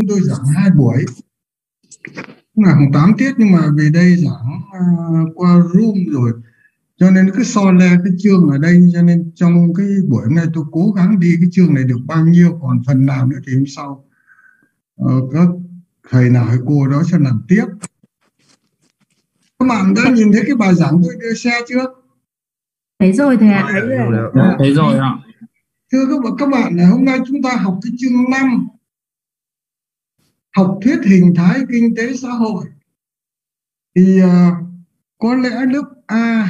tôi giảng 2 buổi, là khoảng 8 tiết, nhưng mà về đây giảng qua Zoom rồi, cho nên cứ so le cái chương ở đây, cho nên trong cái buổi hôm nay tôi cố gắng đi cái chương này được bao nhiêu, còn phần nào nữa thì hôm sau các thầy nào hay cô đó sẽ làm tiếp. Các bạn đã nhìn thấy cái bài giảng tôi đưa xe chưa? Thấy rồi thầy ạ. Thấy rồi ạ. Thưa các bạn, hôm nay chúng ta học cái chương 5, học thuyết hình thái kinh tế xã hội. Thì có lẽ lớp A,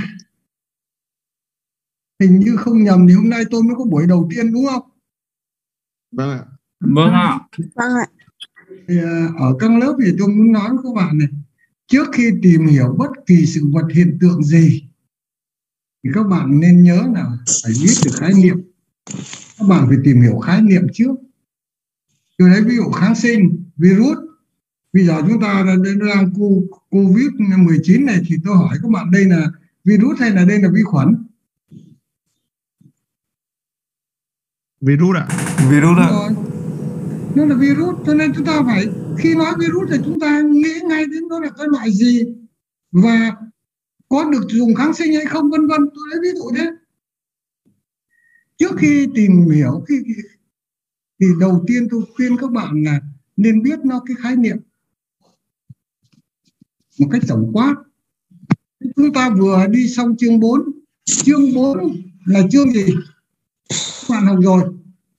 hình như không nhầm thì hôm nay tôi mới có buổi đầu tiên đúng không? Vâng ạ. Vâng ạ. Vâng ạ. Thì ở các lớp thì tôi muốn nói với các bạn này, trước khi tìm hiểu bất kỳ sự vật hiện tượng gì thì các bạn nên nhớ là phải biết được khái niệm. Các bạn phải tìm hiểu khái niệm trước. Tôi lấy ví dụ kháng sinh, virus. Bây giờ chúng ta đang COVID-19 này, thì tôi hỏi các bạn, đây là virus hay là đây là vi khuẩn? Virus ạ. Virus ạ. Nó là virus, cho nên chúng ta phải, khi nói virus thì chúng ta nghĩ ngay đến nó là cái loại gì và có được dùng kháng sinh hay không, vân vân. Tôi lấy ví dụ thế. Trước khi tìm hiểu thì đầu tiên tôi khuyên các bạn là nên biết nó cái khái niệm một cách tổng quát. Chúng ta vừa đi xong chương 4. Chương 4 là chương gì? Các bạn học rồi.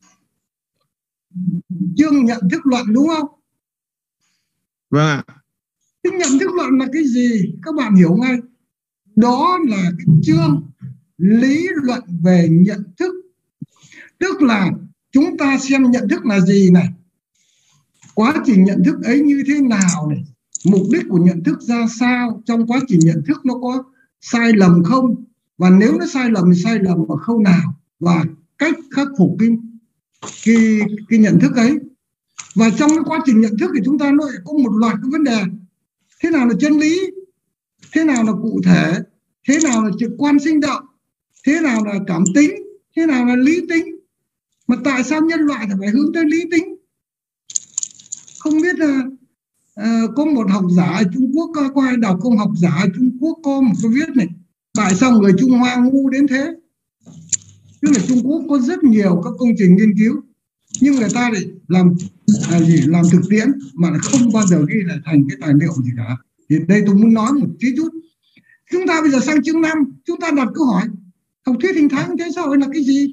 Chương nhận thức luận đúng không? Vâng ạ. Cái nhận thức luận là cái gì? Các bạn hiểu ngay. Đó là cái chương lý luận về nhận thức. Tức là chúng ta xem nhận thức là gì này, quá trình nhận thức ấy như thế nào này, mục đích của nhận thức ra sao, trong quá trình nhận thức nó có sai lầm không, và nếu nó sai lầm thì sai lầm ở khâu nào, và cách khắc phục cái nhận thức ấy. Và trong cái quá trình nhận thức thì chúng ta nó có một loạt cái vấn đề. Thế nào là chân lý, thế nào là cụ thể, thế nào là trực quan sinh động, thế nào là cảm tính, thế nào là lý tính. Mà tại sao nhân loại phải hướng tới lý tính? Không biết là có một học giả ở Trung Quốc, có ai đọc không? Học giả ở Trung Quốc có một cái viết này, tại sao người Trung Hoa ngu đến thế? Tức là Trung Quốc có rất nhiều các công trình nghiên cứu, nhưng người ta lại làm thực tiễn mà không bao giờ ghi lại thành cái tài liệu gì cả. Thì đây tôi muốn nói một chút. Chúng ta bây giờ sang chương 5, chúng ta đặt câu hỏi học thuyết hình thái kinh tế xã hội là cái gì?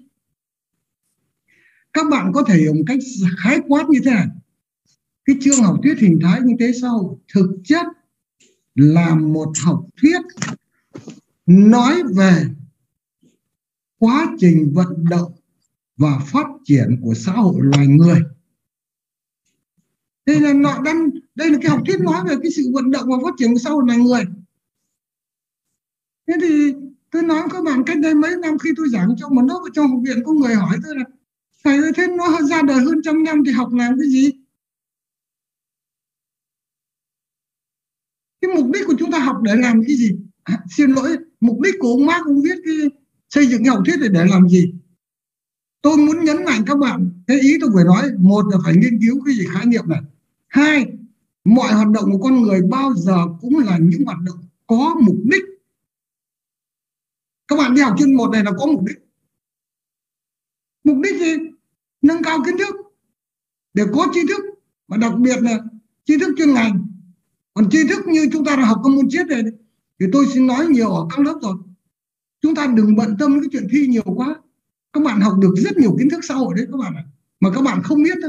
Các bạn có thể hiểu một cách khái quát như thế này. Cái chương học thuyết hình thái kinh tế xã hội thực chất là một học thuyết nói về quá trình vận động và phát triển của xã hội loài người. Đây là cái học thuyết nói về cái sự vận động và phát triển của xã hội loài người. Thế thì tôi nói với các bạn, cách đây mấy năm khi tôi giảng cho một lớp ở trong học viện, có người hỏi tôi là thầy ơi, thế nó ra đời hơn 100 năm thì học làm cái gì? Cái mục đích của chúng ta học để làm cái gì? Xin lỗi, mục đích của ông Marx, ông viết cái xây dựng cái học thuyết để làm gì? Tôi muốn nhấn mạnh các bạn, cái ý tôi vừa nói, một là phải nghiên cứu cái gì khái niệm này. Hai, mọi hoạt động của con người bao giờ cũng là những hoạt động có mục đích. Các bạn đi học chương 1 này là có mục đích. Mục đích gì? Nâng cao kiến thức để có tri thức, và đặc biệt là tri thức chuyên ngành. Còn tri thức như chúng ta đã học các môn triết này thì tôi xin nói nhiều ở các lớp rồi. Chúng ta đừng bận tâm cái chuyện thi nhiều quá. Các bạn học được rất nhiều kiến thức xã hội đấy các bạn ạ, mà các bạn không biết thôi.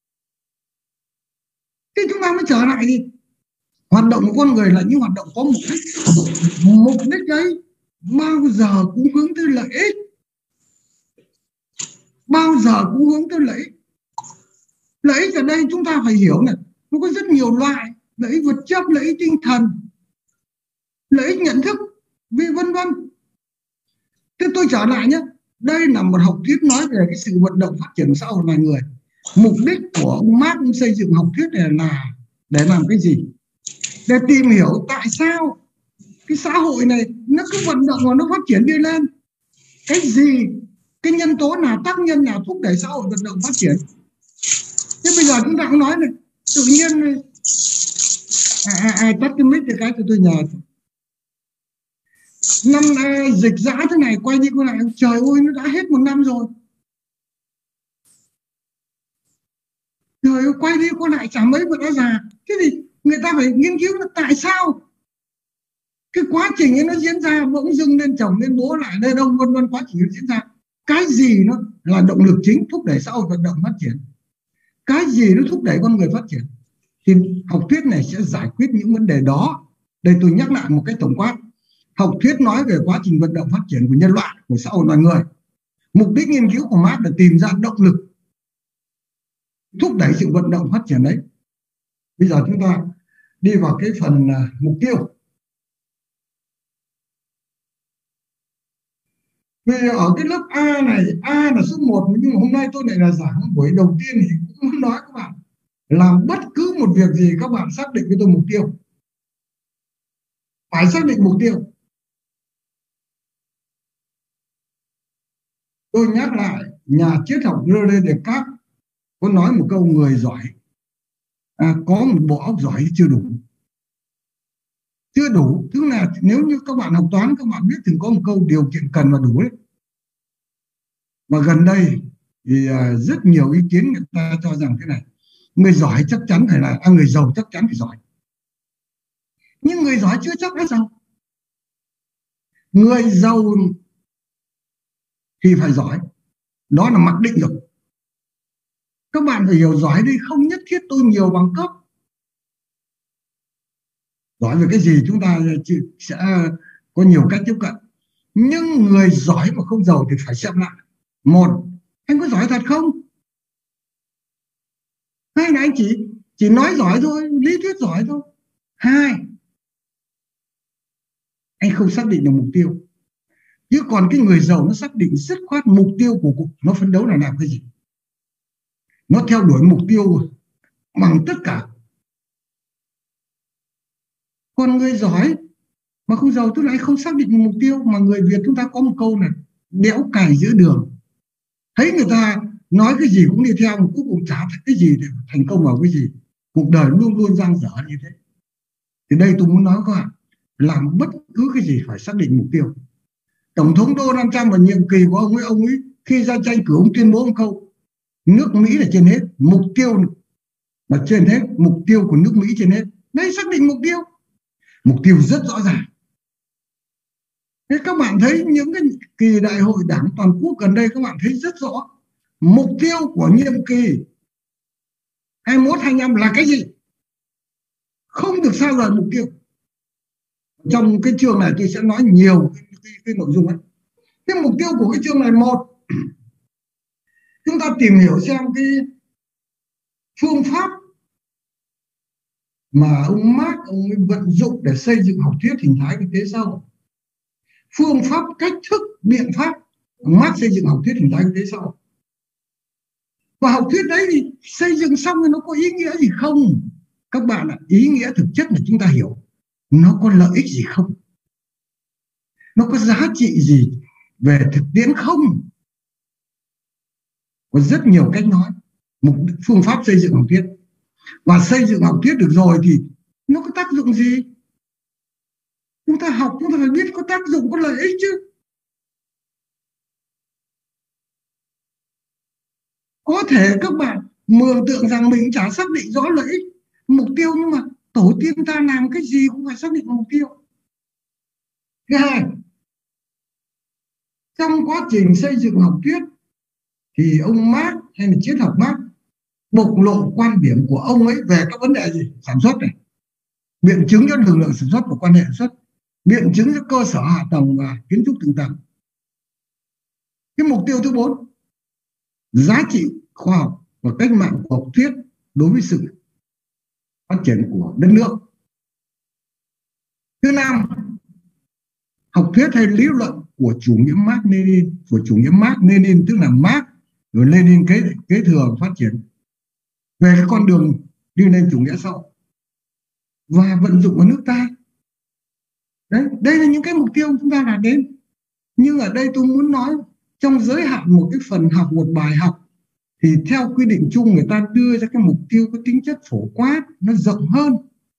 Thế chúng ta mới trở lại gì? Hoạt động của con người là những hoạt động có mục đích. Mục đích ấy bao giờ cũng hướng tới lợi ích. Bao giờ cũng hướng tới lợi ích. Lợi ích ở đây chúng ta phải hiểu này, nó có rất nhiều loại. Lợi ích vật chất, lợi ích tinh thần, lợi ích nhận thức, vân vân. Thế tôi trở lại nhé. Đây là một học thuyết nói về cái sự vận động phát triển xã hội loài người. Mục đích của ông Marx xây dựng học thuyết này là để làm cái gì? Để tìm hiểu tại sao cái xã hội này nó cứ vận động và nó phát triển đi lên. Cái gì, cái nhân tố nào, tác nhân nào thúc đẩy xã hội vận động phát triển? Thế bây giờ chúng ta cũng nói này, tự nhiên ai tắt cái mic thì cái cho tôi nhờ. Năm nay dịch dã thế này, quay đi quay lại, trời ơi nó đã hết 1 năm rồi. Trời ơi, quay đi quay lại chả mấy vẫn đã già. Thế thì người ta phải nghiên cứu là tại sao cái quá trình ấy nó diễn ra, bỗng dưng lên chồng lên bố lại đây đâu, vân vân, quá trình nó diễn ra. Cái gì nó là động lực chính thúc đẩy xã hội vận động phát triển, cái gì nó thúc đẩy con người phát triển, thì học thuyết này sẽ giải quyết những vấn đề đó. Đây tôi nhắc lại một cách tổng quát. Học thuyết nói về quá trình vận động phát triển của nhân loại, của xã hội loài người. Mục đích nghiên cứu của Marx là tìm ra động lực thúc đẩy sự vận động phát triển đấy. Bây giờ chúng ta đi vào cái phần mục tiêu. Vì ở cái lớp A này, A là số 1, nhưng mà hôm nay tôi lại là giảng buổi đầu tiên thì cũng muốn nói các bạn, làm bất cứ một việc gì các bạn xác định với tôi mục tiêu. Phải xác định mục tiêu. Tôi nhắc lại, nhà triết học René Descartes có nói một câu: người giỏi có một bộ óc giỏi chưa đủ. Chưa đủ, tức là nếu như các bạn học toán các bạn biết thường có một câu điều kiện cần và đủ đấy. Mà gần đây thì rất nhiều ý kiến người ta cho rằng thế này: người giỏi chắc chắn phải là người giàu chắc chắn phải giỏi, nhưng người giỏi chưa chắc đã giàu. Người giàu thì phải giỏi, đó là mặc định rồi. Các bạn phải hiểu, giỏi đây không nhất thiết tôi nhiều bằng cấp. Giỏi về cái gì chúng ta sẽ có nhiều cách tiếp cận, nhưng người giỏi mà không giàu thì phải xem lại: một, anh có giỏi thật không? Hai là anh chỉ nói giỏi thôi, lý thuyết giỏi thôi. Hai, anh không xác định được mục tiêu. Chứ còn cái người giàu nó xác định dứt khoát mục tiêu của cuộc, nó phấn đấu là làm cái gì, nó theo đuổi mục tiêu bằng tất cả. Còn người giỏi mà không giàu tức là anh không xác định mục tiêu. Mà người Việt chúng ta có một câu này: đẽo cày giữa đường. Thấy người ta nói cái gì cũng đi theo, mà cuối cùng chả thấy cái gì để thành công vào cái gì. Cuộc đời luôn luôn dang dở như thế. Thì đây tôi muốn nói các bạn, làm bất cứ cái gì phải xác định mục tiêu. Tổng thống Donald Trump vào nhiệm kỳ của ông ấy khi ra tranh cử ông tuyên bố một câu: nước Mỹ là trên hết, mục tiêu là trên hết, mục tiêu của nước Mỹ trên hết. Đây xác định mục tiêu rất rõ ràng. Thế các bạn thấy những cái kỳ đại hội đảng toàn quốc gần đây, các bạn thấy rất rõ mục tiêu của nhiệm kỳ 21-25 là cái gì, không được xa rời mục tiêu. Trong cái chương này tôi sẽ nói nhiều cái nội dung ấy. Cái mục tiêu của cái chương này: một, chúng ta tìm hiểu xem cái phương pháp mà ông Marx ông ấy vận dụng để xây dựng học thuyết hình thái kinh tế xã hội. Phương pháp, cách thức, biện pháp Marx xây dựng học thuyết hình thái kinh tế xã hội. Và học thuyết đấy thì xây dựng xong thì nó có ý nghĩa gì không? Các bạn ạ, ý nghĩa thực chất là chúng ta hiểu nó có lợi ích gì không, nó có giá trị gì về thực tiễn không. Có rất nhiều cách nói phương pháp xây dựng học thuyết. Và xây dựng học thuyết được rồi thì nó có tác dụng gì? Chúng ta học chúng ta phải biết có tác dụng, có lợi ích chứ. Có thể các bạn mường tượng rằng mình chả xác định rõ lợi ích, mục tiêu, nhưng mà tổ tiên ta làm cái gì cũng phải xác định mục tiêu. Thứ hai, trong quá trình xây dựng học thuyết thì ông Marx hay là triết học Marx bộc lộ quan điểm của ông ấy về các vấn đề gì? Sản xuất này, biện chứng cho lực lượng sản xuất và quan hệ sản xuất, biện chứng cho cơ sở hạ tầng và kiến trúc từng tầng. Cái mục tiêu thứ 4, giá trị khoa học và cách mạng của học thuyết đối với sự phát triển của đất nước. Thứ 5, học thuyết hay lý luận của chủ nghĩa Marx Lenin, của chủ nghĩa Marx Lenin, tức là Marx rồi Lenin kế thừa phát triển về cái con đường đi lên chủ nghĩa xã hội và vận dụng ở nước ta. Đấy, đây là những cái mục tiêu chúng ta đạt đến. Nhưng ở đây tôi muốn nói trong giới hạn một cái phần học, một bài học, thì theo quy định chung người ta đưa ra cái mục tiêu có tính chất phổ quát, nó rộng hơn.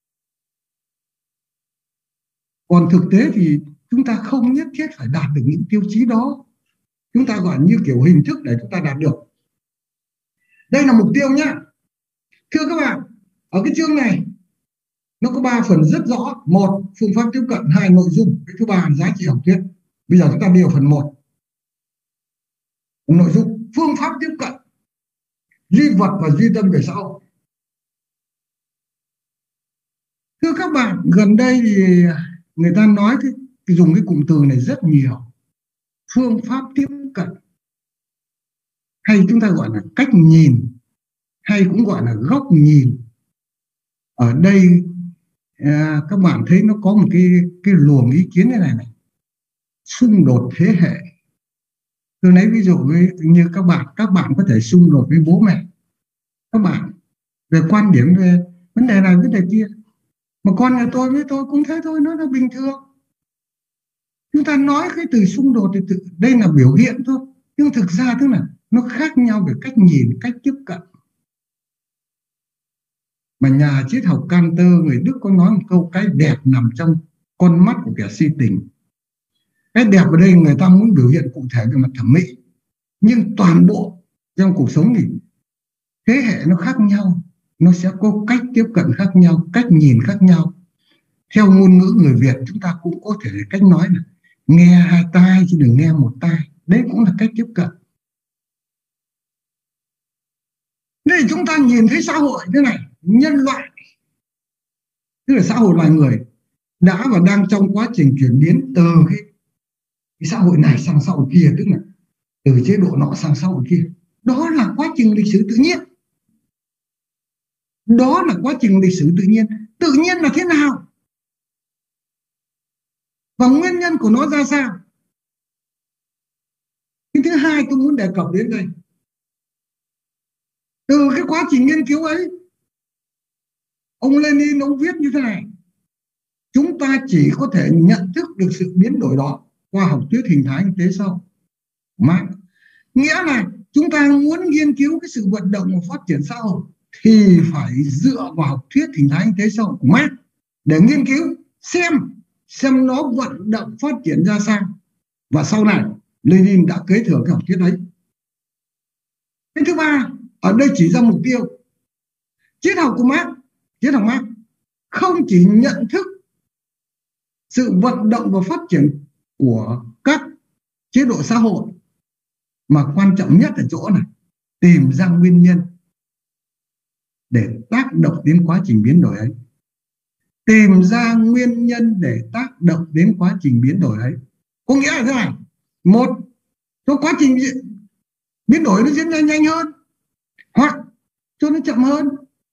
Còn thực tế thì chúng ta không nhất thiết phải đạt được những tiêu chí đó. Chúng ta gọi như kiểu hình thức để chúng ta đạt được. Đây là mục tiêu nhá. Thưa các bạn, ở cái chương này nó có 3 phần rất rõ. 1, phương pháp tiếp cận. 2, nội dung. Cái thứ 3, giá trị học thuyết. Bây giờ chúng ta đi vào phần 1. Nội dung, phương pháp tiếp cận, duy vật và duy tâm về xã hội. Thưa các bạn, gần đây thì người ta nói dùng cái cụm từ này rất nhiều. Phương pháp tiếp cận, hay chúng ta gọi là cách nhìn, hay cũng gọi là góc nhìn. Ở đây các bạn thấy nó có một cái luồng ý kiến thế này, xung đột thế hệ. Tôi lấy ví dụ như các bạn có thể xung đột với bố mẹ các bạn về quan điểm về vấn đề này vấn đề kia, mà con nhà tôi với tôi cũng thấy thôi, nó là bình thường. Chúng ta nói cái từ xung đột thì đây là biểu hiện thôi, nhưng thực ra tức là nó khác nhau về cách nhìn, cách tiếp cận. Mà nhà triết học Cantor người Đức có nói một câu: cái đẹp nằm trong con mắt của kẻ si tình. Cái đẹp ở đây người ta muốn biểu hiện cụ thể về mặt thẩm mỹ, nhưng toàn bộ trong cuộc sống thì thế hệ nó khác nhau, nó sẽ có cách tiếp cận khác nhau, cách nhìn khác nhau. Theo ngôn ngữ người Việt chúng ta cũng có thể cách nói là nghe hai tai chứ đừng nghe một tai. Đấy cũng là cách tiếp cận. Đây chúng ta nhìn thấy xã hội thế này, nhân loại, tức là xã hội loài người đã và đang trong quá trình chuyển biến từ cái xã hội này sang xã hội kia, tức là từ chế độ nọ sang xã hội kia. Đó là quá trình lịch sử tự nhiên. Đó là quá trình lịch sử tự nhiên. Tự nhiên là thế nào? Và nguyên nhân của nó ra sao? Cái thứ hai tôi muốn đề cập đến đây. Từ cái quá trình nghiên cứu ấy, ông Lenin ông viết như thế này: chúng ta chỉ có thể nhận thức được sự biến đổi đó qua học thuyết hình thái kinh tế sau. Nghĩa là chúng ta muốn nghiên cứu cái sự vận động và phát triển xã hội thì phải dựa vào học thuyết hình thái kinh tế xã hội của Marx để nghiên cứu xem nó vận động phát triển ra sao. Và sau này Lenin đã kế thừa cái học thuyết đấy. Cái thứ ba, ở đây chỉ ra mục tiêu. Triết học của Marx, triết học Marx không chỉ nhận thức sự vận động và phát triển của các chế độ xã hội, mà quan trọng nhất ở chỗ này tìm ra nguyên nhân để tác động đến quá trình biến đổi ấy. Tìm ra nguyên nhân để tác động đến quá trình biến đổi ấy. Có nghĩa là thế này: một, cho quá trình biến đổi nó diễn ra nhanh hơn, hoặc cho nó chậm hơn.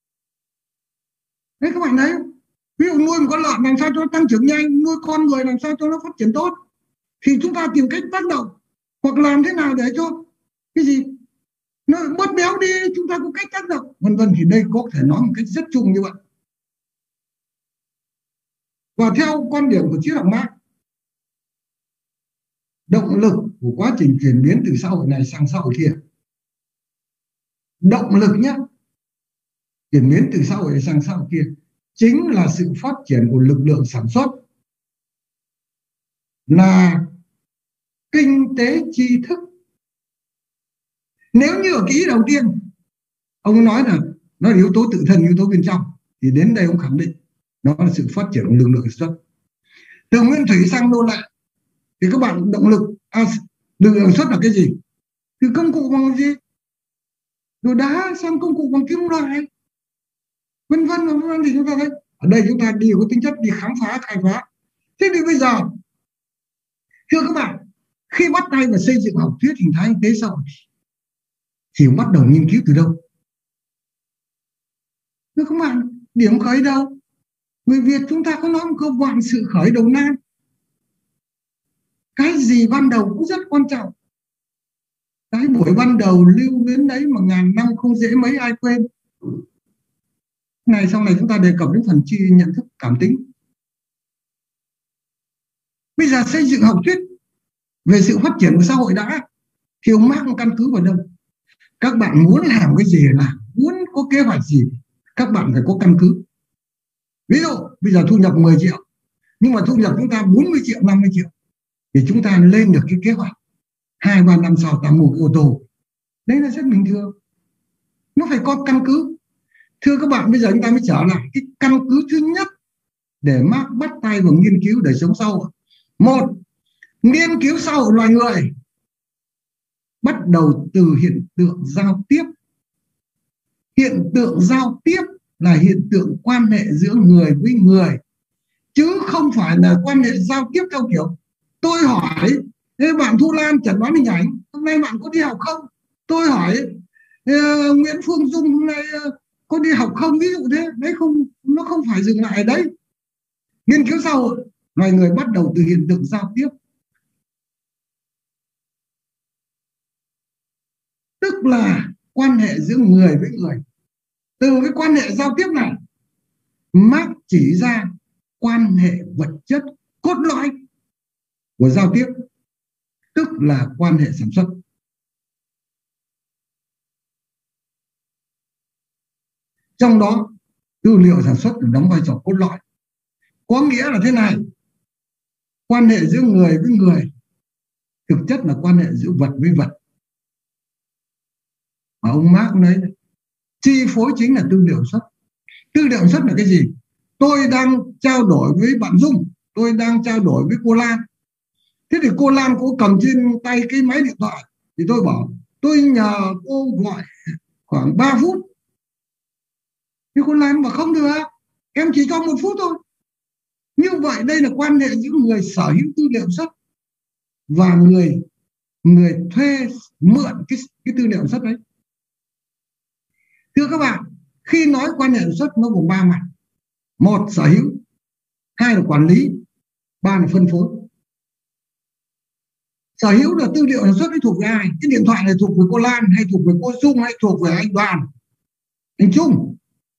Đấy các bạn thấy, ví dụ nuôi một con lợn làm sao cho nó tăng trưởng nhanh, nuôi con người làm sao cho nó phát triển tốt, thì chúng ta tìm cách tác động, hoặc làm thế nào để cho cái gì nó bớt béo đi, chúng ta có cách tác động, vân vân. Thì đây có thể nói một cách rất chung như vậy. Và theo quan điểm của triết học Marx, động lực của quá trình chuyển biến từ xã hội này sang xã hội kia, động lực nhé, chuyển biến từ xã hội này sang xã hội kia chính là sự phát triển của lực lượng sản xuất, là kinh tế tri thức. Nếu như ở cái ý đầu tiên ông nói là nó là yếu tố tự thân, yếu tố bên trong, thì đến đây ông khẳng định nó là sự phát triển của lực lượng sản xuất. Từ nguyên thủy sang nô lệ thì các bạn động lực lực lượng sản xuất là cái gì? Từ công cụ bằng gì? Từ đá sang công cụ bằng kim loại, vân vân và vân vân. Thì chúng ta thấy ở đây chúng ta đi có tính chất đi khám phá, khai phá. Thế thì bây giờ thưa các bạn, khi bắt tay vào xây dựng học thuyết hình thái kinh tế xã hội thì bắt đầu nghiên cứu từ đâu? Thưa các bạn, điểm khởi đầu, người Việt chúng ta có nói một câu vạn sự khởi đầu nan. Cái gì ban đầu cũng rất quan trọng. Cái buổi ban đầu lưu đến đấy mà ngàn năm không dễ mấy ai quên. Này sau này chúng ta đề cập đến phần chi nhận thức cảm tính. Bây giờ xây dựng học thuyết về sự phát triển của xã hội đã, thì ông Marx căn cứ vào đâu? Các bạn muốn làm cái gì là muốn có kế hoạch gì, các bạn phải có căn cứ. Ví dụ bây giờ thu nhập 10 triệu nhưng mà thu nhập chúng ta 40 triệu 50 triệu thì chúng ta lên được cái kế hoạch 2-3 năm sau ta mua cái ô tô. Đấy là rất bình thường, nó phải có căn cứ. Thưa các bạn, bây giờ chúng ta mới trở lại cái căn cứ thứ nhất để bắt tay vào nghiên cứu đời sống xã hội. Một, nghiên cứu xã hội loài người bắt đầu từ hiện tượng giao tiếp. Hiện tượng giao tiếp là hiện tượng quan hệ giữa người với người, chứ không phải là quan hệ giao tiếp theo kiểu tôi hỏi bạn Thu Lan chẩn đoán hình ảnh hôm nay bạn có đi học không, tôi hỏi Nguyễn Phương Dung hôm nay có đi học không, ví dụ thế. Đấy không, nó không phải dừng lại ở đấy. Nghiên cứu xã hội loài người bắt đầu từ hiện tượng giao tiếp, tức là quan hệ giữa người với người. Từ cái quan hệ giao tiếp này, Marx chỉ ra quan hệ vật chất cốt lõi của giao tiếp, tức là quan hệ sản xuất. Trong đó tư liệu sản xuất đóng vai trò cốt lõi. Có nghĩa là thế này, quan hệ giữa người với người thực chất là quan hệ giữa vật với vật. Mà ông Marx nói chi phối chính là tư liệu xuất. Tư liệu xuất là cái gì? Tôi đang trao đổi với bạn Dung, tôi đang trao đổi với cô Lan. Thế thì cô Lan cô cầm trên tay cái máy điện thoại, thì tôi bảo tôi nhờ cô gọi khoảng 3 phút. Nhưng cô Lan bảo không được, em chỉ cho 1 phút thôi. Như vậy đây là quan hệ giữa người sở hữu tư liệu xuất và người thuê mượn cái tư liệu xuất đấy. Thưa các bạn, khi nói quan hệ sản xuất nó gồm 3 mặt. 1, sở hữu. 2 là quản lý. 3 là phân phối. Sở hữu là tư liệu sản xuất thuộc về ai? Cái điện thoại này thuộc về cô Lan, hay thuộc về cô Dung, hay thuộc về anh Đoàn, anh Trung?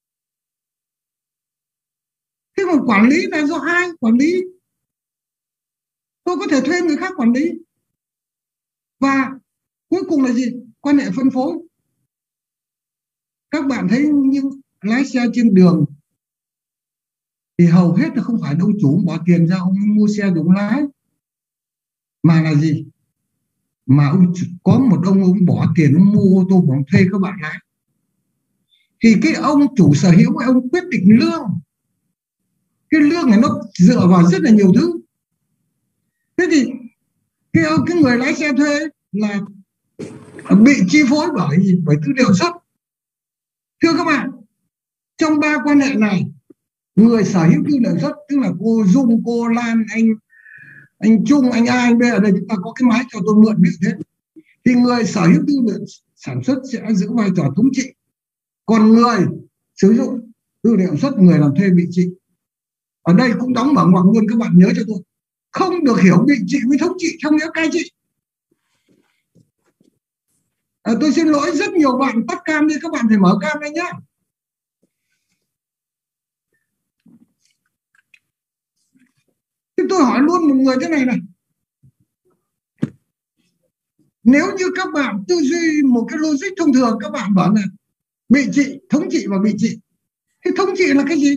Thế còn quản lý là do ai quản lý? Tôi có thể thuê người khác quản lý. Và cuối cùng là gì? Quan hệ phân phối. Các bạn thấy những lái xe trên đường thì hầu hết là không phải ông chủ bỏ tiền ra ông mua xe để ông lái, mà là gì? Mà ông có một ông bỏ tiền ông mua ô tô, ông thuê các bạn lái. Thì cái ông chủ sở hữu ông quyết định lương. Cái lương này nó dựa vào rất là nhiều thứ. Thế thì cái người lái xe thuê là bị chi phối bởi tư liệu xuất. Thưa các bạn, trong 3 quan hệ này, người sở hữu tư liệu xuất tức là cô Dung, cô Lan, anh Trung, anh A, anh B, ở đây chúng ta có cái máy cho tôi mượn như thế. Thì người sở hữu tư liệu sản xuất sẽ giữ vai trò thống trị, còn người sử dụng tư liệu xuất, người làm thuê bị trị. Ở đây cũng đóng mở ngoặc luôn, các bạn nhớ cho tôi, không được hiểu bị trị với thống trị theo nghĩa cai trị. Tôi xin lỗi, rất nhiều bạn tắt cam đi, các bạn phải mở cam lên nhé. Thì tôi hỏi luôn một người thế này này, nếu như các bạn tư duy một cái logic thông thường, các bạn bảo là bị trị, thống trị và bị trị, thì thống trị là cái gì?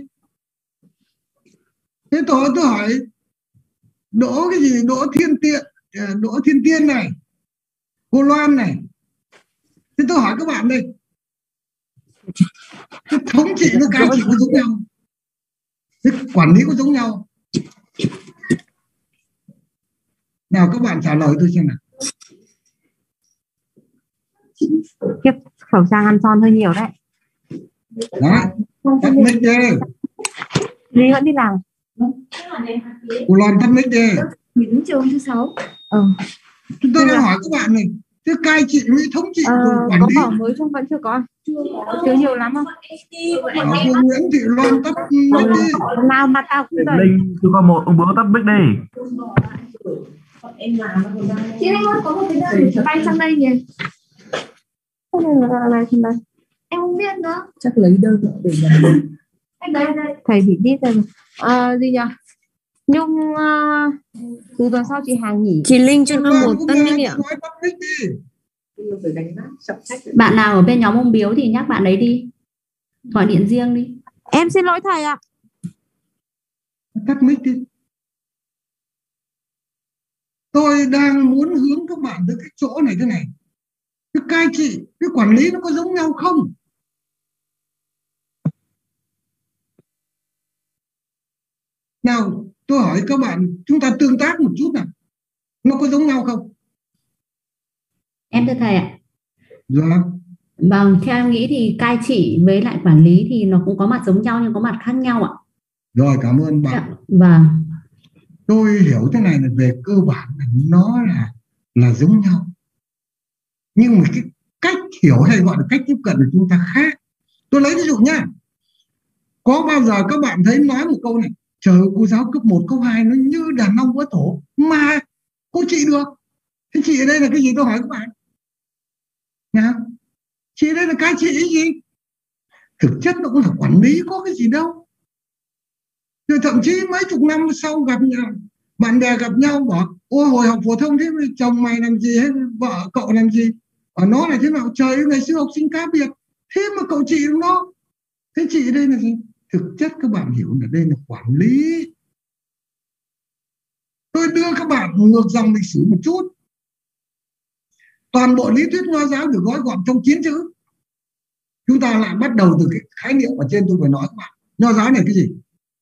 Thế tôi hỏi Đỗ cái gì, Đỗ Thiên Tiên này, cô Loan này, thì tôi hỏi các bạn đây, cái thống trị với cai trị có giống nhau, cái quản lý có giống nhau? Nào các bạn trả lời tôi xem nào. Kiếp khẩu trang ăn son hơi nhiều đấy. Đó, tắt mic đi. Lý vẫn đi làm. Cô Loan tắt mic đi. Những trường thứ 6. Tôi đang hỏi các bạn này, cái cai trị với thống trị quản lý. Có mới không, vẫn chưa có. Chưa nhiều lắm không? Cô Nguyễn Thị Loan tắt mic đi. Nào mà tao cũng rồi. Linh chưa có một ông bố tắt mic đi. Chị Linh ơi, có một cái đơn bay sang đây kìa. Em không biết nữa. Chắc lấy đơn để đây. Thầy bị biết rồi. Gì nhỉ? Nhung từ tuần sau chị Hàng nghỉ. chị Linh cho nó một tân mic ạ. Bạn nào ở bên nhóm ông Biếu thì nhắc bạn ấy đi, gọi điện riêng đi. Em xin lỗi thầy ạ. Tắt mic đi. Tôi đang muốn hướng các bạn tới cái chỗ này thế này. Cái cai trị, cái quản lý nó có giống nhau không? Nào, tôi hỏi các bạn, chúng ta tương tác một chút nào. Nó có giống nhau không? Em thưa thầy ạ. Dạ. Vâng, theo em nghĩ thì cai trị với lại quản lý thì nó cũng có mặt giống nhau nhưng có mặt khác nhau ạ. Rồi, cảm ơn bạn. Vâng. Tôi hiểu thế này là về cơ bản là nó là giống nhau. Nhưng mà cái cách hiểu hay gọi là cách tiếp cận của chúng ta khác. Tôi lấy ví dụ nhá. Có bao giờ các bạn thấy nói một câu này, trời ơi, cô giáo cấp 1, cấp 2 nó như đàn ông vỡ tổ mà cô chị được. Thế chị ở đây là cái gì, tôi hỏi các bạn. Nào, chị ở đây là cái chị cái gì? Thực chất nó cũng là quản lý, có cái gì đâu. Rồi thậm chí mấy chục năm sau gặp nhau, bạn bè gặp nhau bảo ôi hồi học phổ thông thế chồng mày làm gì hay vợ cậu làm gì, ở nó là thế nào, trời ơi ngày xưa học sinh cá biệt thế mà cậu chị đúng nó. Thế chị đây là gì? Thực chất các bạn hiểu là đây là quản lý. Tôi đưa các bạn ngược dòng lịch sử một chút. Toàn bộ lý thuyết nho giáo được gói gọn trong 9 chữ. Chúng ta lại bắt đầu từ cái khái niệm ở trên tôi vừa nói các bạn. Nho giáo này cái gì?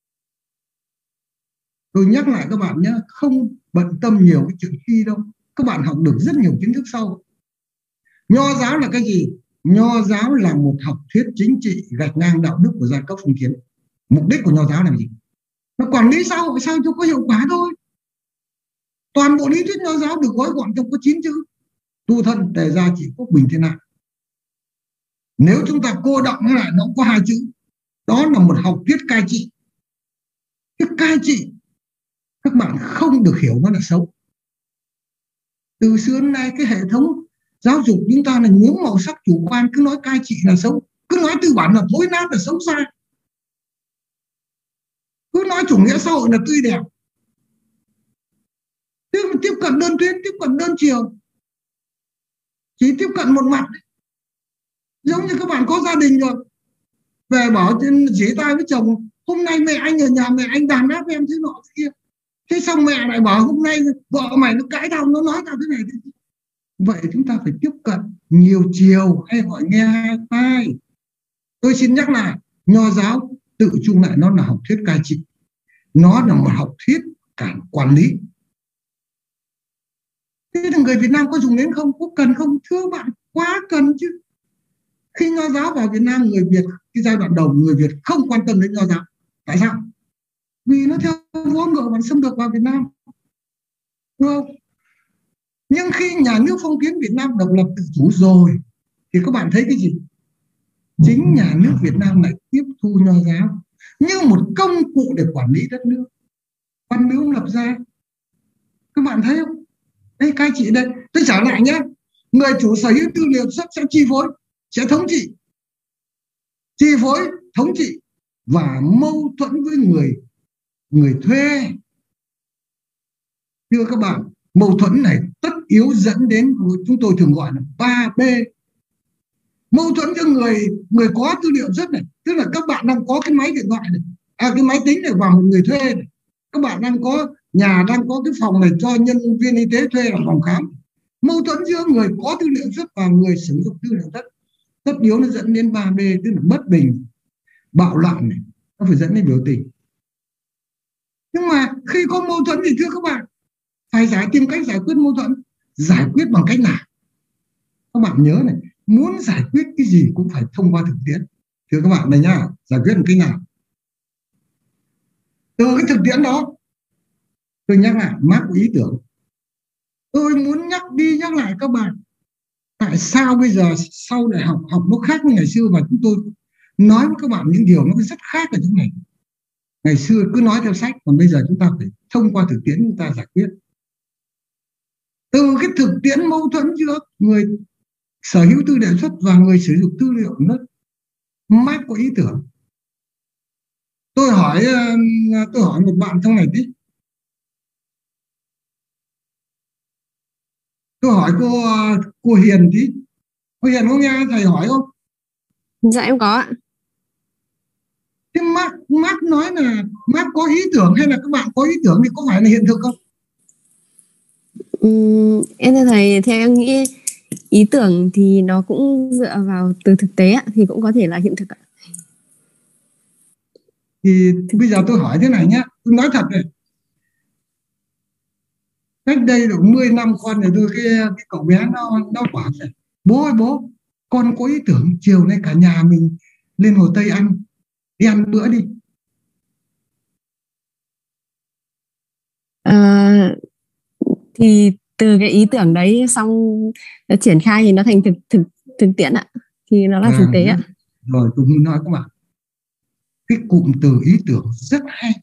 Tôi nhắc lại các bạn nhé, không bận tâm nhiều cái chuyện khi đâu. Các bạn học được rất nhiều kiến thức sau. Nho giáo là cái gì? Nho giáo là một học thuyết chính trị gạch ngang đạo đức của giai cấp phong kiến. Mục đích của nho giáo là gì? Nó quản lý xã hội sao cho có hiệu quả thôi. Toàn bộ lý thuyết nho giáo được gói gọn trong có 9 chữ: tu thân, tề gia, trị quốc, bình thiên hạ. Nếu chúng ta cô đọng nó lại, nó có 2 chữ. Đó là một học thuyết cai trị. Cái cai trị các bạn không được hiểu nó là xấu. Từ xưa đến nay cái hệ thống giáo dục chúng ta là nhuốm màu sắc chủ quan, cứ nói cai trị là xấu, cứ nói tư bản là thối nát, là xấu xa, cứ nói chủ nghĩa xã hội là tươi đẹp. Thế mà tiếp cận đơn tuyến, tiếp cận đơn chiều, chỉ tiếp cận một mặt. Giống như các bạn có gia đình rồi, về bảo chỉ tay với chồng hôm nay mẹ anh ở nhà, mẹ anh đàn áp em thế nọ thế kia. Thế xong mẹ lại bảo hôm nay vợ mày nó cãi tao, nó nói tao thế này thế kia. Vậy chúng ta phải tiếp cận nhiều chiều hay gọi nghe hai tai. Tôi xin nhắc lại, nho giáo tự chung lại nó là học thuyết cai trị. Nó là một học thuyết cả quản lý. Thế là người Việt Nam có dùng đến không? Có cần không? Thưa bạn, quá cần chứ. Khi nho giáo vào Việt Nam, người Việt, cái giai đoạn đầu người Việt không quan tâm đến nho giáo. Tại sao? Vì nó theo vua ngựa và xâm lược vào Việt Nam. Đúng không? Nhưng khi nhà nước phong kiến Việt Nam độc lập tự chủ rồi thì các bạn thấy cái gì? Chính nhà nước Việt Nam lại tiếp thu nho giáo như một công cụ để quản lý đất nước. Văn Miếu lập ra. Các bạn thấy không? Đây cai trị đây. Tôi trở lại nhé. Người chủ sở hữu tư liệu sẽ chi phối, sẽ thống trị. Chi phối, thống trị và mâu thuẫn với người thuê. Thưa các bạn, mâu thuẫn này tất yếu dẫn đến chúng tôi thường gọi là 3B. Mâu thuẫn cho người có tư liệu rất này, tức là các bạn đang có cái máy điện thoại này, cái máy tính này vào một người thuê này. Các bạn đang có nhà, đang có cái phòng này cho nhân viên y tế thuê làm phòng khám. Mâu thuẫn giữa người có tư liệu rất và người sử dụng tư liệu rất, tất yếu nó dẫn đến 3B, tức là bất bình, bạo loạn này, nó phải dẫn đến biểu tình. Nhưng mà khi có mâu thuẫn thì thưa các bạn, phải tìm cách giải quyết mâu thuẫn. Giải quyết bằng cách nào? Các bạn nhớ này, muốn giải quyết cái gì cũng phải thông qua thực tiễn. Thưa các bạn này nhá, giải quyết bằng cách nào? Từ cái thực tiễn đó, tôi nhắc lại mác ý tưởng. Tôi muốn nhắc đi nhắc lại các bạn, tại sao bây giờ sau đại học học nó khác với ngày xưa, và chúng tôi nói với các bạn những điều nó rất khác ở chỗ này. Ngày xưa cứ nói theo sách, còn bây giờ chúng ta phải thông qua thực tiễn chúng ta giải quyết. Từ cái thực tiễn mâu thuẫn giữa người sở hữu tư liệu xuất và người sử dụng tư liệu nó mác có ý tưởng. Tôi hỏi một bạn trong này tí. Tôi hỏi cô Hiền tí. Cô Hiền có nghe thầy hỏi không? Dạ em có ạ. Thế Mark nói là Mark có ý tưởng hay là các bạn có ý tưởng thì có phải là hiện thực không? Em thưa thầy, theo em nghĩ ý tưởng thì nó cũng dựa vào từ thực tế ạ, thì cũng có thể là hiện thực ạ. Thì bây giờ tôi hỏi thế này nhá, tôi nói thật này. Cách đây được 10 năm con này tôi cái cậu bé nó bảo này, bố ơi bố, con có ý tưởng chiều nay cả nhà mình lên Hồ Tây đi ăn bữa đi. Thì từ cái ý tưởng đấy xong nó triển khai thì nó thành thực tiễn ạ, thì nó là thực tế ạ. Rồi tôi muốn nói các bạn, cái cụm từ ý tưởng rất hay.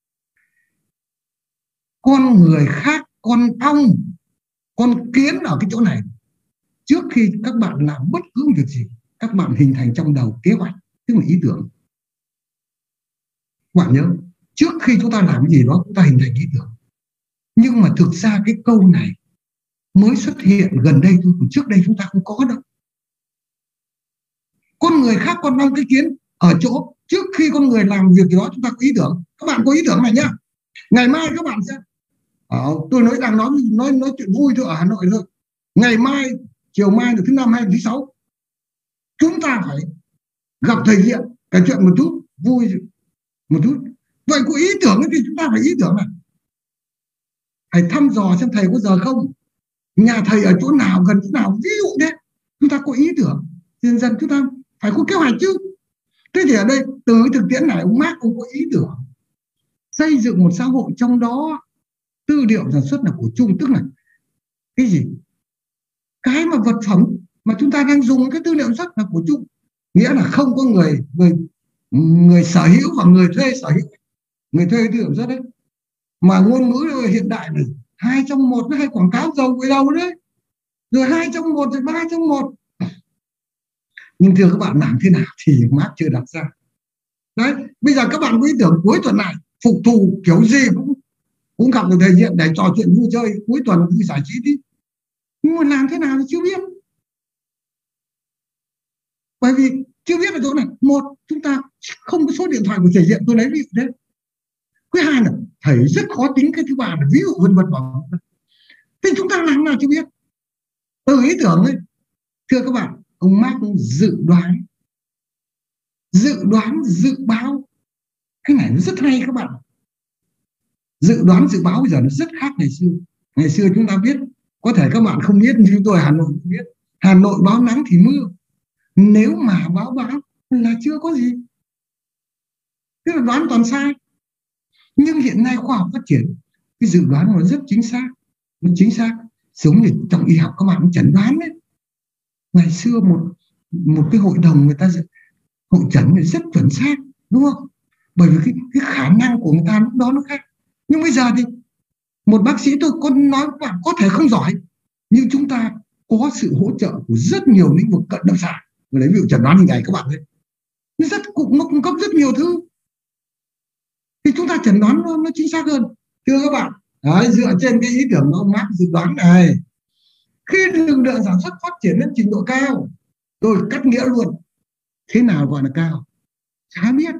Con người khác, con ong, con kiến ở cái chỗ này, trước khi các bạn làm bất cứ việc gì, các bạn hình thành trong đầu kế hoạch, tức là ý tưởng. Các bạn nhớ, trước khi chúng ta làm gì đó chúng ta hình thành ý tưởng. Nhưng mà thực ra cái câu này mới xuất hiện gần đây thôi, trước đây chúng ta không có đâu. Con người khác, con ong, cái kiến ở chỗ trước khi con người làm việc gì đó chúng ta có ý tưởng. Các bạn có ý tưởng này nhá. Ngày mai các bạn sẽ tôi đang nói chuyện vui thôi ở Hà Nội thôi. Ngày mai, chiều mai là thứ năm hay thứ sáu, chúng ta phải gặp thầy Diện, cái chuyện một chút vui một chút. Vậy có ý tưởng thì chúng ta phải ý tưởng này, phải thăm dò xem thầy có giờ không, nhà thầy ở chỗ nào, gần chỗ nào, ví dụ thế. Chúng ta có ý tưởng, dần dần chúng ta phải có kế hoạch chứ. Thế thì ở đây từ thực tiễn này, ông Mark cũng có ý tưởng xây dựng một xã hội trong đó tư liệu sản xuất là của chung, tức là cái gì, cái mà vật phẩm mà chúng ta đang dùng cái tư liệu sản xuất là của chung, nghĩa là không có người sở hữu và người thuê sở hữu, người thuê tư liệu sản xuất đấy. Mà ngôn ngữ hiện đại này 2 trong 1 với hay quảng cáo dầu quay đầu đấy, rồi 2 trong 1 rồi 3 trong 1. Nhưng thưa các bạn, làm thế nào thì Mark chưa đặt ra. Đấy, bây giờ các bạn có ý tưởng cuối tuần này phục thù kiểu gì cũng gặp được thầy Diện để trò chuyện vui chơi cuối tuần vui giải trí đi. Nhưng mà làm thế nào thì chưa biết. Bởi vì chưa biết ở chỗ này, một, chúng ta không có số điện thoại của thầy Diện, tôi lấy ví dụ thế. Thứ hai là thầy rất khó tính, cái thứ ba là ví dụ vân vân bảo. Thì chúng ta làm nào chưa biết. Từ ý tưởng ấy, thưa các bạn, ông Mark dự đoán dự báo, cái này nó rất hay các bạn. Dự đoán dự báo bây giờ nó rất khác ngày xưa. Ngày xưa chúng ta biết, có thể các bạn không biết, nhưng tôi Hà Nội cũng biết, Hà Nội báo nắng thì mưa, nếu mà báo là chưa có gì, tức là đoán toàn sai. Nhưng hiện nay khoa học phát triển, cái dự đoán nó rất chính xác, nó chính xác. Giống như trong y học các bạn chẩn đoán đấy, ngày xưa một cái hội đồng người ta hội chẩn rất chuẩn xác, đúng không? Bởi vì cái khả năng của người ta lúc đó nó khác. Nhưng bây giờ thì một bác sĩ, tôi có nói các bạn, có thể không giỏi, nhưng chúng ta có sự hỗ trợ của rất nhiều lĩnh vực cận lâm sàng. Lấy ví dụ chẩn đoán hình ảnh các bạn thấy, nó cung cấp rất nhiều thứ, thì chúng ta chẩn đoán nó chính xác hơn. Thưa các bạn, đấy, dựa trên cái ý tưởng của ông Mark dự đoán này, khi lực lượng sản xuất phát triển đến trình độ cao, tôi cắt nghĩa luôn, thế nào gọi là cao chả biết.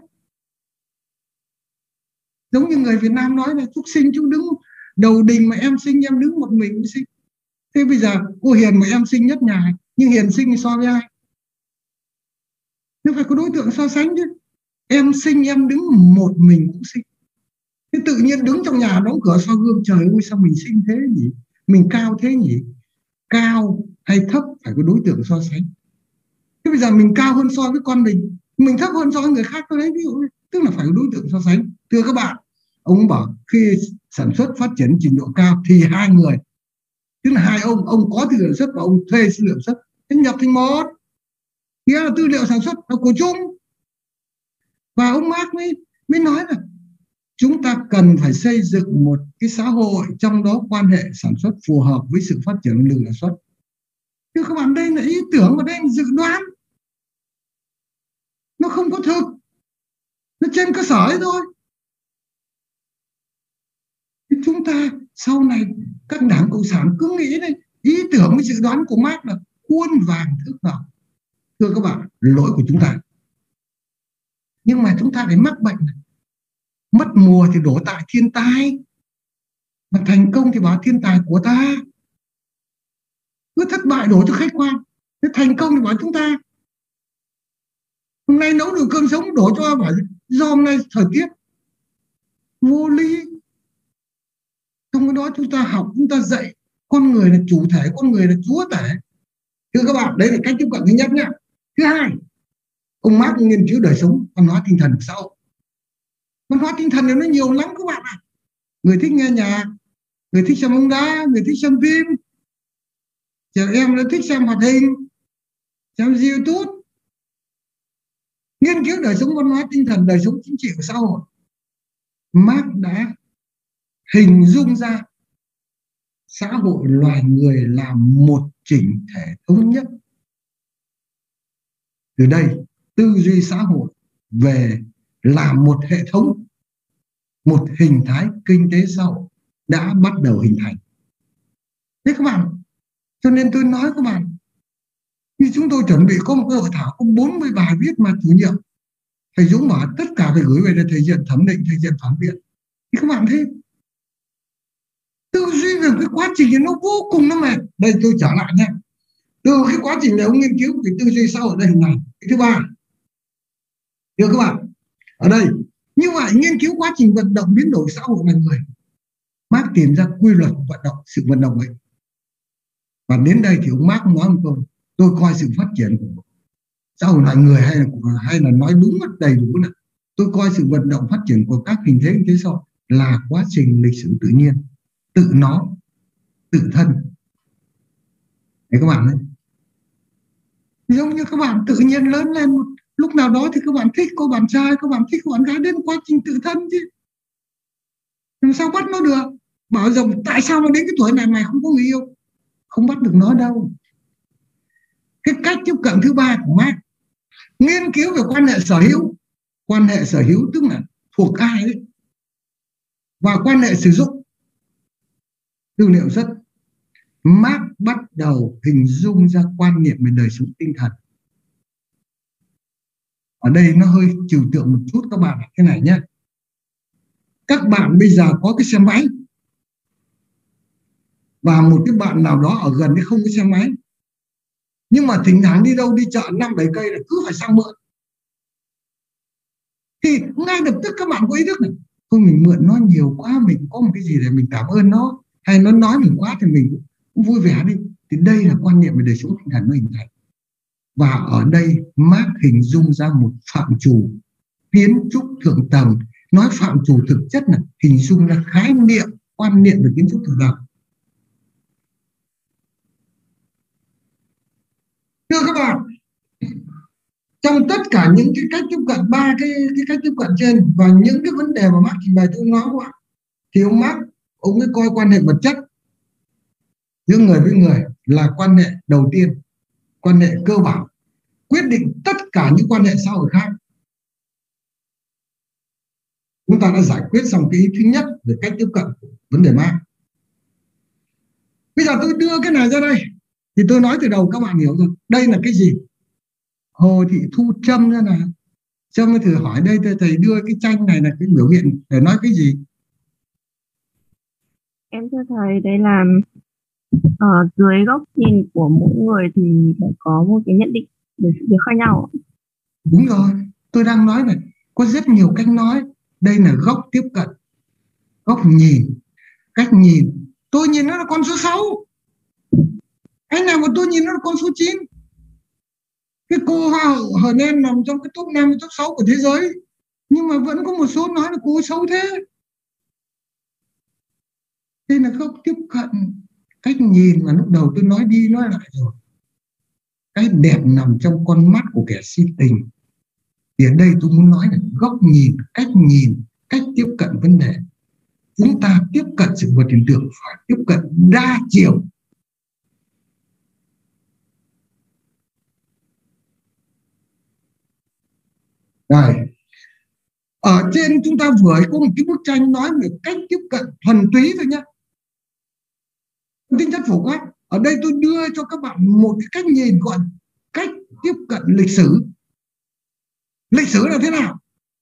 Giống như người Việt Nam nói là chúc sinh chú đứng đầu đình, mà em sinh em đứng một mình sinh. Thế bây giờ cô Hiền mà em sinh nhất nhà, nhưng Hiền sinh so với ai? Nó phải có đối tượng so sánh chứ. Em sinh em đứng một mình cũng sinh. Thế tự nhiên đứng trong nhà đóng cửa soi gương, trời ơi sao mình sinh thế nhỉ, mình cao thế nhỉ. Cao hay thấp phải có đối tượng so sánh. Thế bây giờ mình cao hơn so với con mình thấp hơn so với người khác, tôi lấy ví dụ, tức là phải có đối tượng so sánh. Thưa các bạn, ông bảo khi sản xuất phát triển trình độ cao thì hai người, tức là hai ông có tư liệu sản xuất và ông thuê tư liệu sản xuất, thế nhập thành một, nghĩa là tư liệu sản xuất là của chung. Và ông Mark mới nói là chúng ta cần phải xây dựng một cái xã hội trong đó quan hệ sản xuất phù hợp với sự phát triển lực lượng sản xuất. Chứ các bạn, đây là ý tưởng và đây là dự đoán, nó không có thực, nó trên cơ sở ấy thôi. Thì chúng ta sau này các đảng cộng sản cứ nghĩ đây Ý tưởng với dự đoán của Marx là khuôn vàng thước ngọc. Thưa các bạn, lỗi của chúng ta. Nhưng mà chúng ta phải mắc bệnh này. Mất mùa thì đổ tại thiên tai, mà thành công thì bảo thiên tài của ta. Cứ thất bại đổ cho khách quan, cứ thành công thì bảo chúng ta. Hôm nay nấu được cơm sống đổ cho bảo do hôm nay thời tiết. Vô lý. Trong cái đó chúng ta học, chúng ta dạy con người là chủ thể, con người là chúa tể. Thưa các bạn, đấy là cách tiếp cận thứ nhất nhé. Thứ hai, ông Marx nghiên cứu đời sống văn hóa tinh thần của xã hội. Văn hóa tinh thần nó nhiều lắm các bạn ạ. Người thích nghe nhạc, người thích xem bóng đá, người thích xem phim, trẻ em nó thích xem hoạt hình, xem YouTube. Nghiên cứu đời sống văn hóa tinh thần, đời sống chính trị của xã hội, Marx đã hình dung ra xã hội loài người là một chỉnh thể thống nhất. Từ đây, tư duy xã hội về là một hệ thống, một hình thái kinh tế xã hội đã bắt đầu hình thành. Đấy các bạn, cho nên tôi nói các bạn, như chúng tôi chuẩn bị có một cái hội thảo có 40 bài viết mà chủ nhiệm thầy Dũng bảo tất cả phải gửi về để thầy diện thẩm định, thầy diện phản biện. Thì các bạn thấy tư duy về cái quá trình nó vô cùng nó mệt. Đây tôi trở lại nhé. Từ cái quá trình này ông nghiên cứu về tư duy xã hội đây hình này. Cái thứ ba, thưa các bạn, ở đây như vậy nghiên cứu quá trình vận động biến đổi xã hội loài người, Marx tìm ra quy luật vận động, sự vận động ấy. Và đến đây thì ông Marx nói một câu: tôi coi sự phát triển của xã hội loài người hay là nói đúng đầy đủ là tôi coi sự vận động phát triển của các hình thế kinh tế xã hội là quá trình lịch sử tự nhiên, tự nó, tự thân. Đấy các bạn đấy. Giống như các bạn tự nhiên lớn lên một lúc nào đó thì các bạn thích cô bạn trai, các bạn thích cô bạn gái, đến quá trình tự thân chứ. Làm sao bắt nó được? Bảo rằng tại sao nó đến cái tuổi này mày không có người yêu? Không bắt được nó đâu. Cái cách tiếp cận thứ ba của Marx, nghiên cứu về quan hệ sở hữu. Quan hệ sở hữu tức là thuộc ai đấy. Và quan hệ sử dụng. Tư liệu rất. Marx bắt đầu hình dung ra quan niệm về đời sống tinh thần. Ở đây nó hơi trừu tượng một chút các bạn, cái này nhé. Các bạn bây giờ có cái xe máy và một cái bạn nào đó ở gần đấy không có xe máy, nhưng mà thỉnh thoảng đi đâu đi chợ 5-7 cây là cứ phải sang mượn, thì ngay lập tức các bạn có ý thức này: thôi mình mượn nó nhiều quá, mình có một cái gì để mình cảm ơn nó, hay nó nói mình quá thì mình cũng vui vẻ đi. Thì đây là quan niệm về đời sống tinh thần nó hình thành. Và ở đây Marx hình dung ra một phạm trù kiến trúc thượng tầng. Nói phạm trù thực chất là hình dung ra khái niệm, quan niệm về kiến trúc thượng tầng. Thưa các bạn, trong tất cả những cái cách tiếp cận, ba cái cách tiếp cận trên và những cái vấn đề mà Marx trình bày tôi nói các bạn, thì ông Marx ông ấy coi quan hệ vật chất giữa người với người là quan hệ đầu tiên, quan hệ cơ bản, quyết định tất cả những quan hệ xã hội khác. Chúng ta đã giải quyết xong cái ý thứ nhất về cách tiếp cận vấn đề Marx. Bây giờ tôi đưa cái này ra đây thì tôi nói từ đầu các bạn hiểu rồi. Đây là cái gì? Hồ Thị Thu Trâm ra nào. Trâm thử hỏi đây, thầy đưa cái tranh này là cái biểu hiện để nói cái gì? Em thưa thầy, đây là ở dưới góc nhìn của mỗi người thì phải có một cái nhận định về sự việc khác nhau. Đúng rồi, tôi đang nói này, có rất nhiều cách nói. Đây là góc tiếp cận, góc nhìn, cách nhìn. Tôi nhìn nó là con số 6. Anh nào mà tôi nhìn nó là con số 9. Cái cô Hoa hậu Hờn Em nằm trong cái top 5, top 6 của thế giới, nhưng mà vẫn có một số nói là cô xấu thế. Đây là góc tiếp cận, cách nhìn mà lúc đầu tôi nói đi nói lại rồi. Cái đẹp nằm trong con mắt của kẻ si tình. Thì ở đây tôi muốn nói là góc nhìn, cách tiếp cận vấn đề. Chúng ta tiếp cận sự vật hiện tượng phải tiếp cận đa chiều. Rồi, ở trên chúng ta vừa có một cái bức tranh nói về cách tiếp cận thuần túy thôi nhé, tính chất phổ quát. Ở đây tôi đưa cho các bạn một cái cách nhìn, gọi cách tiếp cận lịch sử. Lịch sử là thế nào?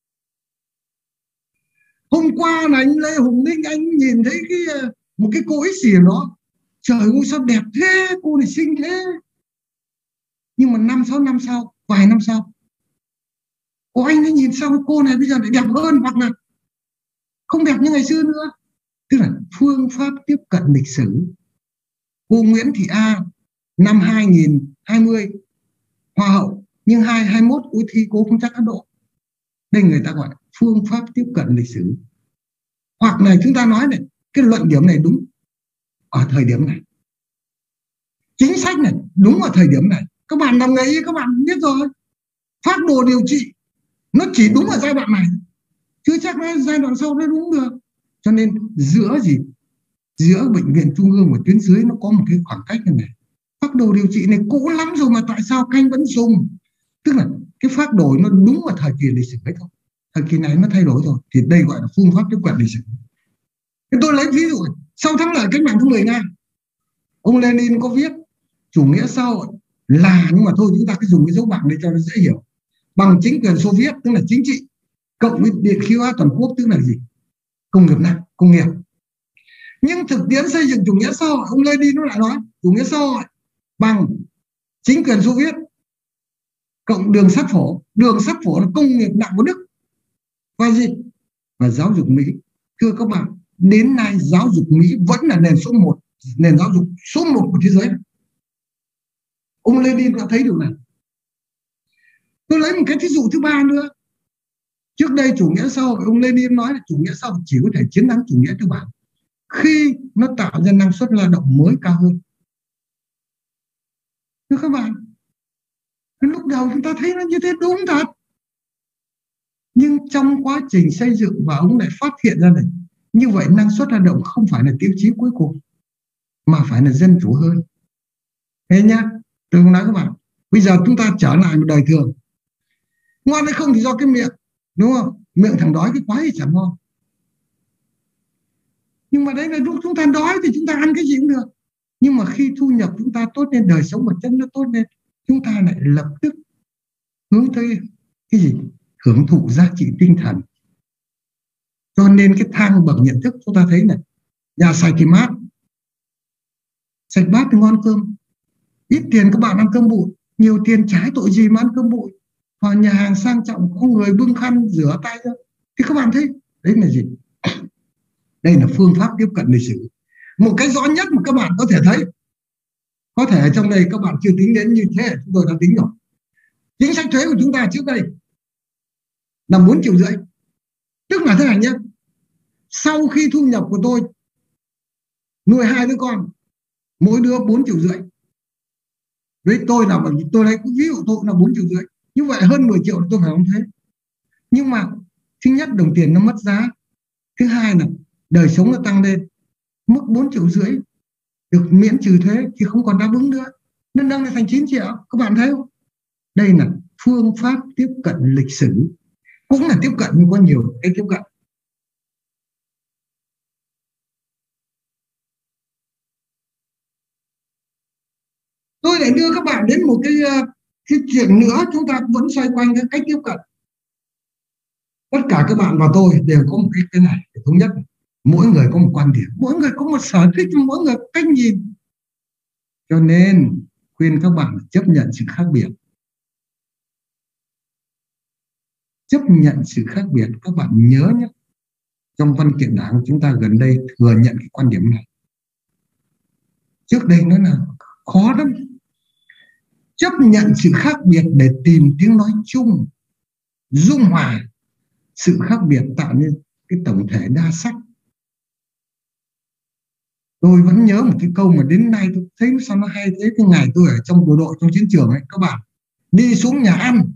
Hôm qua là anh Lê Hùng Ninh, anh nhìn thấy một cái cô ích xì đó, trời ơi sao đẹp thế, cô này xinh thế. Nhưng mà 5-6 năm sau, vài năm sau, anh ấy nhìn sao cô này bây giờ lại đẹp hơn, hoặc là không đẹp như ngày xưa nữa. Tức là phương pháp tiếp cận lịch sử. Cô Nguyễn Thị A năm 2020 hoa hậu, nhưng 2021 cô thi cô không chắc độ. Đây người ta gọi là phương pháp tiếp cận lịch sử. Hoặc là chúng ta nói này, cái luận điểm này đúng ở thời điểm này, chính sách này đúng ở thời điểm này. Các bạn làm nghề y các bạn biết rồi, phác đồ điều trị nó chỉ đúng ở giai đoạn này, chứ chắc là giai đoạn sau nó đúng được. Cho nên giữa bệnh viện trung ương và tuyến dưới nó có một cái khoảng cách này. Phác đồ điều trị này cũ lắm rồi mà tại sao các anh vẫn dùng? Tức là cái phác đồ nó đúng ở thời kỳ lịch sử ấy thôi, thời kỳ này nó thay đổi rồi, thì đây gọi là phương pháp tiếp cận lịch sử. Thế tôi lấy ví dụ, sau thắng lợi cách mạng thứ 10 Nga, ông Lenin có viết chủ nghĩa xã hội là, nhưng mà thôi chúng ta cứ dùng cái dấu bằng để cho nó dễ hiểu, bằng chính quyền Xô Viết tức là chính trị, cộng với điện khí hóa toàn quốc tức là gì? Công nghiệp nặng, công nghiệp. Nhưng thực tiễn xây dựng chủ nghĩa xã hội, ông Lenin nó lại nói chủ nghĩa xã hội bằng chính quyền Xô Viết cộng đường sắt phổ. Đường sắt phổ là công nghiệp nặng của Đức, và gì? Và giáo dục Mỹ. Thưa các bạn, đến nay giáo dục Mỹ vẫn là nền giáo dục số 1 của thế giới. Ông Lenin đã thấy điều này. Tôi lấy một cái thí dụ thứ ba nữa. Trước đây chủ nghĩa xã hội, ông Lenin nói là chủ nghĩa xã hội chỉ có thể chiến thắng chủ nghĩa tư bản khi nó tạo ra năng suất lao động mới cao hơn. Thưa các bạn, lúc đầu chúng ta thấy nó như thế đúng thật, nhưng trong quá trình xây dựng và ông lại phát hiện ra này, như vậy năng suất lao động không phải là tiêu chí cuối cùng, mà phải là dân chủ hơn. Thế nhá, tôi nói các bạn, bây giờ chúng ta trở lại một đời thường. Ngon hay không thì do cái miệng, đúng không? Miệng thằng đói cái quái thì chẳng ngon. Nhưng mà đấy là lúc chúng ta đói thì chúng ta ăn cái gì cũng được. Nhưng mà khi thu nhập chúng ta tốt lên, đời sống vật chất nó tốt lên, chúng ta lại lập tức hướng tới cái gì? Hưởng thụ giá trị tinh thần. Cho nên cái thang bậc nhận thức chúng ta thấy này, nhà sạch thì mát, sạch bát thì ngon cơm. Ít tiền các bạn ăn cơm bụi, nhiều tiền trái tội gì mà ăn cơm bụi. Vào nhà hàng sang trọng có người bưng khăn rửa tay ra, thì các bạn thấy đấy là gì? Đây là phương pháp tiếp cận lịch sử. Một cái rõ nhất mà các bạn có thể thấy, có thể ở trong đây các bạn chưa tính đến, như thế chúng tôi đã tính rồi. Chính sách thuế của chúng ta trước đây là 4,5 triệu. Tức là thế này nhé, sau khi thu nhập của tôi nuôi 2 đứa con, mỗi đứa 4,5 triệu. Với tôi là, bởi vì tôi lấy ví dụ tôi là 4,5 triệu, như vậy hơn 10 triệu tôi phải đóng thuế. Nhưng mà thứ nhất đồng tiền nó mất giá, thứ hai là đời sống nó tăng lên, mức 4,5 triệu được miễn trừ thuế thì không còn đáp ứng nữa, nên nâng lên thành 9 triệu. Các bạn thấy không? Đây là phương pháp tiếp cận lịch sử, cũng là tiếp cận nhưng có nhiều cái tiếp cận. Tôi lại đưa các bạn đến một cái chuyện nữa, chúng ta vẫn xoay quanh cái cách tiếp cận. Tất cả các bạn và tôi đều có một cái này để thống nhất. Mỗi người có một quan điểm, mỗi người có một sở thích, mỗi người có cách nhìn. Cho nên khuyên các bạn chấp nhận sự khác biệt. Chấp nhận sự khác biệt. Các bạn nhớ nhé, trong văn kiện Đảng chúng ta gần đây thừa nhận cái quan điểm này. Trước đây nó là khó lắm. Chấp nhận sự khác biệt để tìm tiếng nói chung, dung hòa sự khác biệt tạo nên cái tổng thể đa sắc. Tôi vẫn nhớ một cái câu mà đến nay tôi thấy sao nó hay thế. Cái ngày tôi ở trong bộ đội, trong chiến trường ấy, các bạn đi xuống nhà ăn,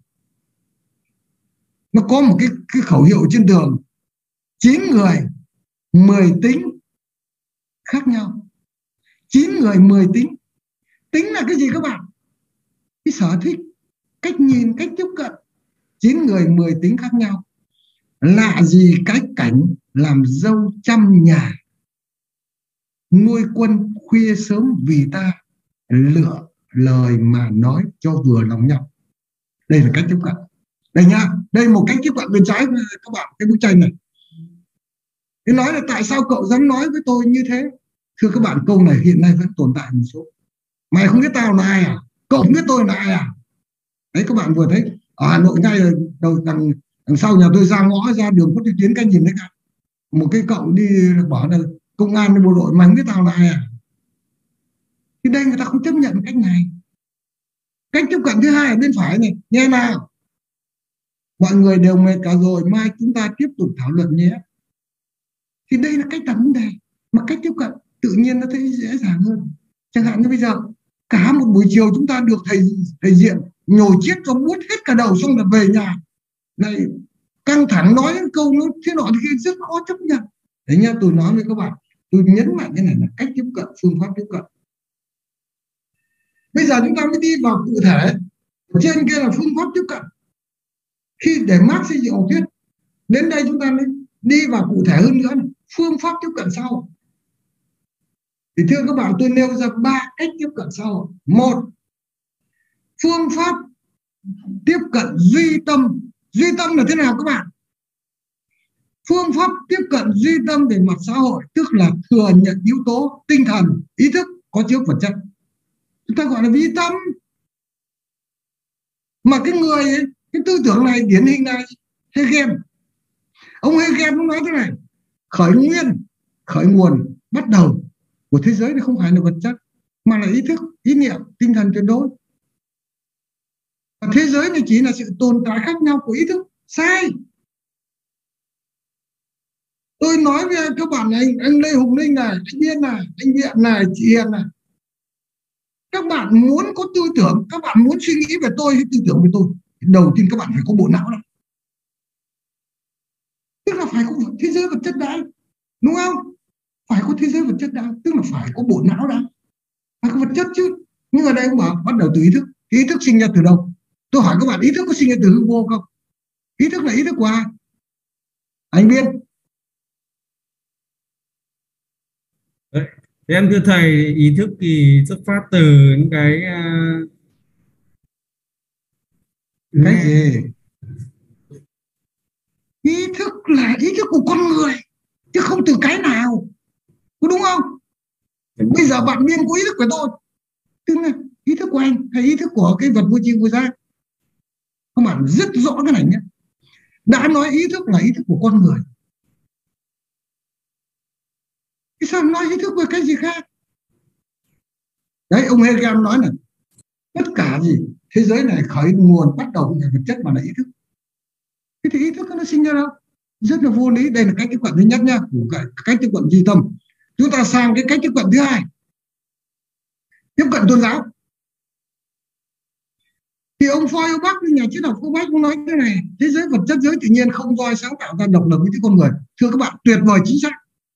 nó có một cái khẩu hiệu trên tường: 9 người 10 tính khác nhau. 9 người 10 tính. Tính là cái gì các bạn? Cái sở thích, cách nhìn, cách tiếp cận. 9 người 10 tính khác nhau. Lạ gì cái cảnh làm dâu trăm nhà, nuôi quân khuya sớm vì ta. lựa lời mà nói cho vừa lòng nhau. Đây là cách tiếp cận. Đây nha, đây một cách tiếp cận bên trái các bạn, cái bức tranh này. Thế nói là tại sao cậu dám nói với tôi như thế? Thưa các bạn, câu này hiện nay vẫn tồn tại một số. Mày không biết tao là ai à? Cậu không biết tôi là ai à? Đấy, các bạn vừa thấy ở Hà Nội ngay đầu đằng sau nhà tôi ra ngõ ra đường Khuất Duy Tiến, cái nhìn thấy cả một cái cậu đi bảo là công an với bộ đội, mày không biết tao là ai à? Thì đây người ta không chấp nhận cách này. Cách tiếp cận thứ hai ở bên phải này, nghe nào. Mọi người đều mệt cả rồi, mai chúng ta tiếp tục thảo luận nhé. Thì đây là cách đặt vấn đề, mà cách tiếp cận tự nhiên nó thấy dễ dàng hơn. Chẳng hạn như bây giờ cả một buổi chiều chúng ta được thầy Diện nhồi chiết cho buốt hết cả đầu, xong là về nhà này căng thẳng nói những câu nó thế nọ thì kia rất khó chấp nhận. Đấy nha, tôi nói với các bạn, tôi nhấn mạnh cái này là cách tiếp cận, phương pháp tiếp cận. Bây giờ chúng ta mới đi vào cụ thể. Trên kia là phương pháp tiếp cận. Khi để Marx xây dựng học thuyết, đến đây chúng ta mới đi vào cụ thể hơn nữa này. Phương pháp tiếp cận sau. Thì thưa các bạn, tôi nêu ra 3 cách tiếp cận sau. 1. Phương pháp tiếp cận duy tâm. Duy tâm là thế nào các bạn? Phương pháp tiếp cận duy tâm về mặt xã hội, tức là thừa nhận yếu tố tinh thần, ý thức có trước vật chất. Chúng ta gọi là vi tâm. Mà cái người ấy, cái tư tưởng này điển hình này Hegel. Ông Hegel cũng nói thế này: khởi nguồn bắt đầu của thế giới này không phải là vật chất, mà là ý thức, ý niệm, tinh thần tuyệt đối. Và thế giới này chỉ là sự tồn tại khác nhau của ý thức. Sai. Tôi nói với các bạn này, anh Lê Hùng Ninh này, anh Biên này, anh Viện này, chị Hiền này, các bạn muốn có tư tưởng, các bạn muốn suy nghĩ về tôi hay tư tưởng về tôi, đầu tiên các bạn phải có bộ não đó. Tức là phải có thế giới vật chất đã, đúng không? Phải có thế giới vật chất đã, tức là phải có bộ não đã, phải có vật chất chứ. Nhưng ở đây ông bảo bắt đầu từ ý thức. Ý thức sinh ra từ đâu? Tôi hỏi các bạn, ý thức có sinh ra từ hư vô không? Ý thức là ý thức của ai? Anh Biên. Em thưa thầy, ý thức thì xuất phát từ những cái gì? Ý thức là ý thức của con người, chứ không từ cái nào, có đúng không? Bây giờ bạn Biên có ý thức của tôi, tức là ý thức của anh hay ý thức của cái vật vô tri vô giác. Các bạn rất rõ cái này nhé. Đã nói ý thức là ý thức của con người, thì sao nói ý thức về cái gì khác? Đấy, ông Hegel nói là tất cả gì thế giới này khởi nguồn bắt đầu không phải vật chất mà là ý thức. Thế thì ý thức nó sinh ra đâu? Rất là vô lý. Đây là cách tiếp cận thứ nhất nha, cách tiếp cận duy tâm. Chúng ta sang cái cách tiếp cận thứ hai, tiếp cận tôn giáo. Thì ông Feuerbach, nhà triết học Feuerbach cũng nói thế này: thế giới vật chất, giới tự nhiên không do sáng tạo ra độc lập với con người. Thưa các bạn, tuyệt vời chính xác,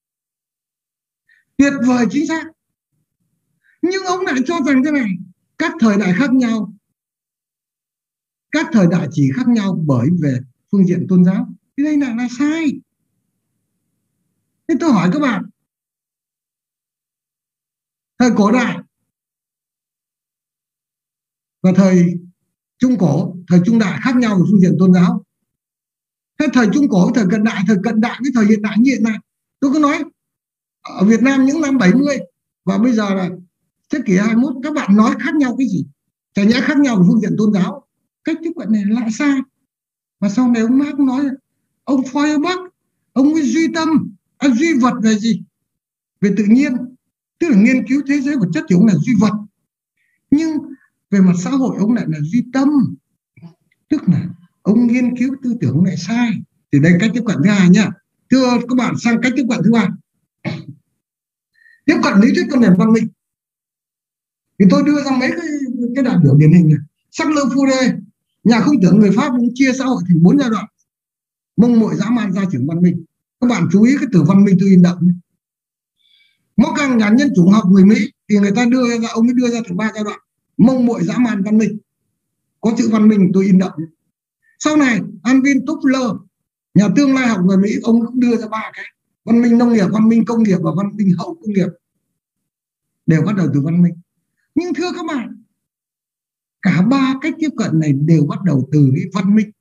tuyệt vời chính xác. Nhưng ông lại cho rằng thế này: các thời đại khác nhau, các thời đại chỉ khác nhau bởi về phương diện tôn giáo. Thì đây là sai. Thế tôi hỏi các bạn, thời cổ đại và thời trung cổ, thời trung đại khác nhau về phương diện tôn giáo. Thế thời trung cổ, thời cận đại với thời hiện đại như hiện nay, tôi có nói ở Việt Nam những năm 70 và bây giờ là thế kỷ 21, các bạn nói khác nhau cái gì? Chả nhẽ khác nhau về phương diện tôn giáo. Cách tiếp cận này lại sai. Và sau này ông Marx nói, ông Feuerbach, ông ấy duy tâm, duy vật về gì? Về tự nhiên, tức là nghiên cứu thế giới vật chất thì ông là duy vật. Nhưng về mặt xã hội ông lại là duy tâm, tức là ông nghiên cứu tư tưởng lại sai. Thì đây cách tiếp cận thứ hai nhá. Thưa các bạn, sang cách tiếp cận thứ ba, tiếp cận lý thuyết con nền văn minh. Thì tôi đưa ra mấy cái đại biểu điển hình này. Charles-Fourier, nhà không tưởng người Pháp, cũng chia xã hội thành 4 giai đoạn: mông muội, dã man, gia trưởng, văn minh. Các bạn chú ý cái từ văn minh tôi in đậm. Morgan, nhà nhân chủng học người Mỹ, thì người ta đưa ra, ông ấy đưa ra thành 3 giai đoạn: mông muội, dã man, văn minh. Có chữ văn minh tôi in đậm. Sau này Alvin Toffler, nhà tương lai học người Mỹ, ông cũng đưa ra 3 cái: văn minh nông nghiệp, văn minh công nghiệp và văn minh hậu công nghiệp, đều bắt đầu từ văn minh. Nhưng thưa các bạn, cả ba cách tiếp cận này đều bắt đầu từ cái văn minh.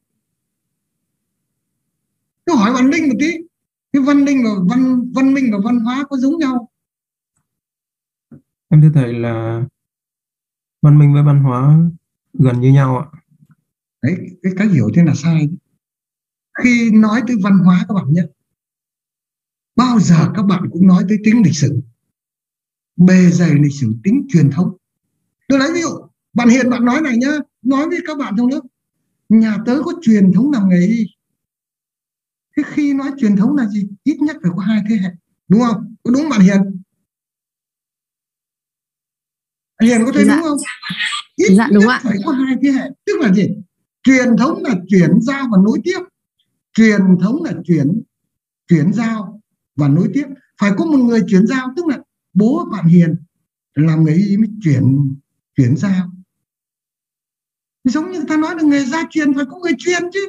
Tôi hỏi bạn Linh một tí, cái văn minh và văn hóa có giống nhau? Em thưa thầy là văn minh với văn hóa gần như nhau ạ. Đấy, cái cách hiểu thế là sai. Khi nói tới văn hóa các bạn nhé, bao giờ các bạn cũng nói tới tính lịch sử, bề dày lịch sử, tính truyền thống. Tôi lấy ví dụ, bạn Hiền bạn nói này nhá, nói với các bạn trong nước, nhà tớ có truyền thống làm nghề y. Thế khi nói truyền thống là gì? Ít nhất phải có 2 thế hệ, đúng không? Có đúng bạn Hiền? Hiền có thấy Dạ. đúng không? Ít Dạ, đúng nhất ạ. phải có 2 thế hệ. Tức là gì? Truyền thống là chuyển giao và nối tiếp. Truyền thống là chuyển giao và nối tiếp. Phải có một người chuyển giao, tức là bố bạn Hiền làm nghề y mới chuyển giao. Giống như người ta nói là nghề gia truyền phải có người truyền chứ.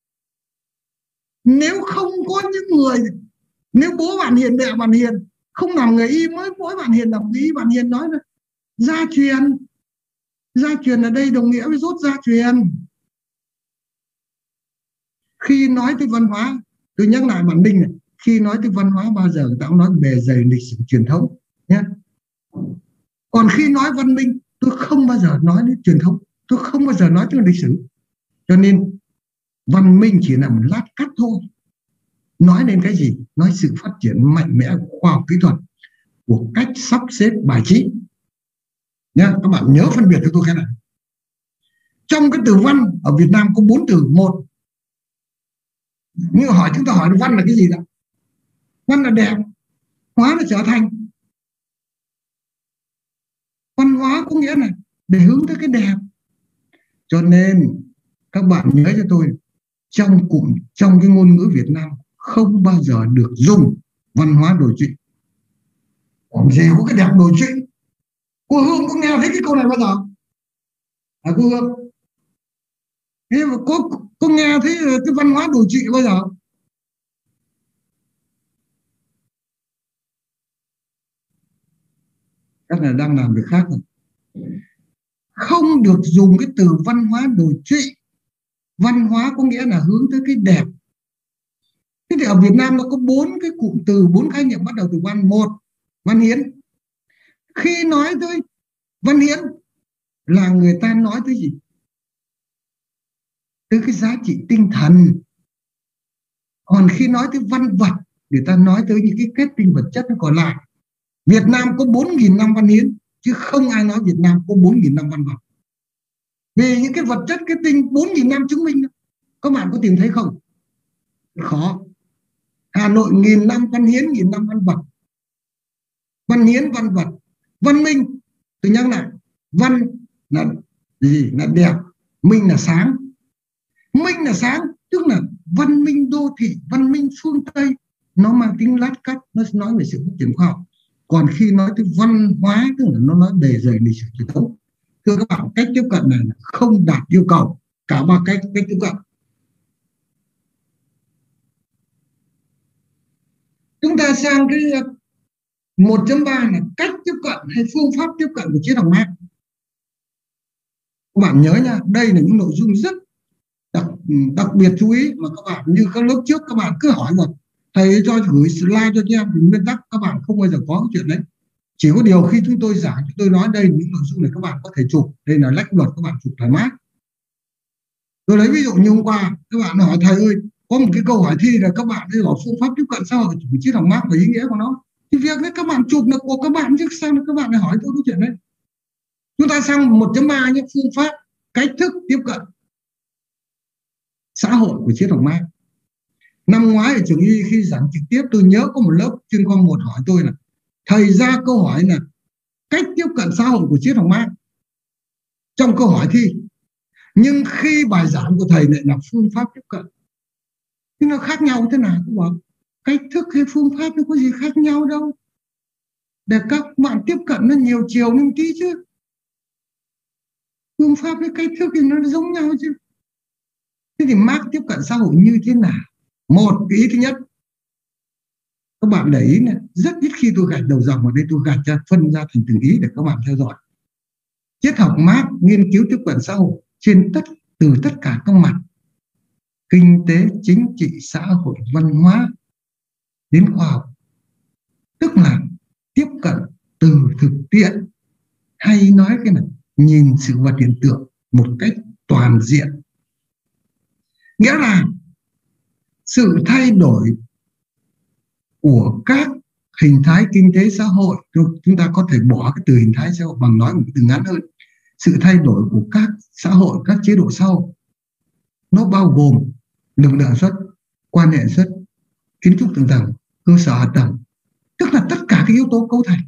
Nếu không có những người, nếu bố bạn Hiền, mẹ bạn Hiền không làm nghề y, mới mỗi bạn Hiền làm nghề y, bạn Hiền nói là gia truyền ở đây đồng nghĩa với rốt gia truyền. Khi nói tới văn hóa, tôi nhắc lại bạn Đinh này, khi nói tới văn hóa bao giờ người ta cũng nói bề dày lịch sử truyền thống nhé. Còn khi nói văn minh, tôi không bao giờ nói đến truyền thống, tôi không bao giờ nói tới lịch sử. Cho nên văn minh chỉ là một lát cắt thôi. Nói đến cái gì? Nói sự phát triển mạnh mẽ của khoa học kỹ thuật, của cách sắp xếp bài trí nhá. Các bạn nhớ phân biệt cho tôi cái này. Trong cái từ văn ở Việt Nam có 4 từ. Một, nhưng chúng ta hỏi văn là cái gì đó? Văn là đẹp, hóa là trở thành. Văn hóa có nghĩa là để hướng tới cái đẹp. Cho nên các bạn nhớ cho tôi, trong cái ngôn ngữ Việt Nam không bao giờ được dùng văn hóa đổi trụy. Còn gì có cái đẹp đổi trụy? Cô Hương có nghe thấy cái câu này bao giờ? Cô Hương, thế mà có nghe thấy cái văn hóa đổi trụy bao giờ? Các này đang làm việc khác rồi. Không được dùng cái từ văn hóa đổi trụy. Văn hóa có nghĩa là hướng tới cái đẹp. Thế thì ở Việt Nam nó có 4 cái cụm từ, 4 khái niệm bắt đầu từ văn. Một, văn hiến. Khi nói tới văn hiến là người ta nói tới gì? Tới cái giá trị tinh thần. Còn khi nói tới văn vật, người ta nói tới những cái kết tinh vật chất nó còn lại. Việt Nam có 4.000 năm văn hiến, chứ không ai nói Việt Nam có 4.000 năm văn vật. Vì những cái vật chất kết tinh 4.000 năm chứng minh, các bạn có tìm thấy không? Khó. Hà Nội 1.000 năm văn hiến, 1.000 năm văn vật. Văn hiến, văn vật. Văn minh, tôi nhắc lại, văn là gì? Là đẹp, minh là sáng. Minh là sáng, tức là văn minh đô thị, văn minh phương Tây, nó mang tính lát cắt, nó nói về sự phát triển khoa học. Còn khi nói tới văn hóa, tức là nó nói bề dày lịch sử truyền thống. Thưa các bạn, cách tiếp cận này không đạt yêu cầu. Cả ba cách tiếp cận. Chúng ta sang cái 1.3 là cách tiếp cận hay phương pháp tiếp cận của triết học Mác. Các bạn nhớ nha, đây là những nội dung rất đặc biệt chú ý mà các bạn, như các lớp trước các bạn cứ hỏi một thầy cho gửi slide cho em thì nguyên tắc các bạn không bao giờ có cái chuyện đấy. Chỉ có điều khi chúng tôi giảng, chúng tôi nói đây những nội dung này các bạn có thể chụp, đây là lách luật, các bạn chụp thoải mái. Tôi lấy ví dụ như hôm qua các bạn hỏi thầy ơi, có một cái câu hỏi thi là các bạn hỏi phương pháp tiếp cận xã hội của triết học Mác và ý nghĩa của nó, thì việc đấy các bạn chụp là của các bạn chứ sao các bạn lại hỏi tôi cái chuyện đấy. Chúng ta sang 1.3 nhé, phương pháp cách thức tiếp cận xã hội của triết học Mác. Năm ngoái ở trường Y khi giảng trực tiếp, tôi nhớ có một lớp chuyên khoa 1 hỏi tôi là thầy ra câu hỏi là cách tiếp cận xã hội của triết học Mác trong câu hỏi thi, nhưng khi bài giảng của thầy lại là phương pháp tiếp cận. Nhưng nó khác nhau thế nào? Tôi bảo cách thức hay phương pháp nó có gì khác nhau đâu, để các bạn tiếp cận nó nhiều chiều lên tí chứ. Phương pháp với cách thức thì nó giống nhau chứ. Thế thì Mác tiếp cận xã hội như thế nào? Một, cái ý thứ nhất, các bạn để ý này, rất ít khi tôi gạch đầu dòng ở đây, tôi gạch ra phân ra thành từng ý để các bạn theo dõi. triết học Marx nghiên cứu tiếp cận xã hội từ tất cả các mặt: kinh tế, chính trị, xã hội, văn hóa đến khoa học, tức là tiếp cận từ thực tiễn, hay nói cái này, nhìn sự vật hiện tượng một cách toàn diện. Nghĩa là sự thay đổi của các hình thái kinh tế xã hội, chúng ta có thể bỏ cái từ hình thái xã hội bằng nói một từ ngắn hơn, sự thay đổi của các xã hội, các chế độ xã hội, nó bao gồm lực lượng sản xuất, quan hệ sản xuất, kiến trúc tầng tầng, cơ sở hạ tầng, tức là tất cả các yếu tố cấu thành.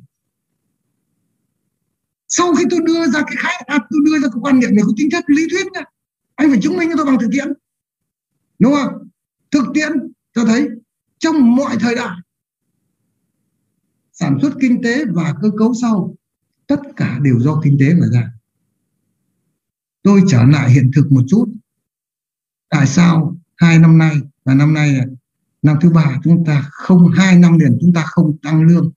Sau khi tôi đưa ra tôi đưa ra cái quan niệm này có tính chất lý thuyết nha, anh phải chứng minh cho tôi bằng thực tiễn, đúng không? Thực tiễn cho thấy trong mọi thời đại, sản xuất kinh tế và cơ cấu sau tất cả đều do kinh tế mà ra. Tôi trở lại hiện thực một chút. Tại sao 2 năm nay và năm nay là năm thứ 3 chúng ta không, 2 năm liền chúng ta không tăng lương?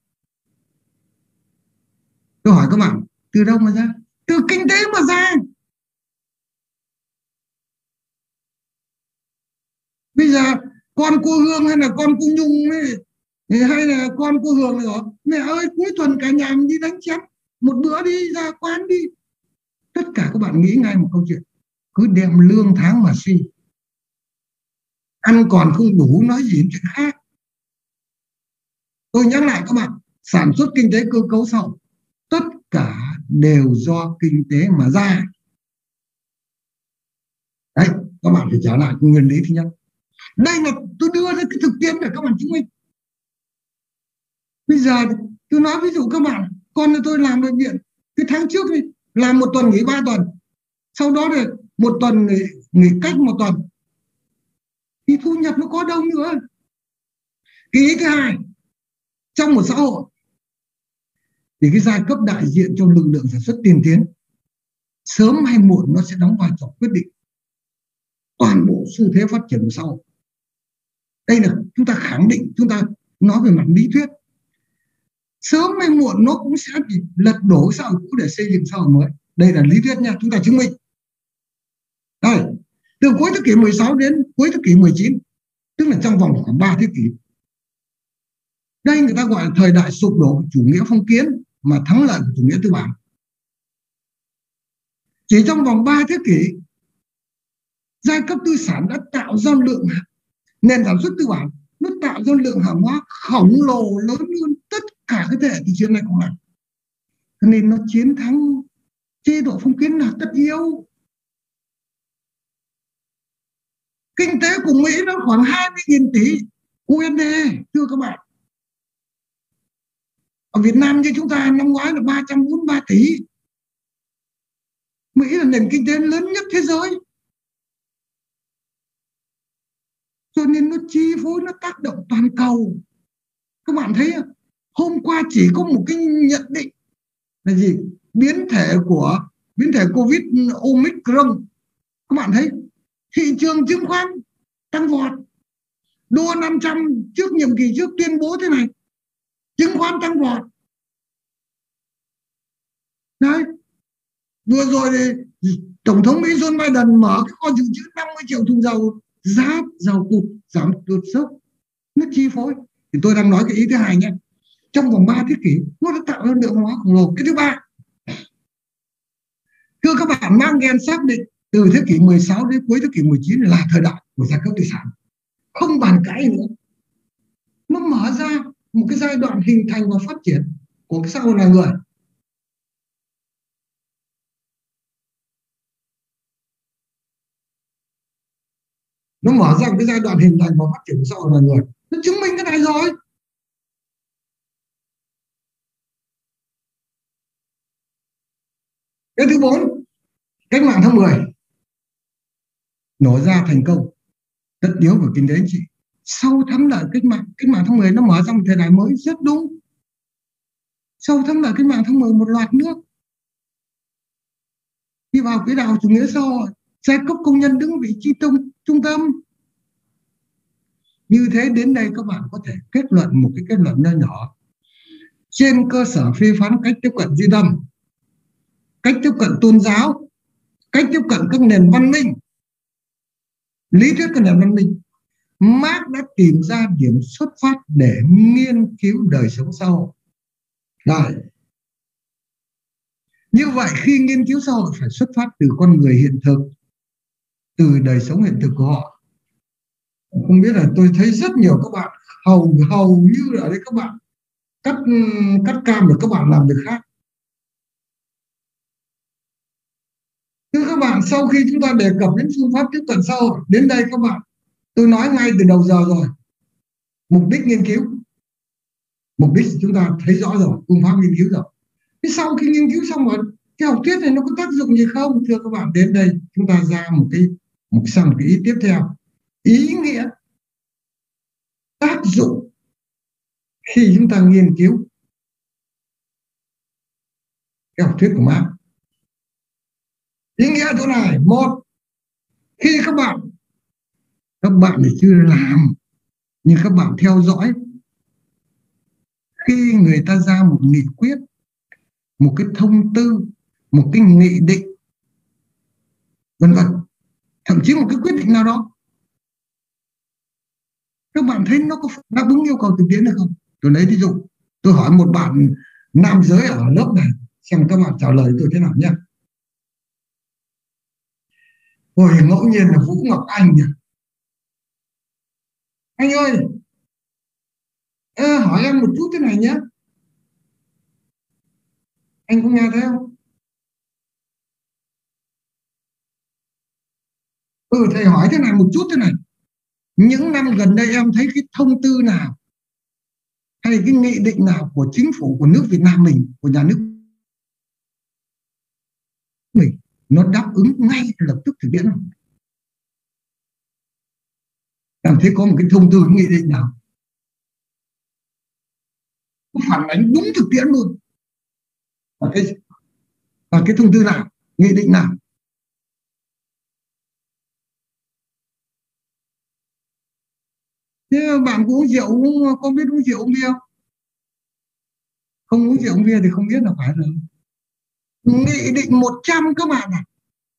Tôi hỏi các bạn, từ đâu mà ra? Từ kinh tế mà ra. Bây giờ con cô Hương hay là con cô Nhung ấy, hay là con cô Hường này đó, mẹ ơi cuối tuần cả nhà mình đi đánh chén một bữa, đi ra quán đi. Tất cả các bạn nghĩ ngay một câu chuyện, cứ đem lương tháng mà suy, ăn còn không đủ nói gì chuyện khác. Tôi nhắc lại các bạn, sản xuất kinh tế, cơ cấu xã hội tất cả đều do kinh tế mà ra. Đấy, các bạn phải trở lại nguyên lý thứ nhất. Đây là tôi đưa ra cái thực tiễn để các bạn chứng minh. Bây giờ tôi nói ví dụ các bạn, con tôi làm bệnh viện, cái tháng trước thì làm 1 tuần nghỉ 3 tuần, sau đó thì 1 tuần nghỉ cách 1 tuần, thì thu nhập nó có đâu nữa. Cái ý thứ hai, trong một xã hội thì cái giai cấp đại diện cho lực lượng sản xuất tiên tiến sớm hay muộn nó sẽ đóng vai trò quyết định toàn bộ xu thế phát triển của xã hội. Đây là chúng ta khẳng định, chúng ta nói về mặt lý thuyết. Sớm hay muộn nó cũng sẽ lật đổ xã hội cũ để xây dựng xã hội mới. Đây là lý thuyết nha, chúng ta chứng minh. Đây, từ cuối thế kỷ 16 đến cuối thế kỷ 19, tức là trong vòng khoảng 3 thế kỷ. Đây người ta gọi là thời đại sụp đổ chủ nghĩa phong kiến mà thắng lợi của chủ nghĩa tư bản. Chỉ trong vòng 3 thế kỷ, giai cấp tư sản đã tạo ra lượng nền sản xuất tư bản, nó tạo ra lượng hàng hóa khổng lồ lớn hơn tất cả cái thế hệ từ trước này còn lại. Cho nên nó chiến thắng chế độ phong kiến là tất yếu. Kinh tế của Mỹ nó khoảng 20.000 tỷ USD, thưa các bạn. Ở Việt Nam như chúng ta năm ngoái là 343 tỷ. Mỹ là nền kinh tế lớn nhất thế giới. Cho nên nó chi phối, nó tác động toàn cầu. Các bạn thấy hôm qua chỉ có một cái nhận định là gì? Biến thể Covid Omicron. Các bạn thấy thị trường chứng khoán tăng vọt. Đô 500 trước nhiệm kỳ trước tuyên bố thế này, chứng khoán tăng vọt. Đấy, vừa rồi thì Tổng thống Mỹ Joe Biden mở cái kho dự trữ 50 triệu thùng dầu, giá dầu cục giảm tụt sốc, nó chi phối. Thì tôi đang nói cái ý thứ hai nhé, trong vòng 3 thế kỷ nó đã tạo ra lượng hóa khổng lồ. Cái thứ ba, thưa các bạn, Marx xác định từ thế kỷ 16 đến cuối thế kỷ 19 là thời đại của giai cấp tư sản, không bàn cãi nữa. Nó mở ra một cái giai đoạn hình thành và phát triển của cái xã hội loài người. Nó mở ra một cái giai đoạn hình thành và phát triển của xã hội loài người. Nó chứng minh cái này rồi. Cái thứ 4, cách mạng tháng 10 nổ ra thành công tất yếu của kinh tế chính trị. Sau thắng lợi cách mạng tháng 10 nó mở ra một thời đại mới, rất đúng. Sau thắng lợi cách mạng tháng 10, một loạt nước đi vào quỹ đạo chủ nghĩa xã hội, giai cấp công nhân đứng vị trí trung tâm. Như thế đến đây các bạn có thể kết luận một cái kết luận nho nhỏ. Trên cơ sở phê phán cách tiếp cận duy tâm, cách tiếp cận tôn giáo, cách tiếp cận các nền văn minh, lý thuyết các nền văn minh, Marx đã tìm ra điểm xuất phát để nghiên cứu đời sống xã hội. Rồi, như vậy khi nghiên cứu xã hội phải xuất phát từ con người hiện thực, từ đời sống hiện thực của họ. Không biết là tôi thấy rất nhiều các bạn hầu như là đấy các bạn cắt cam để các bạn làm việc khác. Thưa các bạn, sau khi chúng ta đề cập đến phương pháp tiếp cận xã hội đến đây các bạn, tôi nói ngay từ đầu giờ rồi, mục đích nghiên cứu, mục đích chúng ta thấy rõ rồi, phương pháp nghiên cứu rồi. Thế sau khi nghiên cứu xong rồi, cái học thuyết này nó có tác dụng gì không? Thưa các bạn, đến đây chúng ta ra một cái ý tiếp theo, ý nghĩa tác dụng khi chúng ta nghiên cứu cái học thuyết của Marx. Ý nghĩa chỗ này, một, khi các bạn thì chưa làm, nhưng các bạn theo dõi, khi người ta ra một nghị quyết, một cái thông tư, một cái nghị định, vân vân, thậm chí một cái quyết định nào đó, các bạn thấy nó có đáp ứng yêu cầu thực tiễn hay không? Tôi lấy ví dụ, tôi hỏi một bạn nam giới ở lớp này, xem các bạn trả lời tôi thế nào nhé. Ôi, ngẫu nhiên là Vũ Ngọc Anh nhỉ. Anh ơi, hỏi em một chút thế này nhé. Anh có nghe thấy không? Thầy hỏi thế này một chút thế này. Những năm gần đây em thấy cái thông tư nào hay cái nghị định nào của chính phủ của nước Việt Nam mình, của nhà nước mình, nó đáp ứng ngay lập tức thực tiễn không? Em thấy có một cái thông tư, nghị định nào nó phản ánh đúng thực tiễn luôn? Và cái thông tư nào, nghị định nào? Thế bạn có uống rượu, có biết uống rượu uống bia không? Không uống rượu uống bia thì không biết là phải rồi. Nghị định 100 các bạn ạ.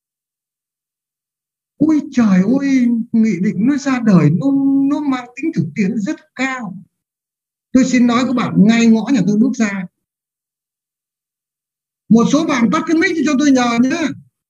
Ôi trời ơi, nghị định nó ra đời nó mang tính thực tiễn rất cao. Tôi xin nói các bạn, ngay ngõ nhà tôi bước ra, một số bạn tắt cái mic cho tôi nhờ nhé.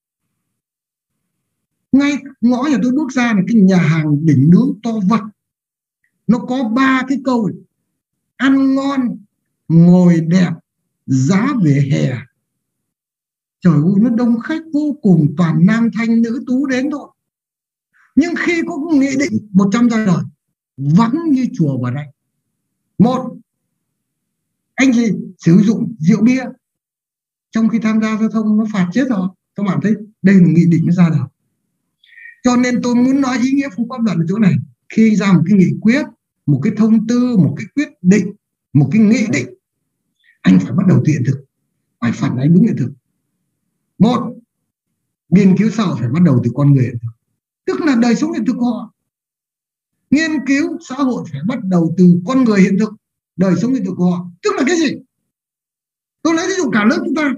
Ngay ngõ nhà tôi bước ra là cái nhà hàng đỉnh nướng to vật, nó có 3 cái câu: ăn ngon, ngồi đẹp, giá về hè. Trời ơi, nó đông khách vô cùng, toàn nam thanh nữ tú đến thôi. Nhưng khi có nghị định 100 ra đời, vắng như chùa vào đây. Một, anh gì sử dụng rượu bia trong khi tham gia giao thông nó phạt chết rồi. Các bạn thấy đây là nghị định nó ra đời. Cho nên tôi muốn nói ý nghĩa phương pháp luận ở chỗ này. Khi ra một cái nghị quyết, một cái thông tư, một cái quyết định, một cái nghị định, anh phải bắt đầu từ hiện thực, phải phản ánh đúng hiện thực. Một, nghiên cứu xã hội phải bắt đầu từ con người hiện thực, tức là đời sống hiện thực của họ. Nghiên cứu xã hội phải bắt đầu từ con người hiện thực, đời sống hiện thực của họ. Tức là cái gì? Tôi lấy ví dụ cả lớp chúng ta.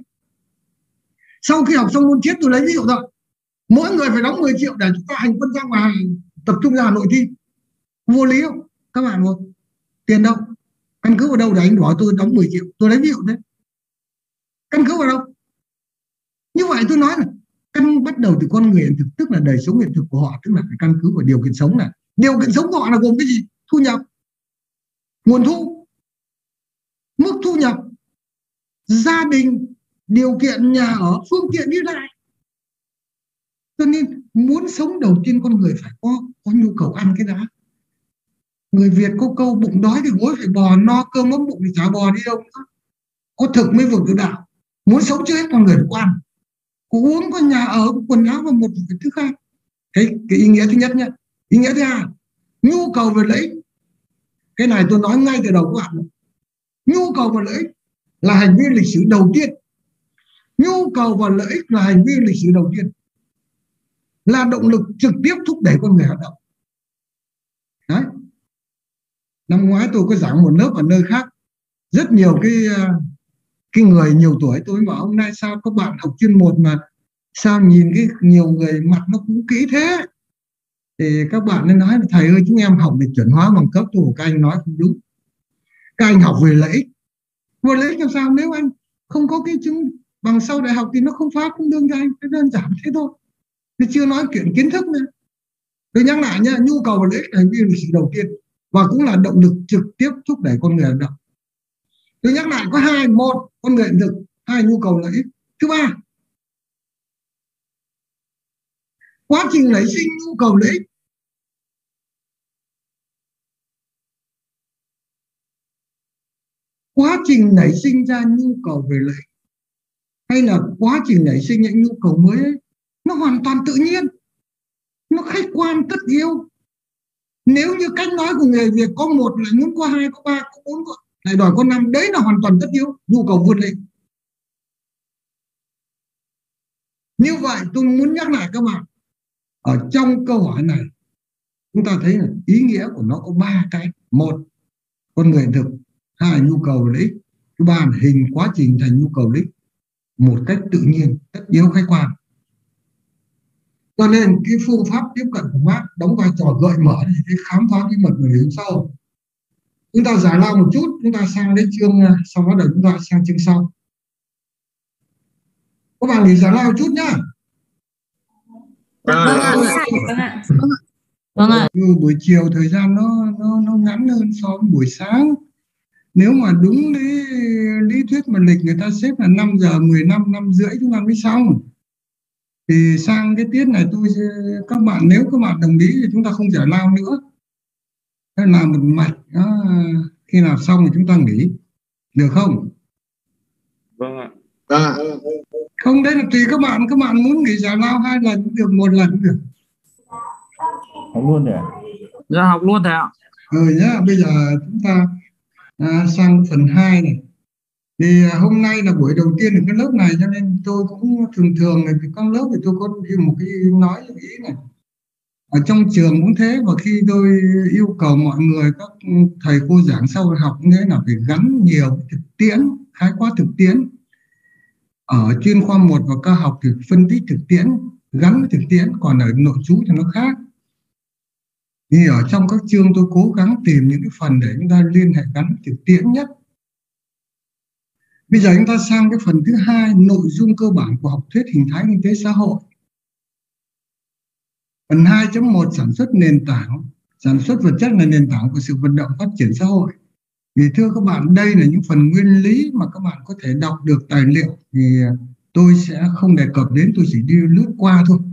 Sau khi học xong môn triết, tôi lấy ví dụ thôi. Mỗi người phải đóng 10 triệu để chúng ta hành quân ra ngoài, tập trung ra Hà Nội thi. Vô lý không? Các bạn không? Tiền đâu? Căn cứ vào đâu để anh bảo tôi đóng 10 triệu? Tôi lấy ví dụ thế. Căn cứ vào đâu? Như vậy tôi nói là căn bắt đầu từ con người hiện thực, tức là đời sống hiện thực của họ, tức là phải căn cứ vào điều kiện sống này. Điều kiện sống của họ là gồm cái gì? Thu nhập, nguồn thu, mức thu nhập, gia đình, điều kiện nhà ở, phương tiện đi lại. Cho nên muốn sống đầu tiên con người phải có nhu cầu ăn cái đã. Người Việt có câu bụng đói thì gối phải bò, no cơm ấm bụng thì chả bò đi đâu nữa. Có thực mới vực được đạo. Muốn sống trước hết con người phải có ăn, có uống, có nhà ở, có quần áo, và một cái thứ khác. Cái ý nghĩa thứ nhất nhé. Ý nghĩa thứ hai, nhu cầu về lợi ích. Cái này tôi nói ngay từ đầu các bạn. Nhu cầu và lợi ích là hành vi lịch sử đầu tiên. Nhu cầu và lợi ích là hành vi lịch sử đầu tiên, là động lực trực tiếp thúc đẩy con người hoạt động. Đấy. Năm ngoái tôi có giảng một lớp ở nơi khác, rất nhiều cái người nhiều tuổi tôi mới bảo hôm nay sao các bạn học chuyên 1 mà sao nhìn cái nhiều người mặt nó cũng kỹ thế. Thì các bạn nên nói là thầy ơi chúng em học để chuẩn hóa bằng cấp thôi. Các anh nói không đúng. Các anh học về lợi ích. Về lợi ích làm sao? Nếu anh không có cái chứng bằng sau đại học thì nó không phát không đương cho anh. Nó đơn giản thế thôi. Tôi chưa nói chuyện kiến thức nữa. Tôi nhắc lại nha, nhu cầu và lợi ích là hành vi lịch sử đầu tiên và cũng là động lực trực tiếp thúc đẩy con người hành động. Tôi nhắc lại có hai: một, con người hiện thực; hai, nhu cầu lợi ích. Thứ ba, quá trình nảy sinh nhu cầu lợi ích. Quá trình nảy sinh ra nhu cầu về lợi ích hay là quá trình nảy sinh những nhu cầu mới ấy, nó hoàn toàn tự nhiên, nó khách quan tất yếu. Nếu như cách nói của người Việt có 1 lại muốn có 2, có 3, có 4, lại đòi có 5, đấy là hoàn toàn tất yếu, nhu cầu vươn lên. Như vậy tôi muốn nhắc lại các bạn, ở trong câu hỏi này chúng ta thấy là ý nghĩa của nó có 3 cái: 1, con người hiện thực; 2, nhu cầu lợi ích; thứ 3 là hình quá trình thành nhu cầu lợi ích một cách tự nhiên, tất yếu, khách quan. Cho nên cái phương pháp tiếp cận của Marx đóng vai trò gợi mở để cái khám phá bí mật về đời sau. Chúng ta giải lao một chút, chúng ta sang đến chương, sau đó chúng ta sang chương sau. Các bạn nghỉ giải lao chút nhá. Vâng ạ. Vâng ạ. Buổi chiều thời gian nó ngắn hơn so với buổi sáng. Nếu mà đúng lý thuyết mà lịch người ta xếp là 5 giờ 15, 5 rưỡi chúng ta mới xong. Thì sang cái tiết này các bạn nếu các bạn đồng ý thì chúng ta không giải lao nữa. Thế là một mạch đó, khi nào xong thì chúng ta nghỉ. Được không? Vâng ạ. Không, đấy là tùy các bạn muốn nghỉ giải lao 2 lần cũng được, 1 lần cũng được. Học luôn để. Dạ học luôn thầy ạ. Nhá, bây giờ chúng ta sang phần 2 này. Thì hôm nay là buổi đầu tiên ở cái lớp này cho nên tôi cũng thường là các lớp thì tôi có một cái nói ý này. Ở trong trường cũng thế, và khi tôi yêu cầu mọi người, các thầy cô giảng sau học cũng thế, là phải gắn nhiều thực tiễn, khái quát thực tiễn. Ở chuyên khoa 1 và cao học thì phân tích thực tiễn, gắn với thực tiễn, còn ở nội trú thì nó khác. Thì ở trong các chương tôi cố gắng tìm những cái phần để chúng ta liên hệ gắn thực tiễn nhất. Bây giờ chúng ta sang cái phần thứ 2, nội dung cơ bản của học thuyết hình thái kinh tế xã hội. Phần 2.1, sản xuất nền tảng. Sản xuất vật chất là nền tảng của sự vận động phát triển xã hội. Thì thưa các bạn, đây là những phần nguyên lý mà các bạn có thể đọc được tài liệu, thì tôi sẽ không đề cập đến, tôi chỉ đi lướt qua thôi.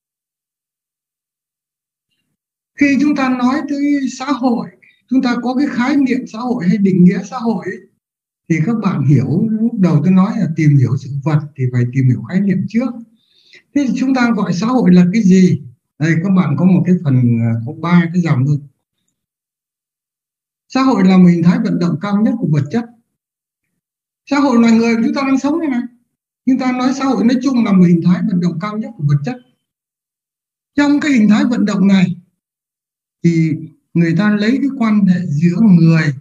Khi chúng ta nói tới xã hội, chúng ta có cái khái niệm xã hội hay định nghĩa xã hội ấy, thì các bạn hiểu, lúc đầu tôi nói là tìm hiểu sự vật thì phải tìm hiểu khái niệm trước. Thế thì chúng ta gọi xã hội là cái gì? Đây các bạn có một cái phần, có 3 cái dòng thôi. Xã hội là một hình thái vận động cao nhất của vật chất. Xã hội là người chúng ta đang sống này. Chúng ta nói xã hội nói chung là một hình thái vận động cao nhất của vật chất. Trong cái hình thái vận động này thì người ta lấy cái quan hệ giữa người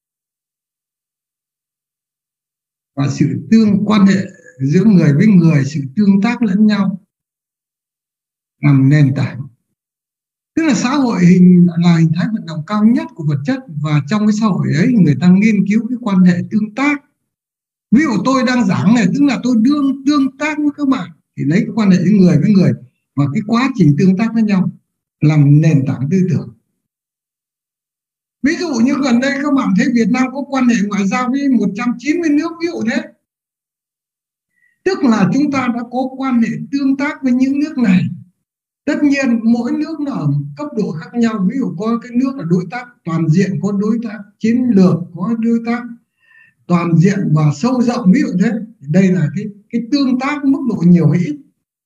và quan hệ giữa người với người, sự tương tác lẫn nhau làm nền tảng. Tức là xã hội là hình thái vận động cao nhất của vật chất, và trong cái xã hội ấy người ta nghiên cứu cái quan hệ tương tác. Ví dụ tôi đang giảng này, tức là tôi tương tác với các bạn, thì lấy cái quan hệ người với người và cái quá trình tương tác với nhau làm nền tảng tư tưởng. Ví dụ như gần đây các bạn thấy Việt Nam có quan hệ ngoại giao với 190 nước, ví dụ thế. Tức là chúng ta đã có quan hệ tương tác với những nước này. Tất nhiên mỗi nước nó ở cấp độ khác nhau. Ví dụ có cái nước là đối tác toàn diện, có đối tác chiến lược, có đối tác toàn diện và sâu rộng, ví dụ thế. Đây là cái tương tác mức độ nhiều hay ít.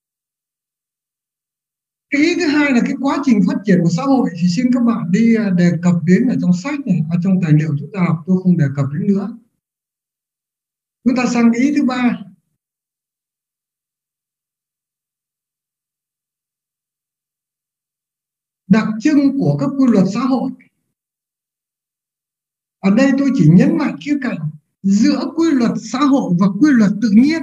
Cái ý thứ hai là cái quá trình phát triển của xã hội, thì xin các bạn đi đề cập đến ở trong sách này, ở trong tài liệu chúng ta học, tôi không đề cập đến nữa. Chúng ta sang cái ý thứ ba. Đặc trưng của các quy luật xã hội. Ở đây tôi chỉ nhấn mạnh khía cạnh giữa quy luật xã hội và quy luật tự nhiên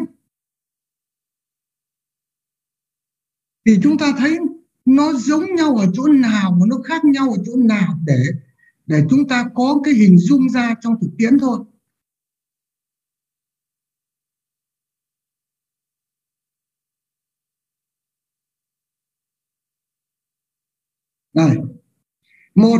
thì chúng ta thấy nó giống nhau ở chỗ nào và nó khác nhau ở chỗ nào để chúng ta có cái hình dung ra trong thực tiễn thôi. Đây, một,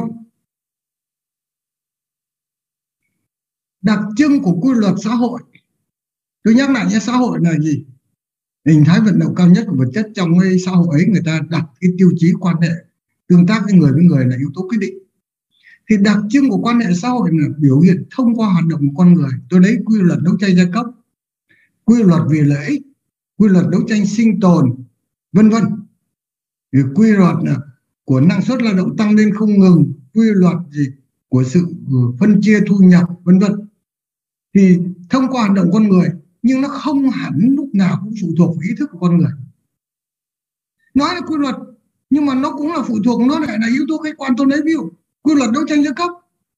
đặc trưng của quy luật xã hội. Tôi nhắc lại nhé, xã hội là gì? Hình thái vận động cao nhất của vật chất. Trong cái xã hội ấy người ta đặt cái tiêu chí quan hệ tương tác với người là yếu tố quyết định. Thì đặc trưng của quan hệ xã hội là biểu hiện thông qua hoạt động của con người. Tôi lấy quy luật đấu tranh giai cấp, quy luật vì lợi ích, quy luật đấu tranh sinh tồn, vân vân. Quy luật là của năng suất lao động tăng lên không ngừng, quy luật gì của sự phân chia thu nhập, vân vân. Thì thông qua hoạt động con người, nhưng nó không hẳn lúc nào cũng phụ thuộc vào ý thức của con người. Nói là quy luật nhưng mà nó cũng là phụ thuộc, nó lại là yếu tố khách quan. Tôi lấy ví dụ quy luật đấu tranh giai cấp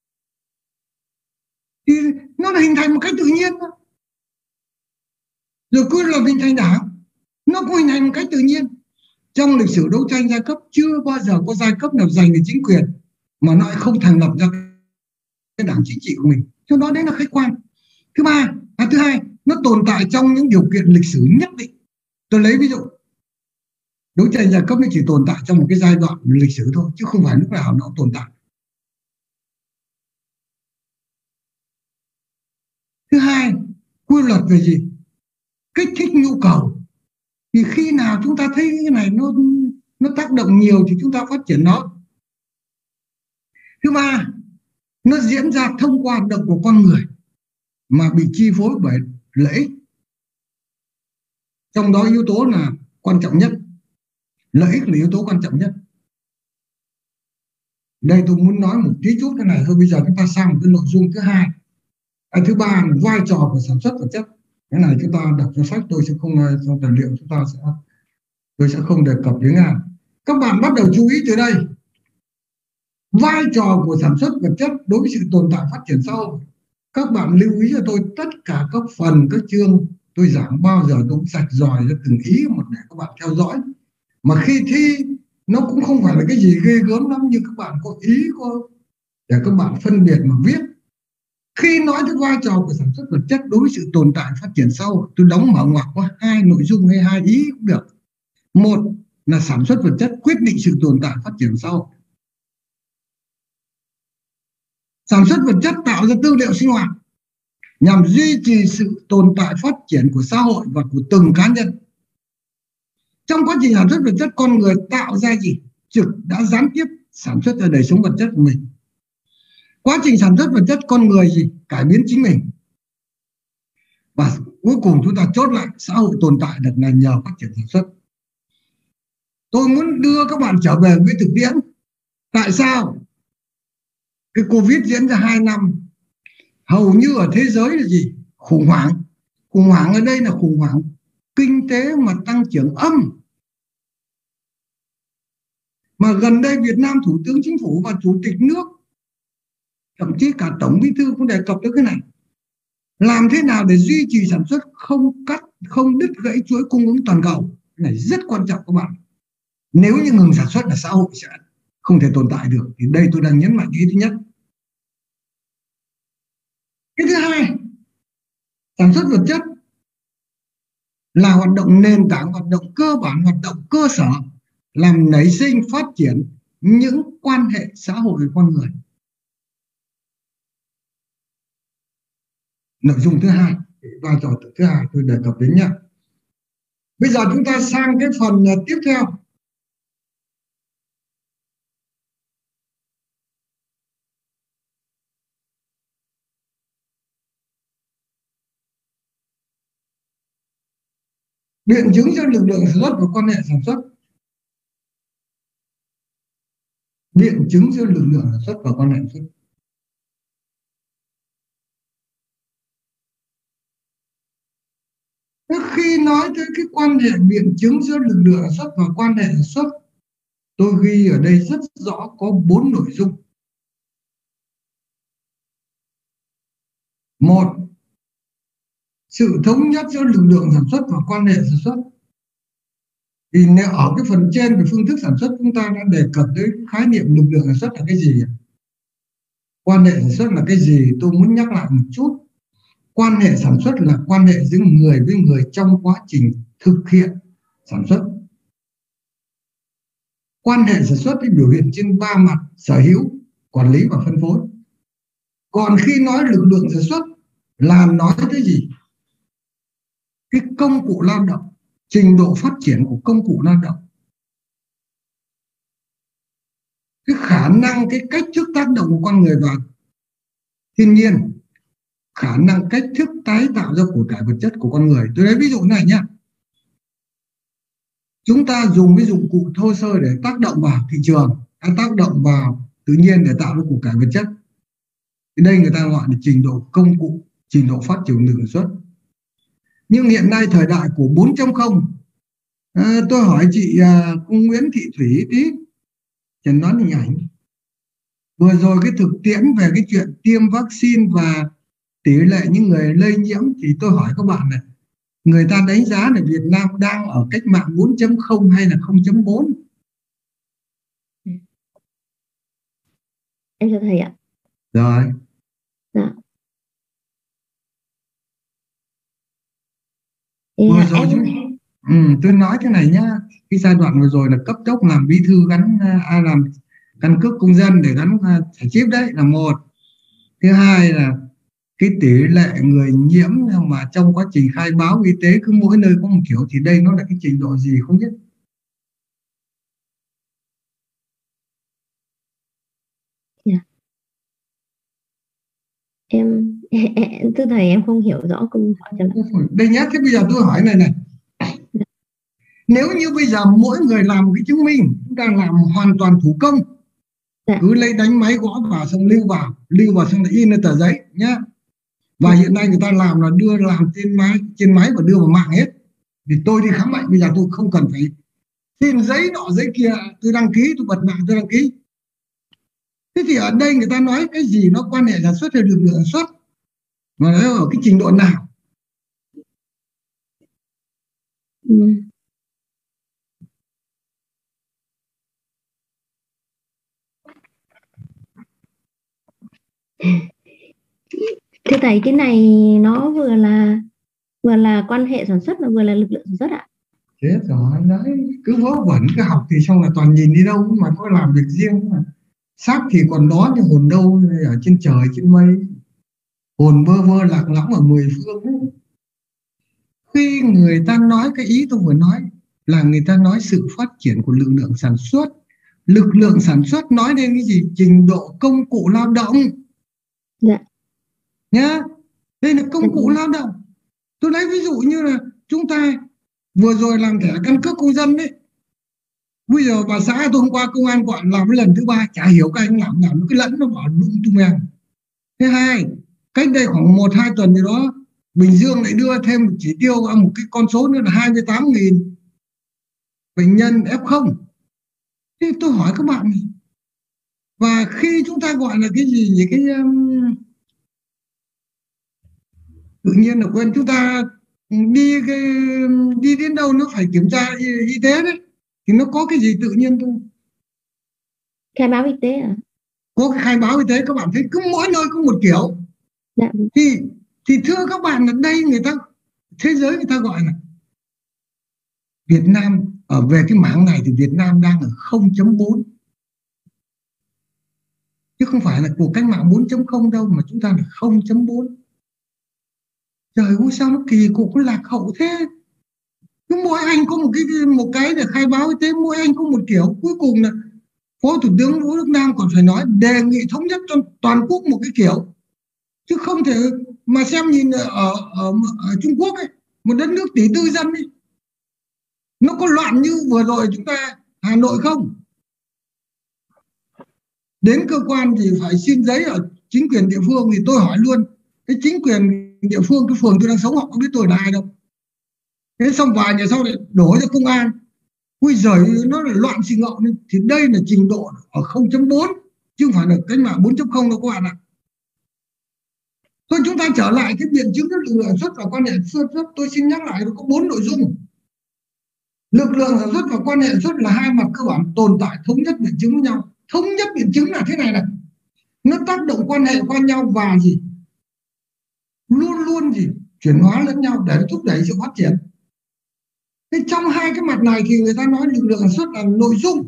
thì nó là hình thành một cách tự nhiên thôi. Rồi quy luật hình thành đảng, nó cũng hình thành một cách tự nhiên. Trong lịch sử đấu tranh giai cấp chưa bao giờ có giai cấp nào giành được chính quyền mà nó lại không thành lập ra cái đảng chính trị của mình. Cho đó đấy là khách quan. Thứ hai, nó tồn tại trong những điều kiện lịch sử nhất định. Tôi lấy ví dụ đấu tranh giai cấp nó chỉ tồn tại trong một cái giai đoạn lịch sử thôi, chứ không phải lúc nào nó tồn tại. Thứ hai, quy luật về gì? Kích thích nhu cầu. Thì khi nào chúng ta thấy cái này nó tác động nhiều thì chúng ta phát triển nó. Thứ ba, nó diễn ra thông qua hoạt động của con người mà bị chi phối bởi lợi ích. Trong đó yếu tố là quan trọng nhất, lợi ích là yếu tố quan trọng nhất. Đây tôi muốn nói một tí chút cái này thôi. Bây giờ chúng ta sang một cái nội dung thứ hai. Thứ ba là vai trò của sản xuất vật chất. Cái này chúng ta đọc trong sách, tôi sẽ không, trong tài liệu tôi sẽ không đề cập đến. Các bạn bắt đầu chú ý từ đây. Vai trò của sản xuất vật chất đối với sự tồn tại phát triển xã hội. Các bạn lưu ý cho tôi, tất cả các phần, các chương tôi giảng bao giờ tôi cũng sạch ròi ra từng ý một để các bạn theo dõi. Mà khi thi nó cũng không phải là cái gì ghê gớm lắm, nhưng các bạn có ý để các bạn phân biệt mà viết. Khi nói tới vai trò của sản xuất vật chất đối với sự tồn tại phát triển xã hội, tôi đóng mở ngoặc qua hai nội dung hay hai ý cũng được. Một là sản xuất vật chất quyết định sự tồn tại phát triển xã hội. Sản xuất vật chất tạo ra tư liệu sinh hoạt nhằm duy trì sự tồn tại phát triển của xã hội và của từng cá nhân. Trong quá trình sản xuất vật chất, con người tạo ra gì? Trực đã gián tiếp sản xuất ra đời sống vật chất của mình. Quá trình sản xuất vật chất, con người gì? Cải biến chính mình. Và cuối cùng chúng ta chốt lại, xã hội tồn tại được là nhờ phát triển sản xuất. Tôi muốn đưa các bạn trở về với thực tiễn. Tại sao cái Covid diễn ra 2 năm hầu như ở thế giới là gì? Khủng hoảng. Khủng hoảng ở đây là khủng hoảng kinh tế mà tăng trưởng âm. Mà gần đây Việt Nam Thủ tướng Chính phủ và Chủ tịch nước, thậm chí cả Tổng Bí thư cũng đề cập tới cái này. Làm thế nào để duy trì sản xuất, không đứt gãy chuỗi cung ứng toàn cầu. Cái này rất quan trọng các bạn. Nếu như ngừng sản xuất là xã hội sẽ không thể tồn tại được. Thì đây tôi đang nhấn mạnh ý thứ nhất. Cái thứ hai, sản xuất vật chất là hoạt động nền tảng, hoạt động cơ bản, hoạt động cơ sở làm nảy sinh phát triển những quan hệ xã hội với con người. Nội dung thứ hai, vai trò thứ hai tôi đề cập đến nhé. Bây giờ chúng ta sang cái phần tiếp theo. Biện chứng cho lực lượng sản xuất và quan hệ sản xuất. Biện chứng cho lực lượng sản xuất và quan hệ sản xuất. Khi nói tới cái quan hệ biện chứng giữa lực lượng sản xuất và quan hệ sản xuất, tôi ghi ở đây rất rõ có 4 nội dung. Một sự thống nhất giữa lực lượng sản xuất và quan hệ sản xuất. Thì nếu ở cái phần trên về phương thức sản xuất chúng ta đã đề cập đến khái niệm lực lượng sản xuất là cái gì, quan hệ sản xuất là cái gì, tôi muốn nhắc lại một chút. Quan hệ sản xuất là quan hệ giữa người với người trong quá trình thực hiện sản xuất. Quan hệ sản xuất thì biểu hiện trên ba mặt: sở hữu, quản lý và phân phối. Còn khi nói lực lượng sản xuất là nói cái gì? Cái công cụ lao động, trình độ phát triển của công cụ lao động, cái khả năng, cái cách thức tác động của con người vào thiên nhiên, khả năng cách thức tái tạo ra của cải vật chất của con người. Tôi lấy ví dụ này nhé. Chúng ta dùng cái dụng cụ thô sơ để tác động vào thị trường, hay tác động vào tự nhiên để tạo ra của cải vật chất. Thì đây người ta gọi là trình độ công cụ, trình độ phát triển lực lượng sản xuất. Nhưng hiện nay thời đại của 4.0, tôi hỏi chị cô Nguyễn Thị Thủy tí, chẳng nói hình ảnh. Vừa rồi cái thực tiễn về cái chuyện tiêm vaccine và tỷ lệ những người lây nhiễm, thì tôi hỏi các bạn này, người ta đánh giá là Việt Nam đang ở cách mạng 4.0 hay là 0.4? Em thưa thầy ạ. Rồi. Dạ. Vừa rồi tôi nói thế này nhá, cái giai đoạn vừa rồi là cấp tốc làm bí thư gắn làm căn cước công dân để gắn thẻ chip, đấy là một. Thứ hai là cái tỷ lệ người nhiễm mà trong quá trình khai báo y tế cứ mỗi nơi có một kiểu, thì đây nó là cái trình độ gì không biết. Yeah. Em thưa thầy, em không hiểu rõ câu hỏi cho lắm. Đây nhé, thế bây giờ tôi hỏi này. Nếu như bây giờ mỗi người làm một cái chứng minh, chúng ta làm hoàn toàn thủ công, cứ lấy đánh máy gõ vào xong lưu vào xong là in lên tờ giấy nhá. Và hiện nay người ta làm là đưa làm trên máy và đưa vào mạng hết. Thì tôi đi khám bệnh bây giờ tôi không cần phải xin giấy nọ giấy kia, tôi đăng ký, tôi bật mạng tôi đăng ký. Thế thì ở đây người ta nói cái gì nó quan hệ sản xuất hay lực lượng sản xuất, mà nó ở cái trình độ nào? Thưa thầy, cái này nó vừa là quan hệ sản xuất mà vừa là lực lượng sản xuất ạ? Chết rồi, đấy, cứ vớ vẩn cái học thì xong là toàn nhìn đi đâu mà có làm việc riêng mà. Xác thì còn đó nhưng hồn đâu ở trên trời trên mây, hồn bơ vơ lạc lõng ở mười phương ấy. Khi người ta nói cái ý tôi vừa nói là người ta nói sự phát triển của lực lượng sản xuất. Lực lượng sản xuất nói đến cái gì? Trình độ công cụ lao động. Dạ. Nhá, đây là công cụ lao động. Tôi lấy ví dụ như là chúng ta vừa rồi làm thẻ căn cước công dân đấy. Bây giờ bà xã tôi hôm qua công an gọi làm cái lần thứ 3, chả hiểu các anh làm cái lẫn nó bảo lung tung em. Thứ hai, cách đây khoảng 1-2 tuần gì đó, Bình Dương lại đưa thêm một chỉ tiêu, một cái con số nữa là 28.000 bệnh nhân F0. Thế tôi hỏi các bạn, và khi chúng ta gọi là cái gì nhỉ, cái tự nhiên là quên, chúng ta đi đến đâu nó phải kiểm tra y tế đấy, thì nó có cái gì tự nhiên thôi? Khai báo y tế à? Có cái khai báo y tế, các bạn thấy cứ mỗi nơi có một kiểu. Dạ. Thì thưa các bạn là đây người ta, thế giới người ta gọi là Việt Nam ở về cái mảng này thì Việt Nam đang ở 0.4, chứ không phải là cuộc cách mạng 4.0 đâu, mà chúng ta là 0.4. Trời ơi sao nó kỳ cục, nó lạc hậu thế. Cứ mỗi anh có một cái để khai báo y tế, mỗi anh có một kiểu. Cuối cùng là Phó Thủ tướng Vũ Đức Nam còn phải nói đề nghị thống nhất cho toàn quốc một cái kiểu, chứ không thể mà xem nhìn ở Trung Quốc ấy, một đất nước tỷ tư dân ấy, nó có loạn như vừa rồi chúng ta Hà Nội không? Đến cơ quan thì phải xin giấy ở chính quyền địa phương. Thì tôi hỏi luôn, cái chính quyền địa phương, cái phường tôi đang sống, họ có biết tôi là ai đâu. Thế xong vài ngày sau lại đổ cho công an. Ui giời, nó là loạn xì ngậu. Thì đây là trình độ ở 0.4 chứ không phải là cách mạng 4.0 đâu các bạn ạ. Thôi chúng ta trở lại cái biện chứng lực lượng sản xuất và quan hệ sản xuất. Tôi xin nhắc lại có 4 nội dung. Lực lượng sản xuất và quan hệ sản xuất là hai mặt cơ bản tồn tại thống nhất biện chứng với nhau. Thống nhất biện chứng là thế này này, nó tác động quan hệ qua nhau và gì luôn luôn gì chuyển hóa lẫn nhau để thúc đẩy sự phát triển. Thế trong hai cái mặt này thì người ta nói lực lượng sản xuất là nội dung.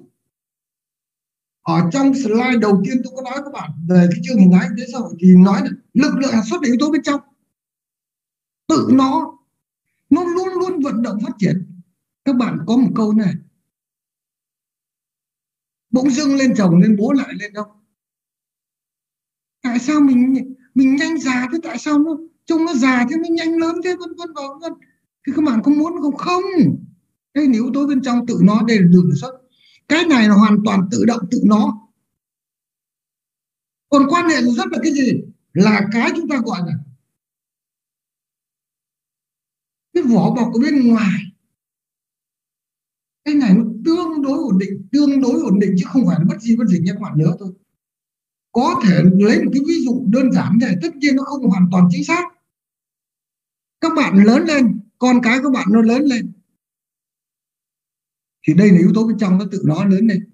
Ở trong slide đầu tiên tôi có nói các bạn về cái chương hình thái kinh tế xã hội thì nói là lực lượng sản xuất là yếu tố bên trong, tự nó luôn luôn vận động phát triển. Các bạn có một câu này, bỗng dưng lên chồng lên bố lại lên đâu. Tại sao mình nhanh già thế, tại sao nó trông nó già thế, nó nhanh lớn thế, vân vân vân. Thì các bạn có muốn không? Đây là yếu tố bên trong tự nó, đây là lực lượng sản xuất. Cái này là hoàn toàn tự động tự nó. Còn quan hệ sản xuất là cái gì? Là cái chúng ta gọi là cái vỏ bọc ở bên ngoài. Cái này nó tương đối ổn định chứ không phải là bất di bất dịch nhé các bạn nhớ thôi. Có thể lấy một cái ví dụ đơn giản này, tất nhiên nó không hoàn toàn chính xác. Các bạn lớn lên, con cái các bạn nó lớn lên thì đây là yếu tố bên trong, nó tự nó lớn lên.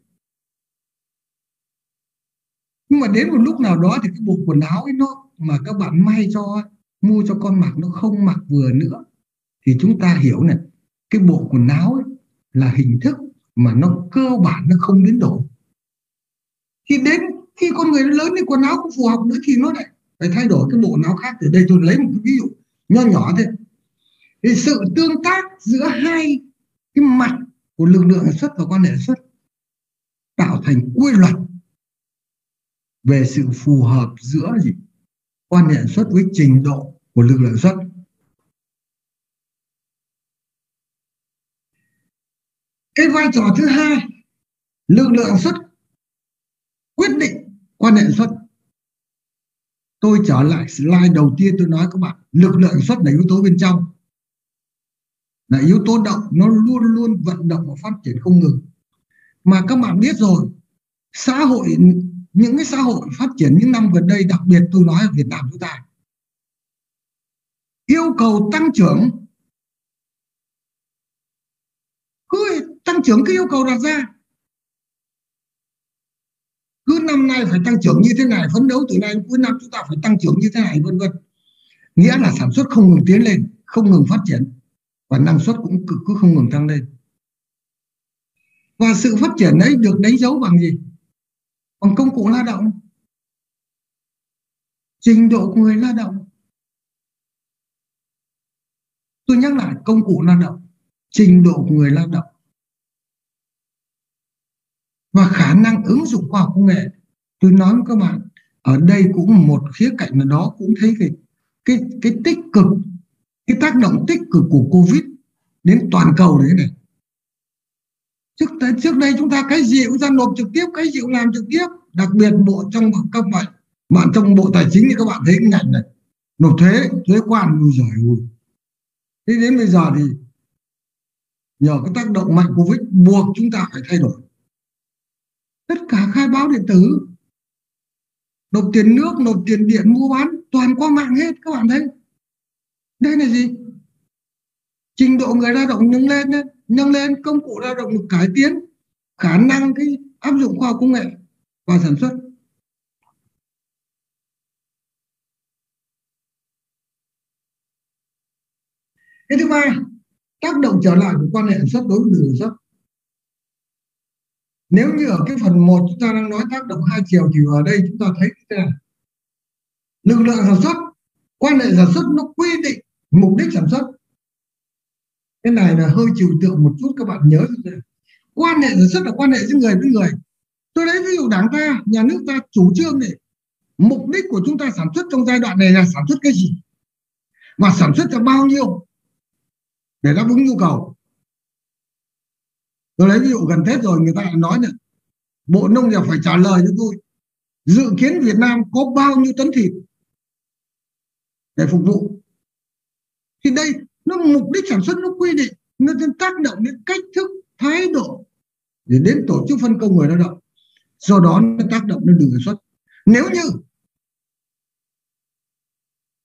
Nhưng mà đến một lúc nào đó thì cái bộ quần áo ấy nó mà các bạn may cho, mua cho con mặc nó không mặc vừa nữa, thì chúng ta hiểu này, cái bộ quần áo ấy là hình thức mà nó cơ bản nó không biến đổi. Thì đến khi con người nó lớn thì quần áo không phù hợp nữa thì nó lại phải thay đổi cái bộ quần áo khác. Từ đây tôi lấy một cái ví dụ nho nhỏ thôi. Thì sự tương tác giữa hai cái mặt của lực lượng sản xuất và quan hệ sản xuất tạo thành quy luật về sự phù hợp giữa gì quan hệ sản xuất với trình độ của lực lượng sản xuất. Cái vai trò thứ hai, lực lượng sản xuất quyết định quan hệ sản xuất. Tôi trở lại slide đầu tiên tôi nói các bạn, lực lượng sản xuất là yếu tố bên trong, là yếu tố động, nó luôn luôn vận động và phát triển không ngừng. Mà các bạn biết rồi, xã hội, những cái xã hội phát triển những năm gần đây, đặc biệt tôi nói ở Việt Nam chúng ta, yêu cầu tăng trưởng, cứ tăng trưởng cái yêu cầu đặt ra, cứ năm nay phải tăng trưởng như thế này, phấn đấu từ nay cuối năm chúng ta phải tăng trưởng như thế này, vân vân. Nghĩa là sản xuất không ngừng tiến lên, không ngừng phát triển, và năng suất cũng cứ không ngừng tăng lên. Và sự phát triển đấy được đánh dấu bằng gì? Bằng công cụ lao động, trình độ của người lao động. Tôi nhắc lại, công cụ lao động, trình độ của người lao động và khả năng ứng dụng khoa học công nghệ. Tôi nói với các bạn, ở đây cũng một khía cạnh nào đó cũng thấy cái tích cực, cái tác động tích cực của Covid đến toàn cầu đấy này. Trước đây chúng ta cái gì cũng ra nộp trực tiếp, cái gì cũng làm trực tiếp, đặc biệt bộ trong các bạn trong bộ tài chính thì các bạn thấy cái ngành này nộp thuế quan rồi. Thế đến bây giờ thì nhờ cái tác động mạnh Covid buộc chúng ta phải thay đổi. Tất cả khai báo điện tử, nộp tiền nước, nộp tiền điện, mua bán toàn qua mạng hết. Các bạn thấy đây là gì? Trình độ người lao động nâng lên, công cụ lao động được cải tiến, khả năng cái áp dụng khoa học công nghệ vào sản xuất. Cái thứ ba, tác động trở lại của quan hệ sản xuất đối với lực lượng sản xuất. Nếu như ở cái phần 1 chúng ta đang nói tác động hai chiều thì ở đây chúng ta thấy thế này. Lực lượng sản xuất, quan hệ sản xuất nó quy định mục đích sản xuất. Cái này là hơi trừu tượng một chút, các bạn nhớ. Quan hệ sản xuất là quan hệ giữa người với người. Tôi lấy ví dụ Đảng ta, nhà nước ta chủ trương này, mục đích của chúng ta sản xuất trong giai đoạn này là sản xuất cái gì và sản xuất ra bao nhiêu để đáp ứng nhu cầu. Tôi lấy ví dụ gần Tết rồi, người ta lại nói này, Bộ Nông nghiệp phải trả lời cho tôi dự kiến Việt Nam có bao nhiêu tấn thịt để phục vụ. Thì đây nó mục đích sản xuất nó quy định, nó tác động đến cách thức, thái độ để đến tổ chức phân công người lao động, do đó nó tác động đến lực sản xuất. Nếu như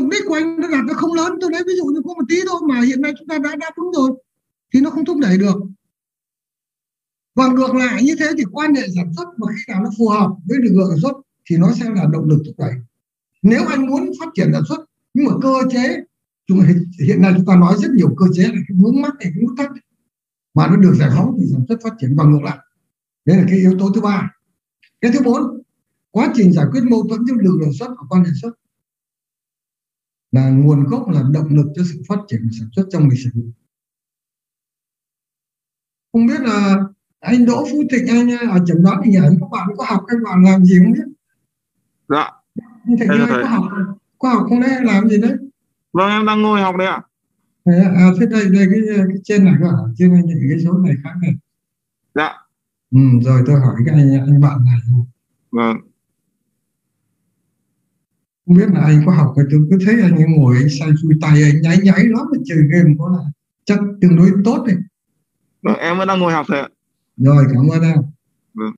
mục đích của anh nó đặt nó không lớn, tôi lấy ví dụ như có một tí thôi mà hiện nay chúng ta đã đáp ứng rồi thì nó không thúc đẩy được. Và ngược lại như thế thì quan hệ sản xuất mà khi nào nó phù hợp với lực lượng sản xuất thì nó sẽ là động lực thúc đẩy. Nếu anh muốn phát triển sản xuất nhưng mà cơ chế hiện nay chúng ta nói rất nhiều cơ chế là cái vướng mắc này, cái nút thắt mà nó được giải phóng thì sản xuất phát triển. Và ngược lại, đấy là cái yếu tố thứ ba. Cái thứ bốn, quá trình giải quyết mâu thuẫn giữa lực lượng sản xuất và quan hệ sản xuất là nguồn gốc, là động lực cho sự phát triển sản xuất trong lịch sử. Không biết là anh Đỗ Phú Thịnh, anh ở chẩn đoán hình ảnh các bạn có học, các bạn làm gì không biết? Dạ. Thịnh ơi, có học không đấy, làm gì đấy? Vâng, em đang ngồi học đấy ạ. Thế đây cái trên này có trên anh cái số này khác này. Dạ. Rồi tôi hỏi cái anh bạn này. Vâng. Không biết là anh có học hay tôi cứ thấy anh ngồi anh say xuôi tay, anh nháy lắm, mà chơi game có là chắc tương đối tốt đấy. Vâng, em vẫn đang ngồi học thôi ạ. Rồi, cảm ơn em. Vâng.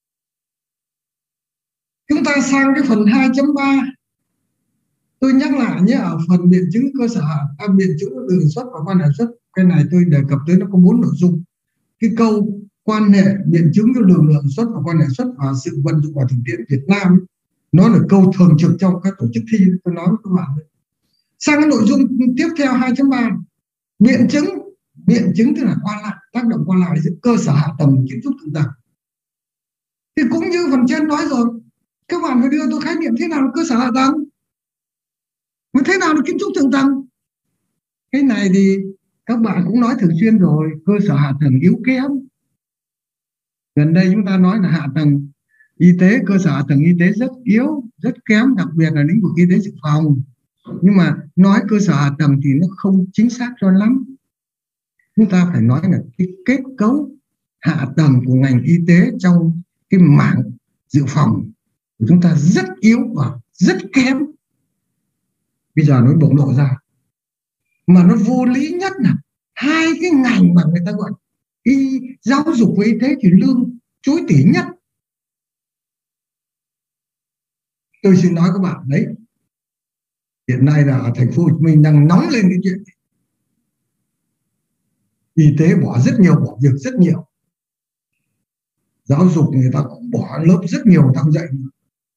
Chúng ta sang cái phần 2.3. Tôi nhắc lại nhé, ở phần biện chứng cơ sở biện chứng lực lượng xuất và quan hệ xuất, cái này tôi đề cập tới nó có 4 nội dung. Cái câu quan hệ biện chứng cho lực lượng xuất và quan hệ xuất và sự vận dụng vào thực tiễn Việt Nam, nó là câu thường trực trong các tổ chức thi, tôi nói với các bạn. Sang cái nội dung tiếp theo 2.3, biện chứng tức là qua lại, tác động qua lại giữa cơ sở hạ tầng kiến trúc tầng tầng. Thì cũng như phần trên nói rồi, các bạn phải đưa tôi khái niệm thế nào là cơ sở hạ tầng, mà thế nào là kiến trúc tầng tầng. Cái này thì các bạn cũng nói thường xuyên rồi, cơ sở hạ tầng yếu kém. Gần đây chúng ta nói là hạ tầng y tế, cơ sở hạ tầng y tế rất yếu, rất kém, đặc biệt là lĩnh vực y tế dự phòng. Nhưng mà nói cơ sở hạ tầng thì nó không chính xác cho lắm. Chúng ta phải nói là cái kết cấu hạ tầng của ngành y tế trong cái mảng dự phòng của chúng ta rất yếu và rất kém. Bây giờ nó bộc lộ ra mà nó vô lý nhất là hai cái ngành mà người ta gọi giáo dục và y tế thì lương chối tỉ nhất. Tôi xin nói các bạn đấy, hiện nay là ở thành phố Hồ Chí Minh đang nóng lên cái chuyện y tế bỏ rất nhiều, bỏ việc rất nhiều. Giáo dục người ta cũng bỏ lớp rất nhiều, người ta không dạy nữa.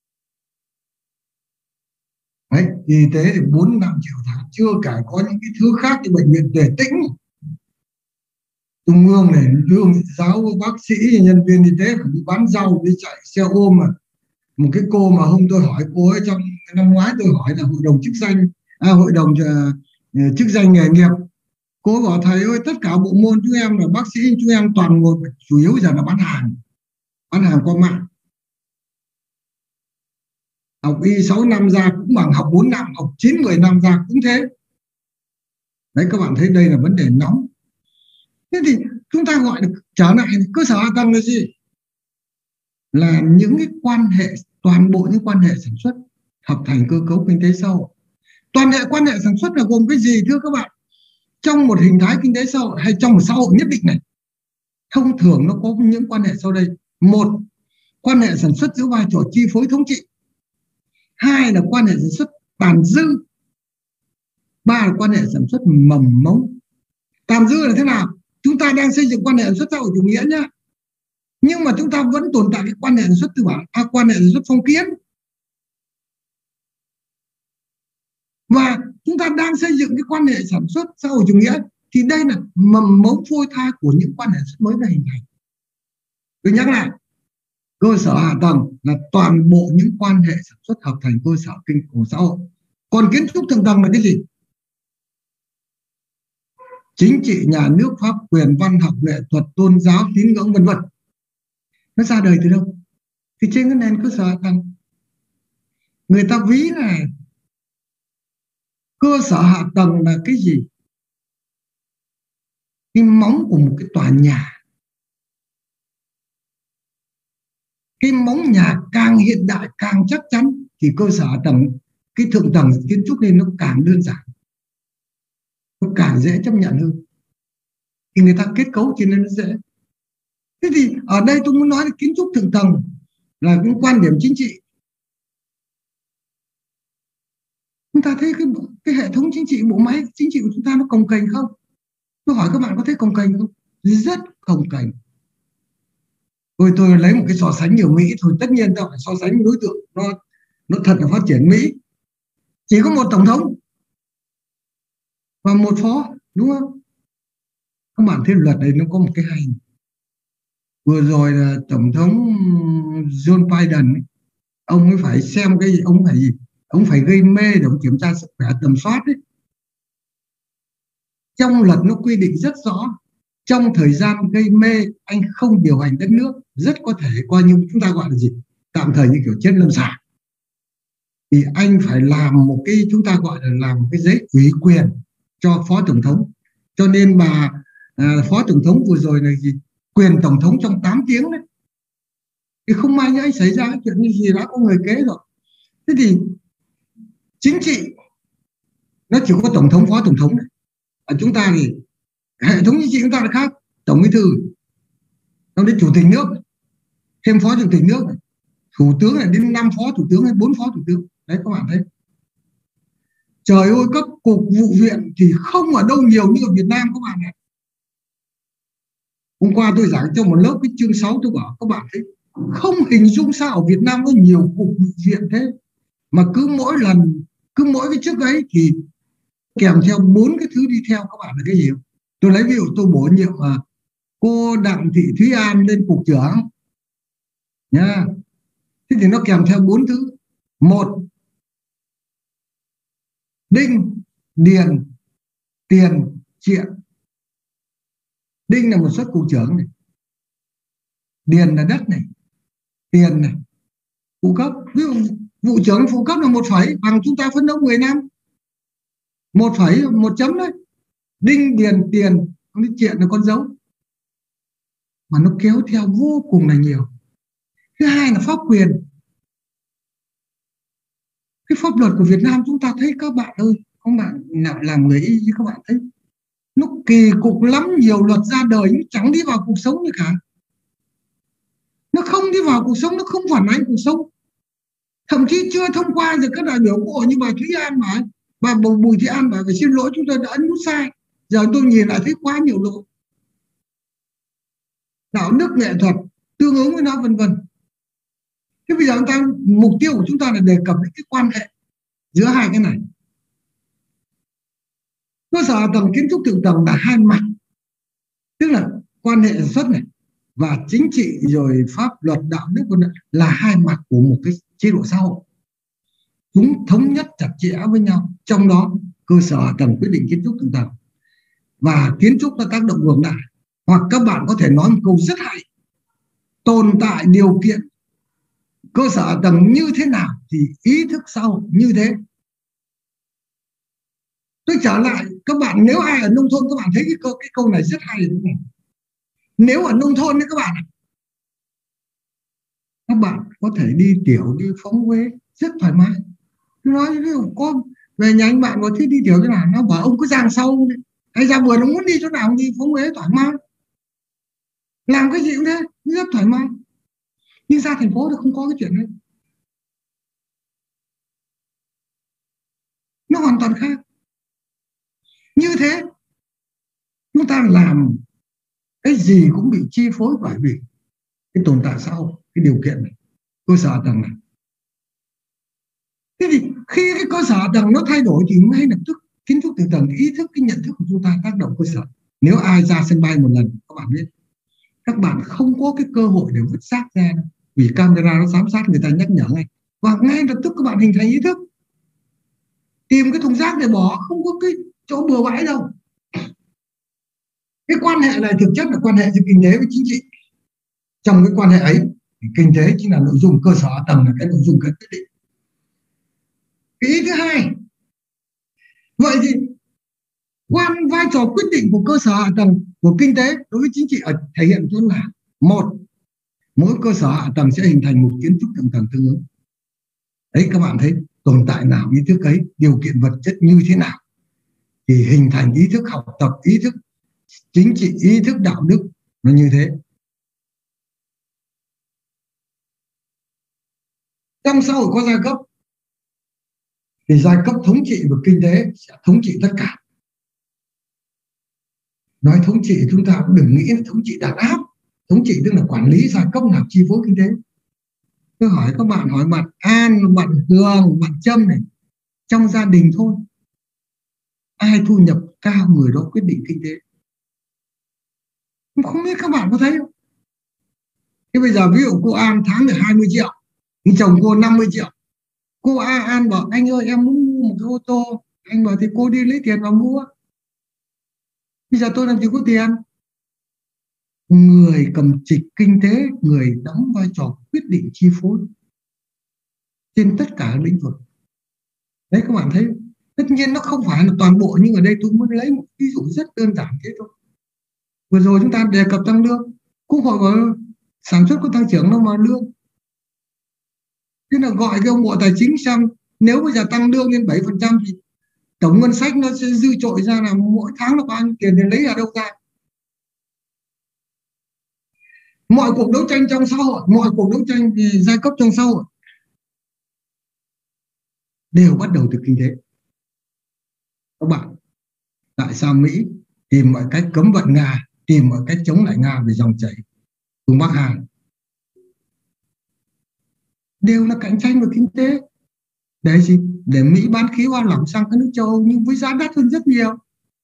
Đấy, y tế thì 4-5 triệu tháng, chưa cả có những cái thứ khác như bệnh viện Tuệ Tĩnh, Trung ương này, lương giáo bác sĩ, nhân viên y tế phải đi bán rau, đi chạy xe ôm. Mà một cái cô mà hôm tôi hỏi cô ấy, trong năm ngoái tôi hỏi là hội đồng chức danh, chức danh nghề nghiệp, cô bảo thầy ơi, tất cả bộ môn chúng em là bác sĩ, chúng em toàn ngồi, chủ yếu giờ là bán hàng qua mạng. Học y 6 năm ra cũng bằng học 4 năm, học 9-10 năm ra cũng thế. Đấy, các bạn thấy đây là vấn đề nóng. Thế thì chúng ta gọi được trở lại cơ sở hạ tầng là gì? Là những cái quan hệ, toàn bộ những quan hệ sản xuất hợp thành cơ cấu kinh tế xã hội. Toàn hệ quan hệ sản xuất là gồm cái gì thưa các bạn? Trong một hình thái kinh tế xã hội hay trong một xã hội nhất định này, thông thường nó có những quan hệ sau đây. Một, quan hệ sản xuất giữ vai trò chi phối thống trị. Hai là quan hệ sản xuất tàn dư. Ba là quan hệ sản xuất mầm mống. Tàn dư là thế nào? Chúng ta đang xây dựng quan hệ sản xuất xã hội chủ nghĩa nhá, nhưng mà chúng ta vẫn tồn tại cái quan hệ sản xuất tư bản, quan hệ sản xuất phong kiến. Và chúng ta đang xây dựng cái quan hệ sản xuất xã hội chủ nghĩa thì đây là mầm mống phôi thai của những quan hệ sản xuất mới đã hình thành. Tôi nhắc lại, cơ sở hạ tầng là toàn bộ những quan hệ sản xuất hợp thành cơ sở kinh tế của xã hội. Còn kiến trúc tầng tầng là cái gì? Chính trị, nhà nước, pháp quyền, văn học, nghệ thuật, tôn giáo, tín ngưỡng, vân vân. Nó ra đời từ đâu? Thì trên cái nền cơ sở hạ tầng. Người ta ví này, cơ sở hạ tầng là cái gì? Cái móng của một cái tòa nhà. Cái móng nhà càng hiện đại, càng chắc chắn thì cơ sở hạ tầng, cái thượng tầng kiến trúc nên nó càng đơn giản, nó càng dễ chấp nhận hơn. Thì người ta kết cấu cho nên nó dễ. Thế thì ở đây tôi muốn nói là kiến trúc thượng tầng là những quan điểm chính trị. chúng ta thấy cái hệ thống chính trị, bộ máy chính trị của chúng ta nó cồng kềnh không? Tôi hỏi các bạn có thấy cồng kềnh không? Rất cồng kềnh. Tôi lấy một cái so sánh nhiều Mỹ thôi, tất nhiên ta phải so sánh đối tượng nó thật là phát triển. Mỹ chỉ có một tổng thống và một phó, đúng không? Các bạn thấy luật này nó có một cái hay. Vừa rồi là tổng thống Joe Biden ấy, ông ấy phải xem cái gì, ông phải gây mê để ông kiểm tra sức khỏe tầm soát ấy. Trong luật nó quy định rất rõ, trong thời gian gây mê anh không điều hành đất nước, rất có thể coi như chúng ta gọi là gì, tạm thời như kiểu chết lâm sàng, thì anh phải làm một cái, chúng ta gọi là làm một cái giấy ủy quyền cho phó tổng thống. Cho nên bà phó tổng thống vừa rồi là gì, quyền tổng thống trong 8 tiếng đấy, thì không may nhá xảy ra cái chuyện như gì đã có người kế rồi. Thế thì chính trị nó chỉ có tổng thống, phó tổng thống này. Ở chúng ta thì hệ thống chính trị chúng ta là khác, tổng bí thư, xong đến chủ tịch nước, thêm phó chủ tịch nước, thủ tướng này đến 5 phó thủ tướng hay 4 phó thủ tướng. Đấy các bạn thấy. Trời ơi, các cục vụ viện thì không ở đâu nhiều như ở Việt Nam các bạn ạ. Hôm qua tôi giảng trong một lớp cái chương 6, tôi bảo các bạn thấy không hình dung sao ở Việt Nam có nhiều cục vụ viện thế, mà cứ mỗi cái chức ấy thì kèm theo 4 cái thứ đi theo. Các bạn là cái gì? Tôi lấy ví dụ tôi bổ nhiệm cô Đặng Thị Thúy An lên cục trưởng nha. Thế thì nó kèm theo 4 thứ. 1, đinh, điền, tiền, triện. Đinh là một suất cục trưởng này, điền là đất này, tiền này, phụ cấp. Ví dụ vụ trưởng phụ cấp là 1 phẩy, bằng chúng ta phấn đấu 10 năm, 1 phẩy 1 chấm đấy. Đinh, điền, tiền, cái triện là con dấu, mà nó kéo theo vô cùng là nhiều. Thứ hai là pháp quyền. Cái pháp luật của Việt Nam chúng ta thấy các bạn ơi, các bạn nào làm người y như các bạn thấy nó kỳ cục lắm, nhiều luật ra đời nhưng chẳng đi vào cuộc sống gì cả. Nó không đi vào cuộc sống, nó không phản ánh cuộc sống. Thậm chí chưa thông qua rồi các đại biểu quốc hội như bà Thúy An bà Bùi Thị An bảo phải xin lỗi chúng tôi đã ấn nút sai. Giờ tôi nhìn lại thấy quá nhiều lỗi. Đạo đức nghệ thuật tương ứng với nó vân vân. Thế bây giờ mục tiêu của chúng ta là đề cập đến cái quan hệ giữa hai cái này. Cơ sở hạ tầng kiến trúc thượng tầng là hai mặt, tức là quan hệ sản xuất này và chính trị rồi pháp luật đạo đức là hai mặt của một cái chế độ xã hội. Chúng thống nhất chặt chẽ với nhau, trong đó cơ sở hạ tầng quyết định kiến trúc thượng tầng và kiến trúc nó tác động ngược lại. Hoặc các bạn có thể nói một câu rất hay, tồn tại điều kiện cơ sở hạ tầng như thế nào thì ý thức xã hội như thế. Tôi trở lại các bạn, nếu ai ở nông thôn các bạn thấy cái câu này rất hay. Nếu ở nông thôn đấy các bạn có thể đi tiểu đi phóng uế rất thoải mái. Tôi nói ví dụ có về nhà anh bạn có thích đi tiểu chỗ nào, nó bảo ông cứ giang sau đi, hay ra vườn nó muốn đi chỗ nào đi phóng uế thoải mái, làm cái gì cũng thế rất thoải mái. Nhưng ra thành phố thì không có cái chuyện đấy, nó hoàn toàn khác. Như thế chúng ta làm cái gì cũng bị chi phối bởi vì cái tồn tại xã hội, cái điều kiện này, cơ sở hạ tầng này. Thế thì khi cái cơ sở hạ tầng nó thay đổi thì ngay lập tức kiến trúc thượng tầng, ý thức, cái nhận thức của chúng ta tác động cơ sở. Nếu ai ra sân bay một lần các bạn biết, các bạn không có cái cơ hội để vứt rác ra đâu, vì camera nó giám sát, người ta nhắc nhở ngay, và ngay lập tức các bạn hình thành ý thức tìm cái thùng rác để bỏ, không có cái chỗ bừa bãi đâu. Cái quan hệ này thực chất là quan hệ giữa kinh tế với chính trị. Trong cái quan hệ ấy thì kinh tế chính là nội dung, cơ sở hạ tầng là cái nội dung cái quyết định. Cái ý thứ hai, vậy thì vai trò quyết định của cơ sở hạ tầng của kinh tế đối với chính trị thể hiện chỗ là: một, mỗi cơ sở hạ tầng sẽ hình thành một kiến trúc thượng tầng tương ứng. Đấy, các bạn thấy tồn tại nào ý thức ấy, điều kiện vật chất như thế nào thì hình thành ý thức học tập, ý thức chính trị, ý thức đạo đức, nó như thế. Trong xã hội có giai cấp thì giai cấp thống trị và kinh tế sẽ thống trị tất cả. Nói thống trị chúng ta cũng đừng nghĩ là thống trị đàn áp. Thống trị tức là quản lý giai cấp nào chi phối kinh tế. Tôi hỏi các bạn, hỏi bạn An, bạn Hương, bạn Trâm này, trong gia đình thôi, ai thu nhập cao người đó quyết định kinh tế. Không biết các bạn có thấy không? Thế bây giờ ví dụ cô An tháng được 20 triệu, nhưng chồng cô 50 triệu. Cô An bảo anh ơi em muốn mua một cái ô tô. Anh bảo thì cô đi lấy tiền và mua. Bây giờ tôi làm gì có tiền. Người cầm trịch kinh tế, người đóng vai trò quyết định chi phối trên tất cả lĩnh vực. Đấy các bạn thấy, tất nhiên nó không phải là toàn bộ, nhưng ở đây tôi muốn lấy một ví dụ rất đơn giản thế thôi. Vừa rồi chúng ta đề cập tăng lương, Quốc hội bảo sản xuất có tăng trưởng đâu mà lương. Thế là gọi cái ông Bộ Tài chính xem, nếu bây giờ tăng lương lên 7% thì tổng ngân sách nó sẽ dư trội ra là mỗi tháng nó bao nhiêu tiền thì lấy ở đâu ra. Mọi cuộc đấu tranh trong xã hội, mọi cuộc đấu tranh về giai cấp trong xã hội đều bắt đầu từ kinh tế. Các bạn, tại sao Mỹ tìm mọi cách cấm vận Nga, tìm mọi cách chống lại Nga về dòng chảy phương Bắc Hàn? Đều là cạnh tranh về kinh tế. Để gì? Để Mỹ bán khí hoa lỏng sang các nước châu Âu nhưng với giá đắt hơn rất nhiều.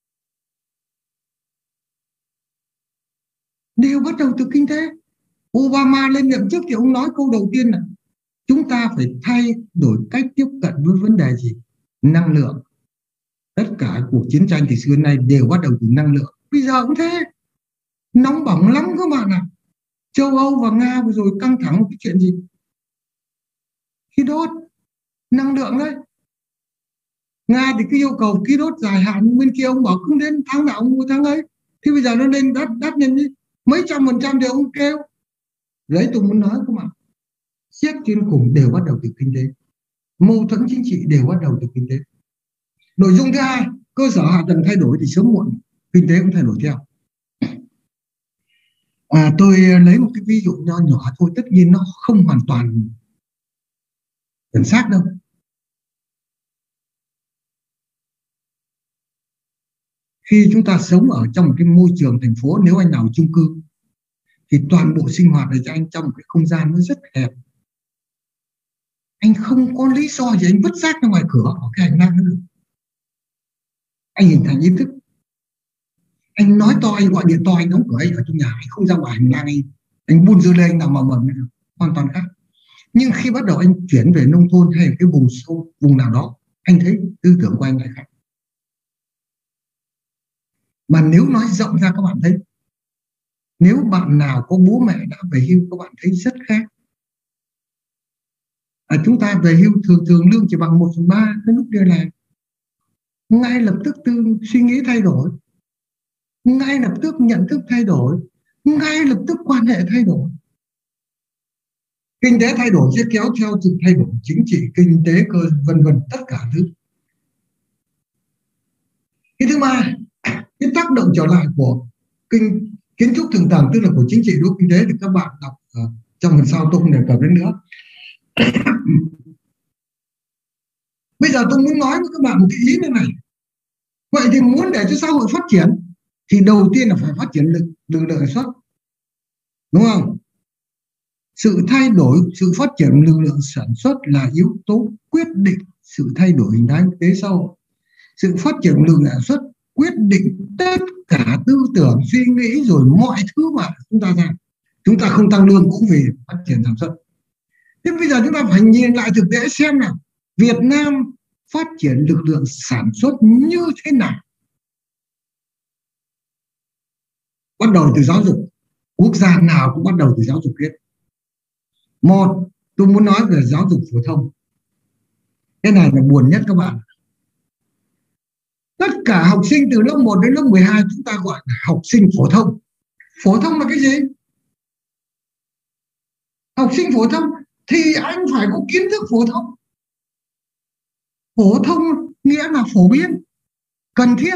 Đều bắt đầu từ kinh tế. Obama lên nhậm chức thì ông nói câu đầu tiên là chúng ta phải thay đổi cách tiếp cận với vấn đề gì? Năng lượng. Tất cả cuộc chiến tranh từ xưa đến nay đều bắt đầu từ năng lượng. Bây giờ cũng thế. Nóng bỏng lắm các bạn ạ. Châu Âu và Nga vừa rồi căng thẳng một cái chuyện gì? Khí đốt, năng lượng đấy. Nga thì cứ yêu cầu khí đốt dài hạn, bên kia ông bảo không đến tháng nào ông mua tháng ấy. Thì bây giờ nó lên đắt lên đi mấy trăm% thì ông kêu. Đấy tôi muốn nói các bạn, xét trên cùng đều bắt đầu từ kinh tế. Mâu thuẫn chính trị đều bắt đầu từ kinh tế. Nội dung thứ hai, cơ sở hạ tầng thay đổi thì sớm muộn kinh tế cũng thay đổi theo. Tôi lấy một cái ví dụ nho nhỏ thôi, tất nhiên nó không hoàn toàn chuẩn xác đâu. Khi chúng ta sống ở trong một cái môi trường thành phố, nếu anh nào ở chung cư thì toàn bộ sinh hoạt để cho anh trong một cái không gian nó rất hẹp. Anh không có lý do gì anh vứt rác ra ngoài cửa ở cái hành lang đó được. Anh hình thành ý thức. Anh nói to, anh gọi điện to, anh đóng cửa anh ở trong nhà, anh không ra ngoài hành lang, anh buôn dưa lên, anh nào mà mầm được, hoàn toàn khác. Nhưng khi bắt đầu anh chuyển về nông thôn hay cái vùng sâu, vùng nào đó, anh thấy tư tưởng của anh lại khác. Mà nếu nói rộng ra các bạn thấy, nếu bạn nào có bố mẹ đã về hưu các bạn thấy rất khác. Chúng ta về hưu thường lương chỉ bằng 1/3 cái lúc đi làm. Ngay lập tức suy nghĩ thay đổi, ngay lập tức nhận thức thay đổi, ngay lập tức quan hệ thay đổi. Kinh tế thay đổi sẽ kéo theo sự thay đổi chính trị, kinh tế, vân vân, tất cả thứ. Cái thứ ba, cái tác động trở lại của kiến trúc thượng tầng, tức là của chính trị đối kinh tế, thì các bạn đọc trong phần sau, tôi không đề cập đến nữa. Bây giờ tôi muốn nói với các bạn một cái ý này. Vậy thì muốn để cho xã hội phát triển thì đầu tiên là phải phát triển lực lượng sản xuất, đúng không? Sự thay đổi, sự phát triển lực lượng sản xuất là yếu tố quyết định sự thay đổi hình thái kinh tế xã hội. Sự phát triển lực lượng sản xuất quyết định tất cả tư tưởng, suy nghĩ rồi mọi thứ mà chúng ta làm. Chúng ta không tăng lương cũng vì phát triển sản xuất. Thế bây giờ chúng ta phải nhìn lại thực tế xem nào, Việt Nam phát triển lực lượng sản xuất như thế nào. Bắt đầu từ giáo dục. Quốc gia nào cũng bắt đầu từ giáo dục hết. Một, tôi muốn nói về giáo dục phổ thông. Cái này là buồn nhất các bạn. Tất cả học sinh từ lớp 1 đến lớp 12 chúng ta gọi là học sinh phổ thông. Phổ thông là cái gì? Học sinh phổ thông thì anh phải có kiến thức phổ thông. Phổ thông nghĩa là phổ biến, cần thiết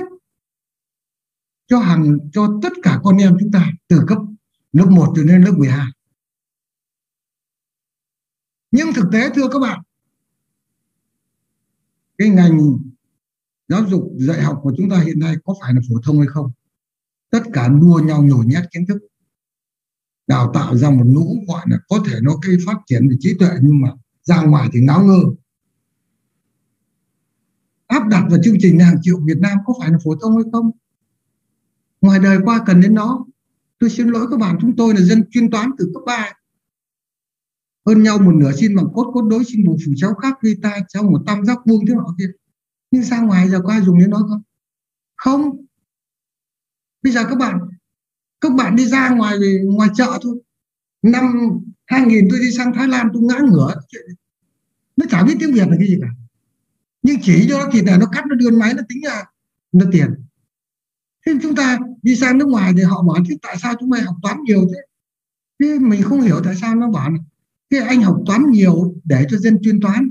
cho tất cả con em chúng ta từ cấp lớp 1 cho đến lớp 12. Nhưng thực tế thưa các bạn, cái ngành giáo dục dạy học của chúng ta hiện nay có phải là phổ thông hay không? Tất cả đua nhau nhồi nhét kiến thức, đào tạo ra một lũ gọi là có thể nó cái phát triển về trí tuệ, nhưng mà ra ngoài thì ngáo ngơ. Áp đặt vào chương trình hàng triệu Việt Nam có phải là phổ thông hay không? Ngoài đời qua cần đến nó. Tôi xin lỗi các bạn, chúng tôi là dân chuyên toán từ cấp 3. Hơn nhau một nửa xin bằng cốt, cốt đối xin bù phủ chéo khác ghi tai trong một tam giác vuông thế nọ kia. Nhưng ra ngoài giờ có ai dùng đến nó không? Không. Bây giờ các bạn đi ra ngoài chợ thôi. Năm 2000 tôi đi sang Thái Lan tôi ngã ngửa. Nó chả biết tiếng Việt là cái gì cả. Nhưng chỉ cho nó thịt này nó cắt nó đưa máy nó tính ra nó tiền. Thế chúng ta đi sang nước ngoài thì họ bảo chứ tại sao chúng mày học toán nhiều thế? Thế mình không hiểu tại sao nó bảo thế anh học toán nhiều để cho dân chuyên toán.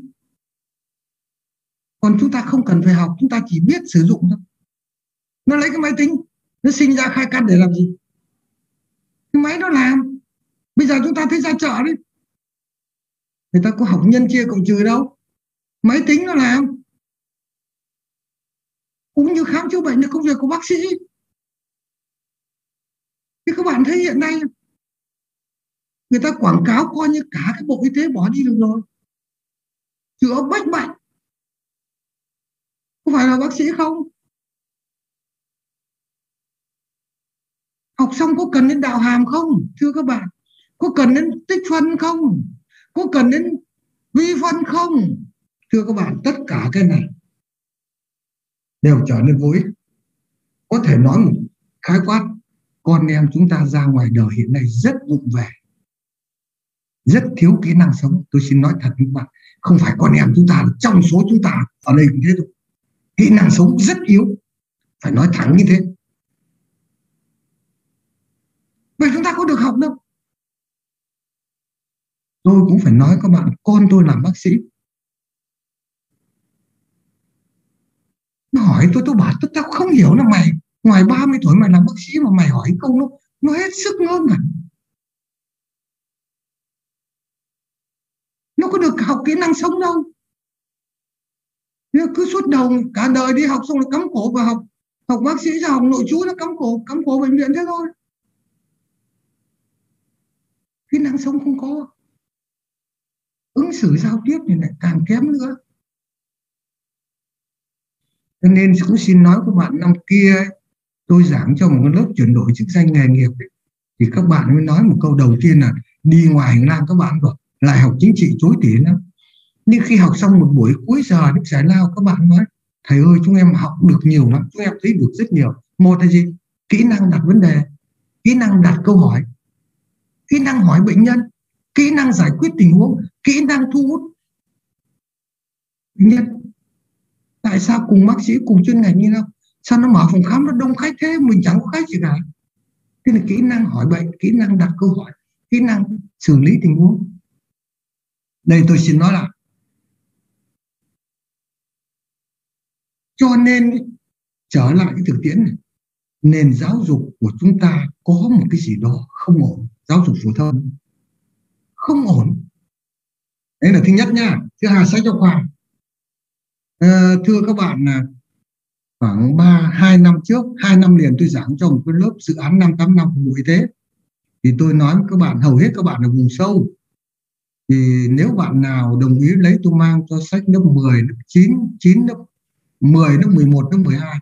Còn chúng ta không cần phải học, chúng ta chỉ biết sử dụng thôi. Nó lấy cái máy tính, nó sinh ra khai căn để làm gì? Cái máy nó làm. Bây giờ chúng ta thấy ra chợ đấy, người ta có học nhân chia cộng trừ đâu, máy tính nó làm. Cũng như khám chữa bệnh là công việc của bác sĩ. Thì các bạn thấy hiện nay người ta quảng cáo coi như cả cái bộ y tế bỏ đi được rồi, chữa bách bệnh. Có phải là bác sĩ không? Học xong có cần đến đạo hàm không? Thưa các bạn, có cần đến tích phân không? Có cần đến vi phân không? Thưa các bạn, tất cả cái này đều trở nên vô ích. Có thể nói một khái quát, con em chúng ta ra ngoài đời hiện nay rất vụng về, rất thiếu kỹ năng sống. Tôi xin nói thật với các bạn, không phải con em chúng ta, trong số chúng ta ở đây cũng thế thôi. Kỹ năng sống rất yếu, phải nói thẳng như thế. Vậy chúng ta có được học đâu. Tôi cũng phải nói các bạn, con tôi làm bác sĩ. Nó hỏi tôi bảo tao không hiểu là mày ngoài 30 tuổi mày làm bác sĩ mà mày hỏi câu nó hết sức ngớ ngẩn. Nó có được học kỹ năng sống đâu. Cứ suốt đầu cả đời đi học xong rồi cắm cổ và học bác sĩ ra học nội trú, nó cắm cổ bệnh viện thế thôi. Kỹ năng sống không có, ứng xử giao tiếp thì lại càng kém nữa. Cho nên cũng xin nói các bạn, năm kia ấy, tôi giảng cho một lớp chuyển đổi chức danh nghề nghiệp ấy, thì các bạn mới nói một câu đầu tiên là đi ngoài hành lang các bạn bảo lại học chính trị chối tỉ lắm. Nhưng khi học xong một buổi cuối giờ lúc giải lao, các bạn nói thầy ơi chúng em học được nhiều lắm, chúng em thấy được rất nhiều. Một là gì? Kỹ năng đặt vấn đề, kỹ năng đặt câu hỏi, kỹ năng hỏi bệnh nhân, kỹ năng giải quyết tình huống, kỹ năng thu hút bệnh nhân. Tại sao cùng bác sĩ cùng chuyên ngành như nào, sao nó mở phòng khám nó đông khách thế, mình chẳng có khách gì cả. Thế là kỹ năng hỏi bệnh, kỹ năng đặt câu hỏi, kỹ năng xử lý tình huống. Đây tôi xin nói lại, cho nên trở lại cái thực tiễn này, nền giáo dục của chúng ta có một cái gì đó không ổn. Giáo dục phổ thông không ổn. Đấy là thứ nhất nha. Thứ hai, sách giáo khoa. Thưa các bạn, là khoảng 2 năm trước, 2 năm liền tôi giảng cho một cái lớp dự án 585 của Bộ Y tế. Thì tôi nói với các bạn, hầu hết các bạn ở vùng sâu, thì nếu bạn nào đồng ý lấy, tôi mang cho sách lớp 10, lớp 9, lớp 10, lớp 11, lớp 12.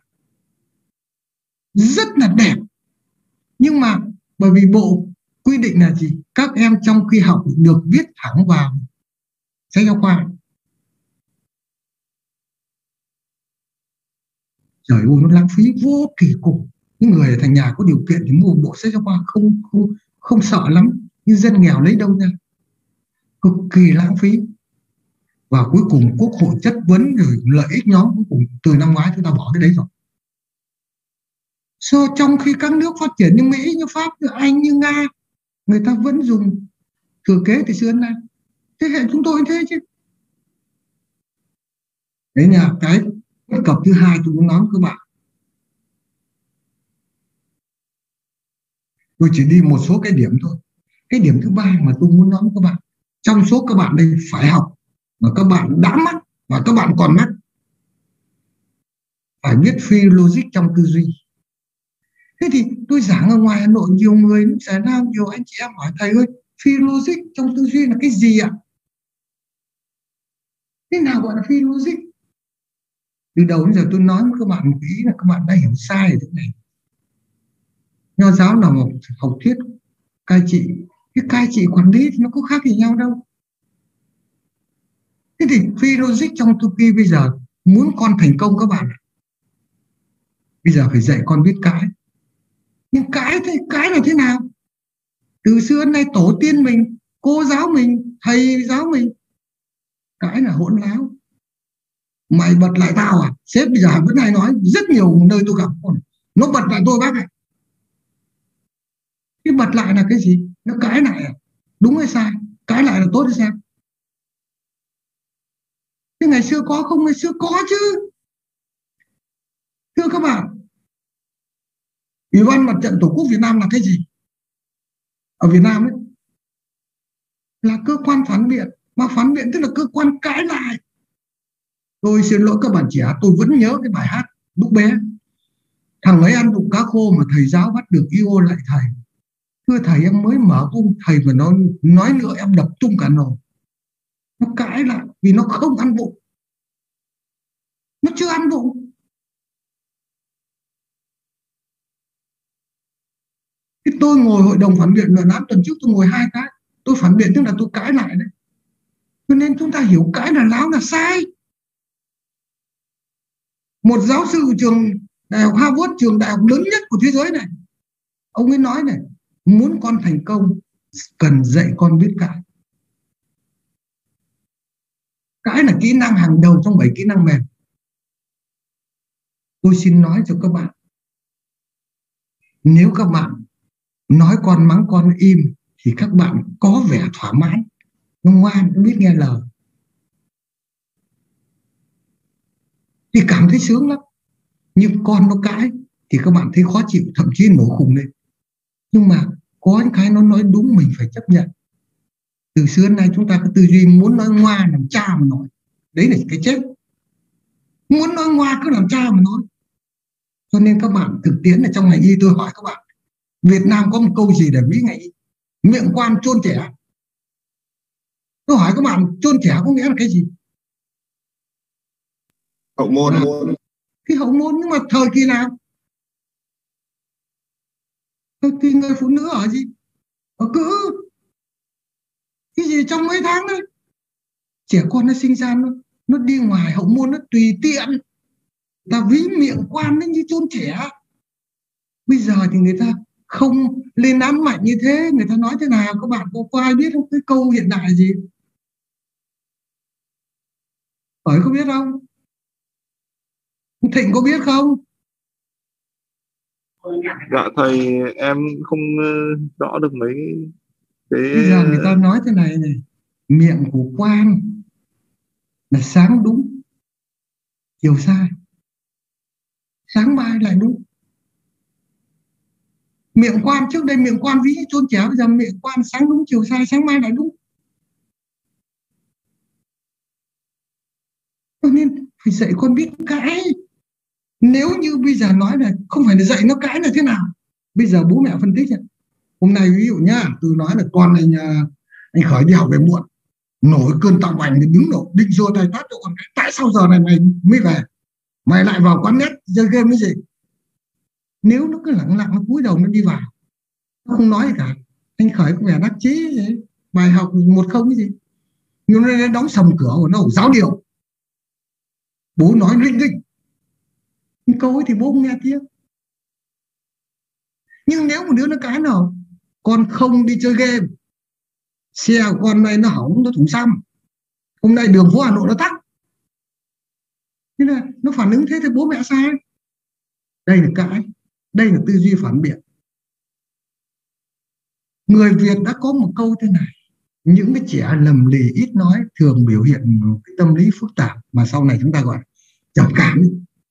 Rất là đẹp. Nhưng mà bởi vì bộ quy định là gì? Các em trong khi học được viết thẳng vào sách giáo khoa. Trời ơi, nó lãng phí vô kỳ cục. Những người ở thành nhà có điều kiện thì mua bộ sách giáo khoa không sợ lắm, nhưng dân nghèo lấy đâu ra? Cực kỳ lãng phí. Và cuối cùng Quốc hội chất vấn rồi lợi ích nhóm, cuối cùng từ năm ngoái chúng ta bỏ cái đấy rồi. Trong khi các nước phát triển như Mỹ, như Pháp, như Anh, như Nga, người ta vẫn dùng thừa kế từ xưa đến nay. Thế hệ chúng tôi thế chứ. Đấy là cái bất cập thứ hai tôi muốn nói với các bạn. Tôi chỉ đi một số cái điểm thôi. Cái điểm thứ ba mà tôi muốn nói với các bạn, trong số các bạn đây phải học mà các bạn đã mắc và các bạn còn mắc, phải biết phi logic trong tư duy. Thế thì tôi giảng ở ngoài Hà Nội, nhiều người nước Việt Nam, nhiều anh chị em hỏi thầy ơi, phi logic trong tư duy là cái gì ạ? Thế nào gọi là phi logic? Từ đầu đến giờ tôi nói với các bạn một ý là các bạn đã hiểu sai ở chỗ này. Nho giáo là một học thuyết cai trị, cái cai trị quản lý thì nó có khác gì nhau đâu. Thế thì phi logic trong tư duy bây giờ muốn con thành công các bạn, bây giờ phải dạy con biết cãi. Nhưng cãi là thế nào? Từ xưa đến nay tổ tiên mình, cô giáo mình, thầy giáo mình cãi là hỗn láo. Mày bật lại tao à? Sếp bây giờ vẫn hay nói, rất nhiều nơi tôi gặp nó bật lại tôi bác ạ. Cái bật lại là cái gì? Nó cãi lại à? Đúng hay sai? Cãi lại là tốt hay sao? Thế ngày xưa có không? Ngày xưa có chứ. Thưa các bạn, Ủy ban Mặt trận Tổ quốc Việt Nam là cái gì? Ở Việt Nam ấy là cơ quan phản biện, mà phản biện tức là cơ quan cãi lại. Tôi xin lỗi các bạn trẻ, tôi vẫn nhớ cái bài hát lúc bé, thằng ấy ăn bụng cá khô mà thầy giáo bắt được yêu lại thầy. Thưa thầy, em mới mở cung, thầy mà nó nói nữa em đập tung cả nồi. Nó cãi lại vì nó không ăn bụng, nó chưa ăn bụng. Cái tôi ngồi hội đồng phản biện luận án tuần trước, tôi ngồi 2 cái, tôi phản biện tức là tôi cãi lại đấy. Cho nên chúng ta hiểu cãi là láo là sai. Một giáo sư của trường đại học Harvard, trường đại học lớn nhất của thế giới này, ông ấy nói này, muốn con thành công cần dạy con biết cãi. Cãi là kỹ năng hàng đầu trong 7 kỹ năng mềm. Tôi xin nói cho các bạn, nếu các bạn nói con mắng con im thì các bạn có vẻ thỏa mãn, nó ngoan, nó biết nghe lời thì cảm thấy sướng lắm. Nhưng con nó cãi thì các bạn thấy khó chịu, thậm chí nổ khùng lên. Nhưng mà có những cái nó nói đúng mình phải chấp nhận. Từ xưa đến nay chúng ta có tư duy muốn nói ngoa làm cha mà nói, đấy là cái chết. Muốn nói ngoa cứ làm cha mà nói. Cho nên các bạn thực tiễn ở trong ngành y, tôi hỏi các bạn, Việt Nam có một câu gì để ví ngành y? Miệng quan chôn trẻ. Tôi hỏi các bạn, chôn trẻ có nghĩa là cái gì? Hậu môn. Cái hậu môn, nhưng mà thời kỳ nào? Thời kỳ người phụ nữ ở gì? Ở cữ. Cái gì trong mấy tháng đấy? Trẻ con nó sinh ra nó đi ngoài hậu môn, nó tùy tiện. Ta ví miệng quan đến như chôn trẻ. Bây giờ thì người ta không lên án mạnh như thế, người ta nói thế nào? Các bạn có ai biết không? Cái câu hiện đại gì? Hỏi có biết không? Thịnh có biết không? Dạ thầy, em không rõ được mấy cái. Bây giờ người ta nói thế này này, miệng của quan là sáng đúng, chiều sai, sáng mai lại đúng. Miệng quan trước đây miệng quan ví chôn trẻ, bây giờ miệng quan sáng đúng chiều sai, sáng mai lại đúng. Cho nên phải dạy con biết cãi. Nếu như bây giờ nói là không phải là dạy nó cãi là thế nào, bây giờ bố mẹ phân tích. Hôm nay ví dụ nhá, tôi nói là con anh Khởi đi học về muộn, nổi cơn tao bành thì đứng nổ định giơ tay tát cho con, tại sao giờ này mày mới về, mày lại vào quán net chơi game cái gì? Nếu nó cứ lặng lặng nó cúi đầu nó đi vào, nó không nói gì cả, anh Khởi có vẻ đắc chí vậy, bài học 1-0 cái gì, nhưng nó đóng sầm cửa của nó giáo điều, bố nói linh linh câu ấy thì bố không nghe tiếng. Nhưng nếu một đứa nó cái nào con không đi chơi game, xe của con này nó hỏng, nó thủng xăm, hôm nay đường phố Hà Nội nó tắc, thế là nó phản ứng thế thì bố mẹ sai. Đây là cãi, đây là tư duy phản biện. Người Việt đã có một câu thế này, những cái trẻ lầm lì ít nói thường biểu hiện cái tâm lý phức tạp mà sau này chúng ta gọi trầm cảm.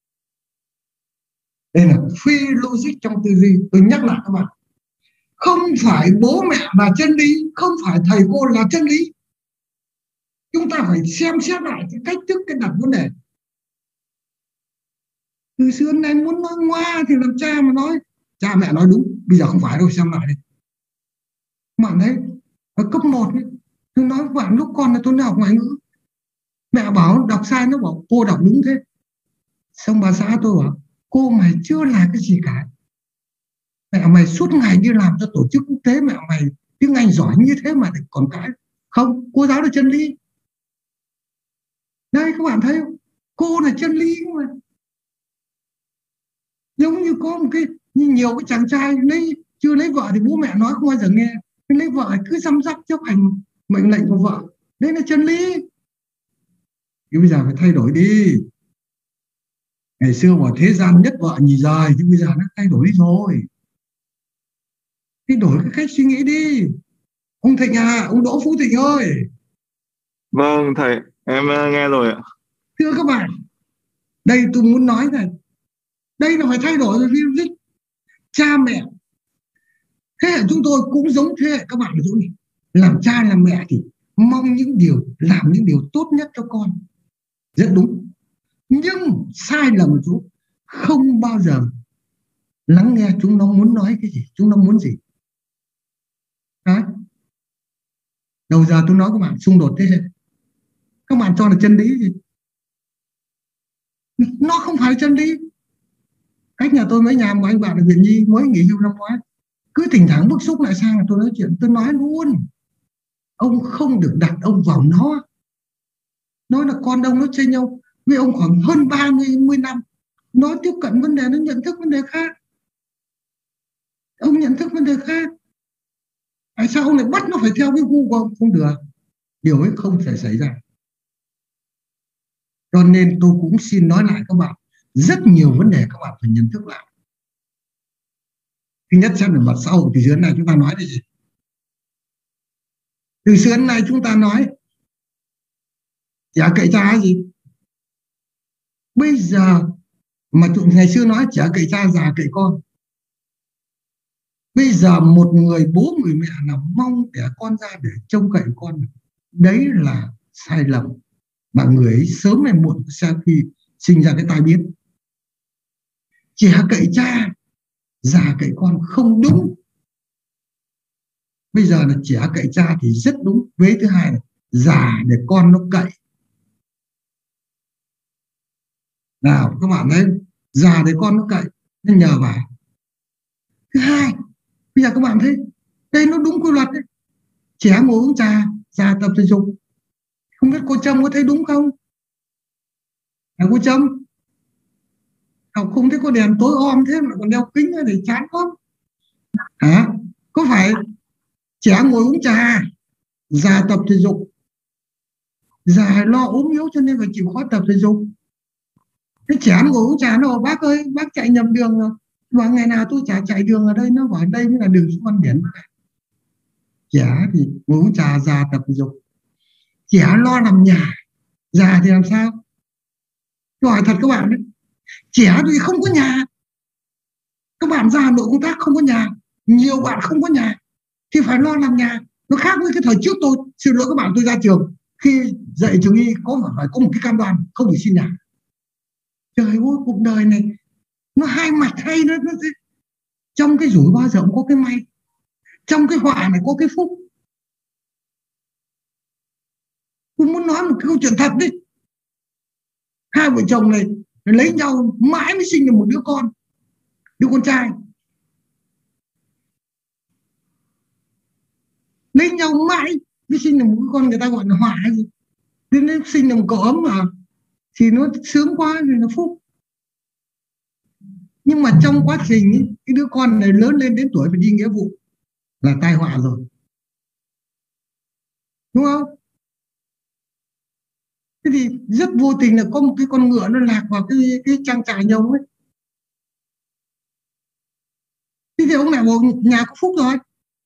Đây là phi logic trong tư duy. Tôi nhắc lại các bạn, không phải bố mẹ là chân lý, không phải thầy cô là chân lý. Chúng ta phải xem xét lại cái cách thức, cái đặt vấn đề. Từ xưa đến nay muốn nói ngoa thì làm cha mà nói, cha mẹ nói đúng, bây giờ không phải đâu, xem lại đi. Bạn thấy ở cấp 1 ấy, tôi nói bạn lúc con là tôi đi học ngoại ngữ, mẹ bảo đọc sai, nó bảo cô đọc đúng thế. Xong bà xã tôi bảo cô mày chưa là cái gì cả, mẹ mày suốt ngày đi làm cho tổ chức quốc tế, mẹ mày tiếng Anh giỏi như thế mà còn cãi. Không, cô giáo là chân lý. Đây các bạn thấy không, cô là chân lý mà. Giống như có một cái, như nhiều cái chàng trai chưa lấy vợ thì bố mẹ nói không bao giờ nghe, lấy vợ cứ chăm sóc chấp hành mệnh lệnh của vợ, đấy là chân lý. Thì bây giờ phải thay đổi đi. Ngày xưa bảo thế gian nhất vợ nhì rời, thì bây giờ nó thay đổi đi rồi. Thay đổi cái cách suy nghĩ đi. Ông Thịnh à, ông Đỗ Phú Thịnh ơi. Vâng thầy, em nghe rồi ạ. Thưa các bạn, đây tôi muốn nói này, đây là phải thay đổi rồi. Vì cha mẹ thế hệ chúng tôi cũng giống thế hệ các bạn ở chỗ này, làm cha làm mẹ thì mong làm những điều tốt nhất cho con, rất đúng. Nhưng sai lầm một chỗ, không bao giờ lắng nghe chúng nó muốn nói cái gì, chúng nó muốn gì. Đấy. Đầu giờ tôi nói các bạn xung đột thế hệ, các bạn cho là chân lý gì? Nó không phải chân lý. Cách nhà tôi mấy nhà một anh bạn ở Viện Nhi mới nghỉ hưu năm ngoái, cứ thỉnh thoảng bức xúc lại sang là tôi nói chuyện, tôi nói luôn, ông không được đặt ông vào nó. Nói là con ông nó chênh nhau với ông khoảng hơn 30 năm, nó tiếp cận vấn đề, nó nhận thức vấn đề khác, ông nhận thức vấn đề khác. Tại sao ông lại bắt nó phải theo cái gu của ông? Không được, điều ấy không thể xảy ra. Cho nên tôi cũng xin nói lại các bạn, rất nhiều vấn đề các bạn phải nhận thức lại. Thứ nhất, xem về mặt xã hội từ xưa đến nay chúng ta nói cái gì? Từ xưa đến nay chúng ta nói chả cậy cha gì. Bây giờ mà ngày xưa nói chả cậy cha, già cậy con. Bây giờ một người bố người mẹ nào mong đẻ con ra để trông cậy con, đấy là sai lầm, mà người ấy sớm hay muộn sẽ khi sinh ra cái tai biến. Trẻ cậy cha, già cậy con không đúng. Bây giờ là trẻ cậy cha thì rất đúng. Vế thứ hai là già để con nó cậy. Nào các bạn thấy, già để con nó cậy nên nhờ bà. Thứ hai, bây giờ các bạn thấy đây nó đúng quy luật đấy. Trẻ ngồi uống trà, già tập thể dục. Không biết cô Trâm có thấy đúng không? Cô Trâm học không thấy có đèn tối om thế mà còn đeo kính để chán lắm hả? Có phải trẻ ngồi uống trà, già tập thể dục, già lo ốm yếu cho nên phải chịu khó tập thể dục. Cái trẻ ngồi uống trà nó bảo bác ơi, bác chạy nhầm đường rồi. Và ngày nào tôi chả chạy đường ở đây, nó bảo đây mới là đường xuống Văn Điển. Trẻ thì ngồi uống trà, già tập thể dục. Trẻ lo làm nhà, già thì làm sao? Tôi hỏi thật các bạn đấy, trẻ thì không có nhà. Các bạn ra Hà Nội công tác không có nhà, nhiều bạn không có nhà thì phải lo làm nhà. Nó khác với cái thời trước tôi, xin lỗi các bạn, tôi ra trường khi dạy trường y phải có một cái cam đoan không được xin nhà. Trời ơi, cuộc đời này nó hai mặt hay đó. Trong cái rủi bao giờ cũng có cái may, trong cái họa này có cái phúc. Tôi muốn nói một cái câu chuyện thật đi. Hai vợ chồng này lấy nhau mãi mới sinh được một đứa con trai. Lấy nhau mãi mới sinh được một cái con, người ta gọi là họa hay gì. Đến sinh được một cậu ấm mà thì nó sướng quá rồi, nó phúc. Nhưng mà trong quá trình ấy, cái đứa con này lớn lên đến tuổi phải đi nghĩa vụ là tai họa rồi, đúng không? Thế thì rất vô tình là có một cái con ngựa nó lạc vào cái trang trại nhà ông ấy. Thế thì ông lại bảo nhà có phúc rồi.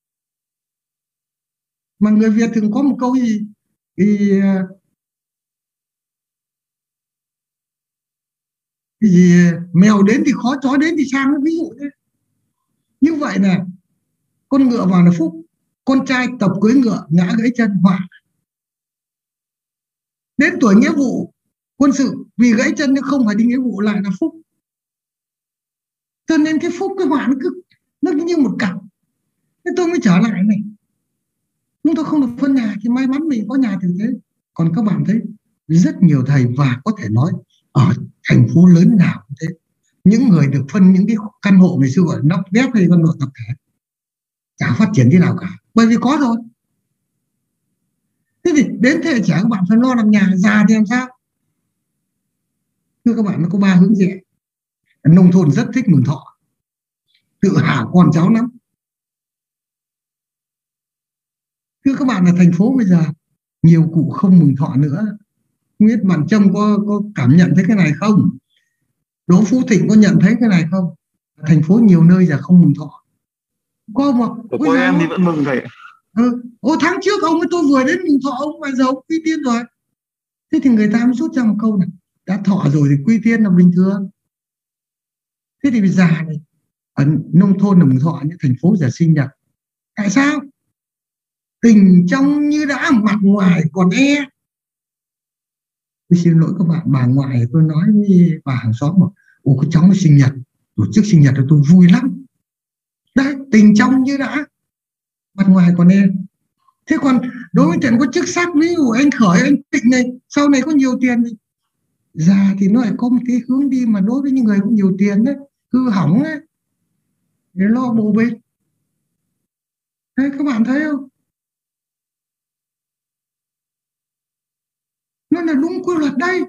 Mà người Việt thường có một câu gì thì cái gì mèo đến thì khó, chó đến thì sang, ví dụ thế. Như vậy là con ngựa vào là phúc, con trai tập cưỡi ngựa ngã gãy chân họa. Đến tuổi nghĩa vụ quân sự vì gãy chân nhưng không phải đi nghĩa vụ lại là phúc. Cho nên cái phúc cái họa nó như một cặp. Thế tôi mới trở lại này, chúng tôi không được phân nhà thì may mắn mình có nhà tử tế. Còn các bạn thấy rất nhiều thầy, và có thể nói ở thành phố lớn nào cũng thế, những người được phân những cái căn hộ ngày xưa gọi là nóc ghép hay căn hộ tập thể chả phát triển thế nào cả, bởi vì có rồi. Thế thì đến thế hệ trẻ các bạn phải lo làm nhà, già thì làm sao? Thưa các bạn, nó có 3 hướng rẽ. Nông thôn rất thích mừng thọ, tự hào con cháu lắm. Thưa các bạn, là thành phố bây giờ nhiều cụ không mừng thọ nữa. Không biết bạn Trâm có cảm nhận thấy cái này không? Đỗ Phú Thịnh có nhận thấy cái này không? Thành phố nhiều nơi giờ không mừng thọ. Có mà của em thì vẫn mừng thầy. Tháng trước ông ấy tôi vừa đến mừng thọ ông, mà giờ ông quy tiên rồi. Thế thì người ta mới rút ra một câu này: đã thọ rồi thì quy tiên là bình thường. Thế thì bây giờ này, ở nông thôn là mừng thọ, như thành phố giờ sinh nhật. Tại sao? Tình trong như đã, mặt ngoài còn e. Tôi xin lỗi các bạn, bà ngoại tôi nói với bà hàng xóm mà: ồ, cái cháu nó sinh nhật, tổ chức sinh nhật là tôi vui lắm. Đấy, tình trong như đã, mặt ngoài còn e. Thế còn đối với chuyện có chức sắc, ví dụ anh Khởi, anh Tịnh này, sau này có nhiều tiền thì già thì nó lại có một cái hướng đi mà đối với những người có nhiều tiền đấy, hư hỏng ấy, để lo bồ bê. Đấy, các bạn thấy không? Nó là đúng quy luật đây.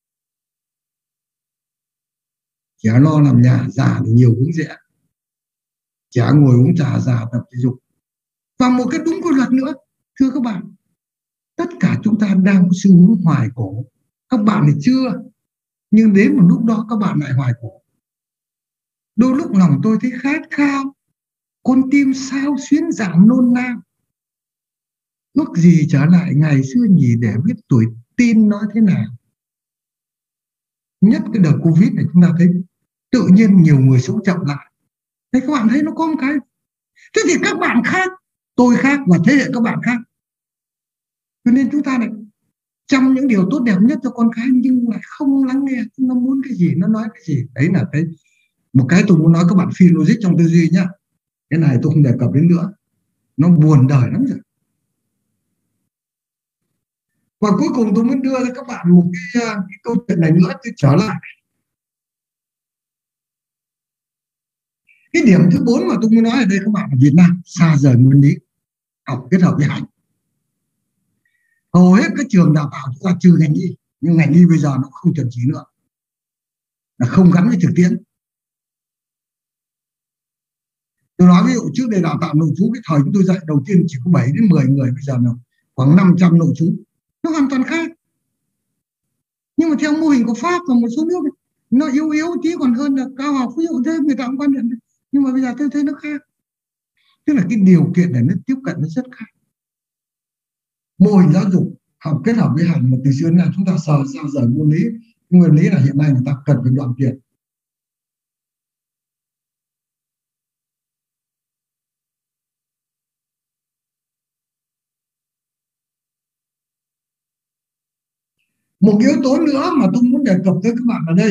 Trẻ lo làm nhà, già thì nhiều hướng rẽ. Trẻ ngồi uống trà, già tập thể dục. Và một cái đúng quy luật nữa, thưa các bạn, tất cả chúng ta đang có xu hướng hoài cổ. Các bạn thì chưa, nhưng đến một lúc đó các bạn lại hoài cổ. Đôi lúc lòng tôi thấy khát khao, con tim sao xuyến giảm nôn nao. Ước gì trở lại ngày xưa nhỉ, để biết tuổi tin nói thế nào. Nhất cái đợt Covid này chúng ta thấy tự nhiên nhiều người sống chậm lại. Thế các bạn thấy nó có một cái. Thế thì các bạn khác, tôi khác, và thế hệ các bạn khác. Cho nên chúng ta này, trong những điều tốt đẹp nhất cho con cái, nhưng lại không lắng nghe nó muốn cái gì, nó nói cái gì. Đấy là cái một cái tôi muốn nói các bạn, phi logic trong tư duy nhá. Cái này tôi không đề cập đến nữa, nó buồn đời lắm rồi. Và cuối cùng tôi muốn đưa cho các bạn một cái câu chuyện này nữa. Tôi trở lại cái điểm thứ 4 mà tôi muốn nói ở đây các bạn, ở Việt Nam xa rời nguyên lý, học kết hợp với hành. Hầu hết các trường đào tạo chúng ta trừ ngành y, nhưng ngành y bây giờ nó không chuẩn chỉ nữa, là không gắn với thực tiễn. Tôi nói ví dụ trước đây đào tạo nội trú, cái thời chúng tôi dạy đầu tiên chỉ có 7 đến 10 người, bây giờ là khoảng 500 nội trú. Nó hoàn toàn khác. Nhưng mà theo mô hình của Pháp và một số nước nó yếu tí còn hơn là cao học, ví dụ thế người ta cũng quan điểm. Nhưng mà bây giờ tôi thấy nó khác. Tức là cái điều kiện để nó tiếp cận nó rất khác. Mô hình giáo dục học kết hợp với hành mà từ xưa đến nay chúng ta xa rời nguyên lý. Nguyên lý là hiện nay người ta cần phải đoạn tiền. Một yếu tố nữa mà tôi muốn đề cập tới các bạn ở đây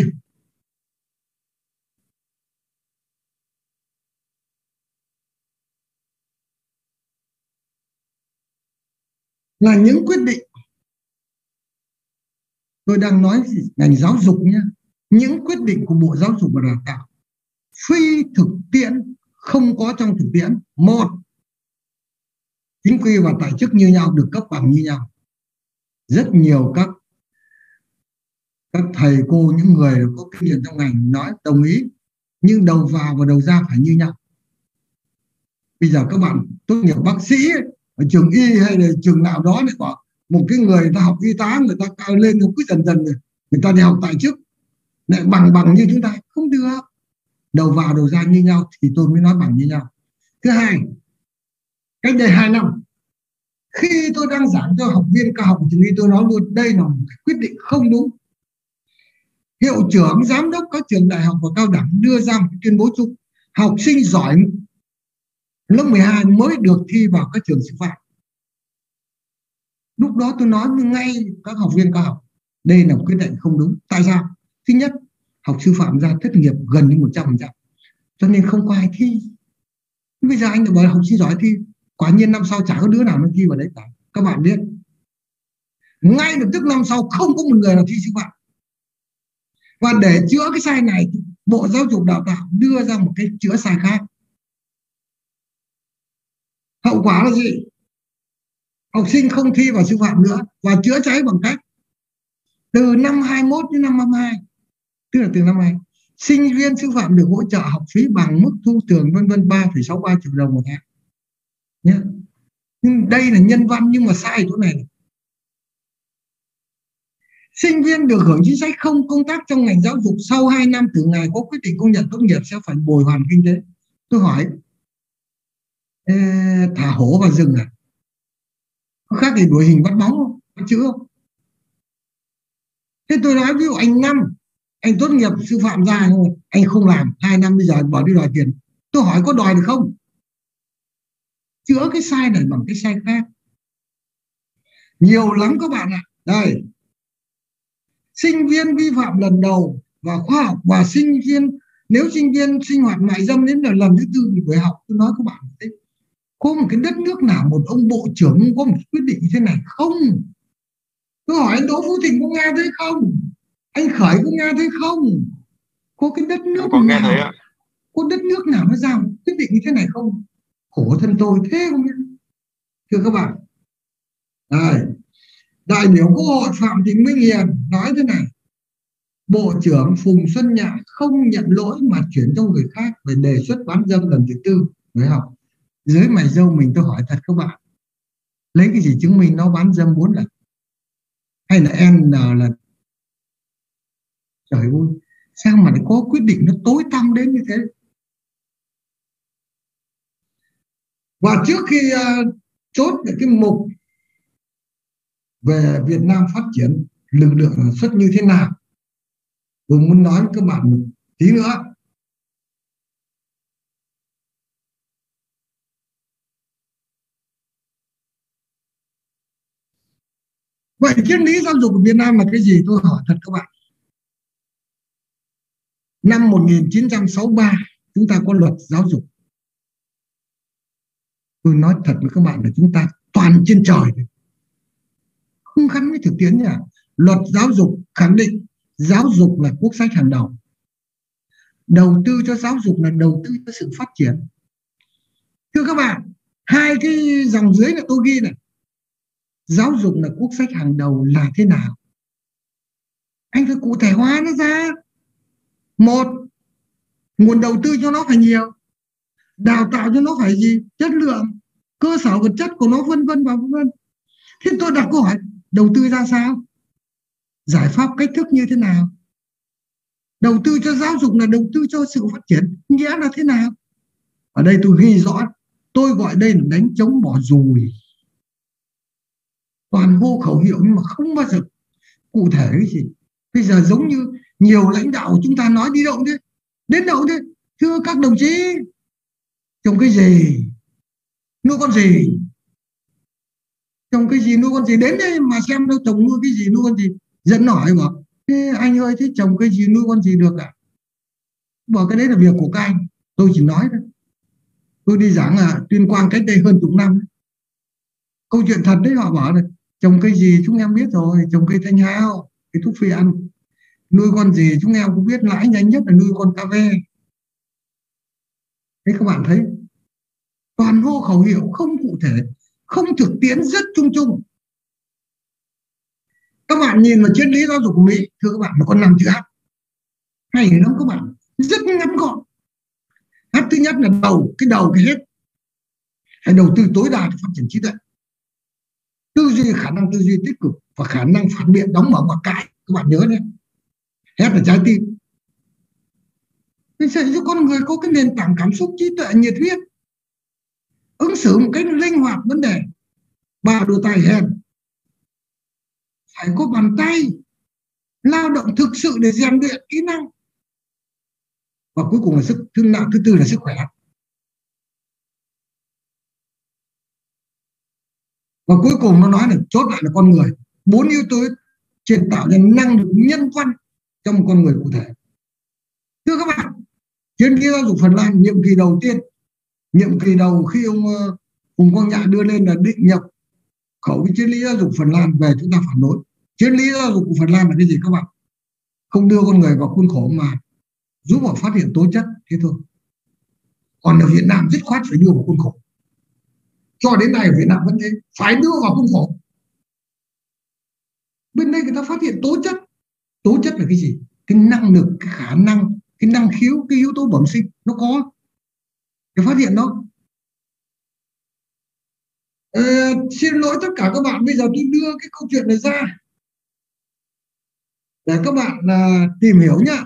là những quyết định. Tôi đang nói ngành giáo dục nhé. Những quyết định của Bộ Giáo dục và Đào tạo phi thực tiễn, không có trong thực tiễn. Một, chính quy và tại chức như nhau, được cấp bằng như nhau. Rất nhiều các thầy cô, những người có kinh nghiệm trong ngành nói đồng ý, nhưng đầu vào và đầu ra phải như nhau. Bây giờ các bạn tốt nghiệp bác sĩ ấy, ở trường y hay là trường nào đó lại có một cái người ta học y tá, người ta cao lên, nó cứ dần dần rồi người ta đi học tại chức lại bằng như chúng ta, không được. Đầu vào đầu ra như nhau thì tôi mới nói bằng như nhau. Thứ hai, cách đây 2 năm khi tôi đang giảng cho học viên cao học trường y, tôi nói luôn đây là một quyết định không đúng. Hiệu trưởng, giám đốc các trường đại học và cao đẳng đưa ra một tuyên bố chung: học sinh giỏi lớp 12 mới được thi vào các trường sư phạm. Lúc đó tôi nói ngay các học viên cao học, đây là một quyết định không đúng. Tại sao? Thứ nhất, học sư phạm ra thất nghiệp gần như 100%. cho nên không có ai thi. Bây giờ anh đã bảo học sinh giỏi thi, quả nhiên năm sau chả có đứa nào nó thi vào đấy cả. Các bạn biết, ngay lập tức năm sau không có một người nào thi sư phạm. Và để chữa cái sai này, Bộ Giáo dục Đào tạo đưa ra một cái chữa sai khác. Hậu quả là gì? Học sinh không thi vào sư phạm nữa, và chữa cháy bằng cách từ năm 21 đến năm 22, tức là từ năm nay, sinh viên sư phạm được hỗ trợ học phí bằng mức thu thường vân vân 3,63 triệu đồng một tháng nhé. Nhưng đây là nhân văn, nhưng mà sai chỗ này. Sinh viên được hưởng chính sách không công tác trong ngành giáo dục sau 2 năm từ ngày có quyết định công nhận tốt nghiệp sẽ phải bồi hoàn kinh tế. Tôi hỏi, thả hổ vào rừng à? Có khác thì đuổi hình bắt bóng không? Có chữ không? Thế tôi nói ví dụ anh tốt nghiệp sư phạm ra, anh không làm 2 năm, bây giờ bỏ đi đòi tiền. Tôi hỏi có đòi được không? Chữa cái sai này bằng cái sai khác. Nhiều lắm các bạn ạ. Đây, sinh viên vi phạm lần đầu và khoa học, và nếu sinh viên sinh hoạt mại dâm đến lần thứ 4 thì đuổi học. Tôi nói các bạn, có một cái đất nước nào một ông bộ trưởng có một quyết định như thế này không? Tôi hỏi anh Đỗ Phú Thịnh có nghe thấy không? Anh Khởi có nghe thấy không? Có cái đất nước có nghe nào, thấy ạ. có đất nước nào nó ra một quyết định như thế này không? Khổ thân tôi thế không biết. Thưa các bạn, đại biểu Quốc hội Phạm Thị Minh Hiền nói thế này: Bộ trưởng Phùng Xuân Nhạ không nhận lỗi mà chuyển cho người khác về đề xuất bán dâm lần thứ 4 với học. Dưới mày dâu mình, tôi hỏi thật các bạn, lấy cái gì chứng minh nó bán dâm 4 lần hay là N lần? Trời ơi, sao mà lại có quyết định nó tối tăm đến như thế? Và trước khi chốt cái mục về Việt Nam phát triển lực lượng sản xuất như thế nào, tôi muốn nói với các bạn một tí nữa. Vậy triết lý giáo dục của Việt Nam là cái gì? Tôi hỏi thật các bạn. Năm 1963 chúng ta có luật giáo dục. Tôi nói thật với các bạn là chúng ta toàn trên trời, không gắn với thực tiễn nhỉ. Luật giáo dục khẳng định giáo dục là quốc sách hàng đầu. Đầu tư cho giáo dục là đầu tư cho sự phát triển. Thưa các bạn, 2 cái dòng dưới là tôi ghi này. Giáo dục là quốc sách hàng đầu là thế nào? Anh phải cụ thể hóa nó ra. 1, nguồn đầu tư cho nó phải nhiều, đào tạo cho nó phải gì? Chất lượng, cơ sở vật chất của nó vân vân và vân vân. Thế tôi đặt câu hỏi, đầu tư ra sao? Giải pháp cách thức như thế nào? Đầu tư cho giáo dục là đầu tư cho sự phát triển, nghĩa là thế nào? Ở đây tôi ghi rõ, tôi gọi đây là đánh trống bỏ dùi. Toàn hô khẩu hiệu nhưng mà không bao giờ cụ thể cái gì. Bây giờ giống như nhiều lãnh đạo của chúng ta nói đi đâu thế, đến đâu thế. Thưa các đồng chí, trồng cái gì, nuôi con gì? Trồng cái gì nuôi con gì? Đến đây mà xem đâu trồng nuôi cái gì nuôi con gì. Dẫn hỏi bảo, thế anh ơi, thế trồng cái gì nuôi con gì được ạ? Bảo cái đấy là việc của các anh. Tôi chỉ nói thôi. Tôi đi giảng ở Tuyên Quang cách đây hơn chục năm. Câu chuyện thật đấy, họ bảo là trồng cây gì chúng em biết rồi, trồng cây thanh hao, cây thuốc phi ăn. Nuôi con gì chúng em cũng biết, lãi nhanh nhất là nuôi con cà ve. Thế các bạn thấy, toàn hô khẩu hiệu không cụ thể, không thực tiễn, rất chung chung. Các bạn nhìn vào triết lý giáo dục của Mỹ, thưa các bạn, nó có 5 chữ H. Hay lắm các bạn, rất ngắn gọn. H thứ nhất là đầu, cái hết. Phải đầu tư tối đa để phát triển trí tuệ, tư duy, khả năng tư duy tích cực và khả năng phản biện, đóng mở ngoặc cãi. Các bạn nhớ nhé. Hết là trái tim. Mình dạy cho con người có cái nền tảng cảm xúc, trí tuệ, nhiệt huyết, ứng xử một cách linh hoạt vấn đề. 3, đôi tay hèn. Phải có bàn tay, lao động thực sự để rèn luyện kỹ năng. Và cuối cùng là thứ tư là sức khỏe. Và cuối cùng nó nói là chốt lại là con người. 4 yếu tố trên tạo ra năng lực nhân văn trong một con người cụ thể. Thưa các bạn, Triết lý giáo dục Phần Lan nhiệm kỳ đầu tiên, nhiệm kỳ đầu khi ông Phùng Quang Nhạ đưa lên là định nhập khẩu cái triết lý giáo dục Phần Lan về, chúng ta phản đối. Triết lý giáo dục của Phần Lan là cái gì các bạn? Không đưa con người vào khuôn khổ mà giúp họ phát hiện tố chất, thế thôi. Còn ở Việt Nam dứt khoát phải đưa vào khuôn khổ. Cho đến nay ở Việt Nam vẫn thế, phải đưa vào khuôn khổ. Bên đây người ta phát hiện tố chất. Tố chất là cái gì? Cái năng lực, cái khả năng, cái năng khiếu, cái yếu tố bẩm sinh nó có. Để phát hiện nó. Xin lỗi tất cả các bạn, bây giờ tôi đưa cái câu chuyện này ra để các bạn tìm hiểu nhá.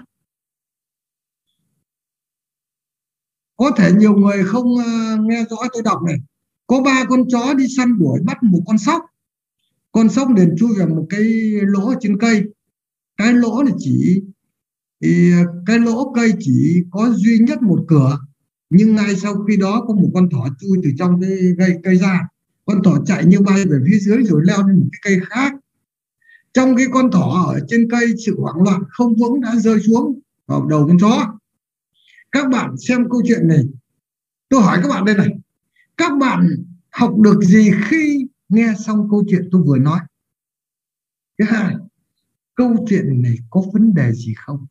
Có thể nhiều người không nghe rõ tôi đọc này. Có 3 con chó đi săn đuổi bắt một con sóc. Con sóc liền chui vào một cái lỗ ở trên cây. Cái lỗ này cái lỗ cây chỉ có duy nhất một cửa. Nhưng ngay sau khi đó có một con thỏ chui từ trong cái cây ra. Con thỏ chạy như bay về phía dưới rồi leo lên một cái cây khác. Trong cái con thỏ ở trên cây, sự hoảng loạn không vững đã rơi xuống vào đầu con chó. Các bạn xem câu chuyện này, tôi hỏi các bạn đây này, các bạn học được gì khi nghe xong câu chuyện tôi vừa nói? Thứ hai, câu chuyện này có vấn đề gì không?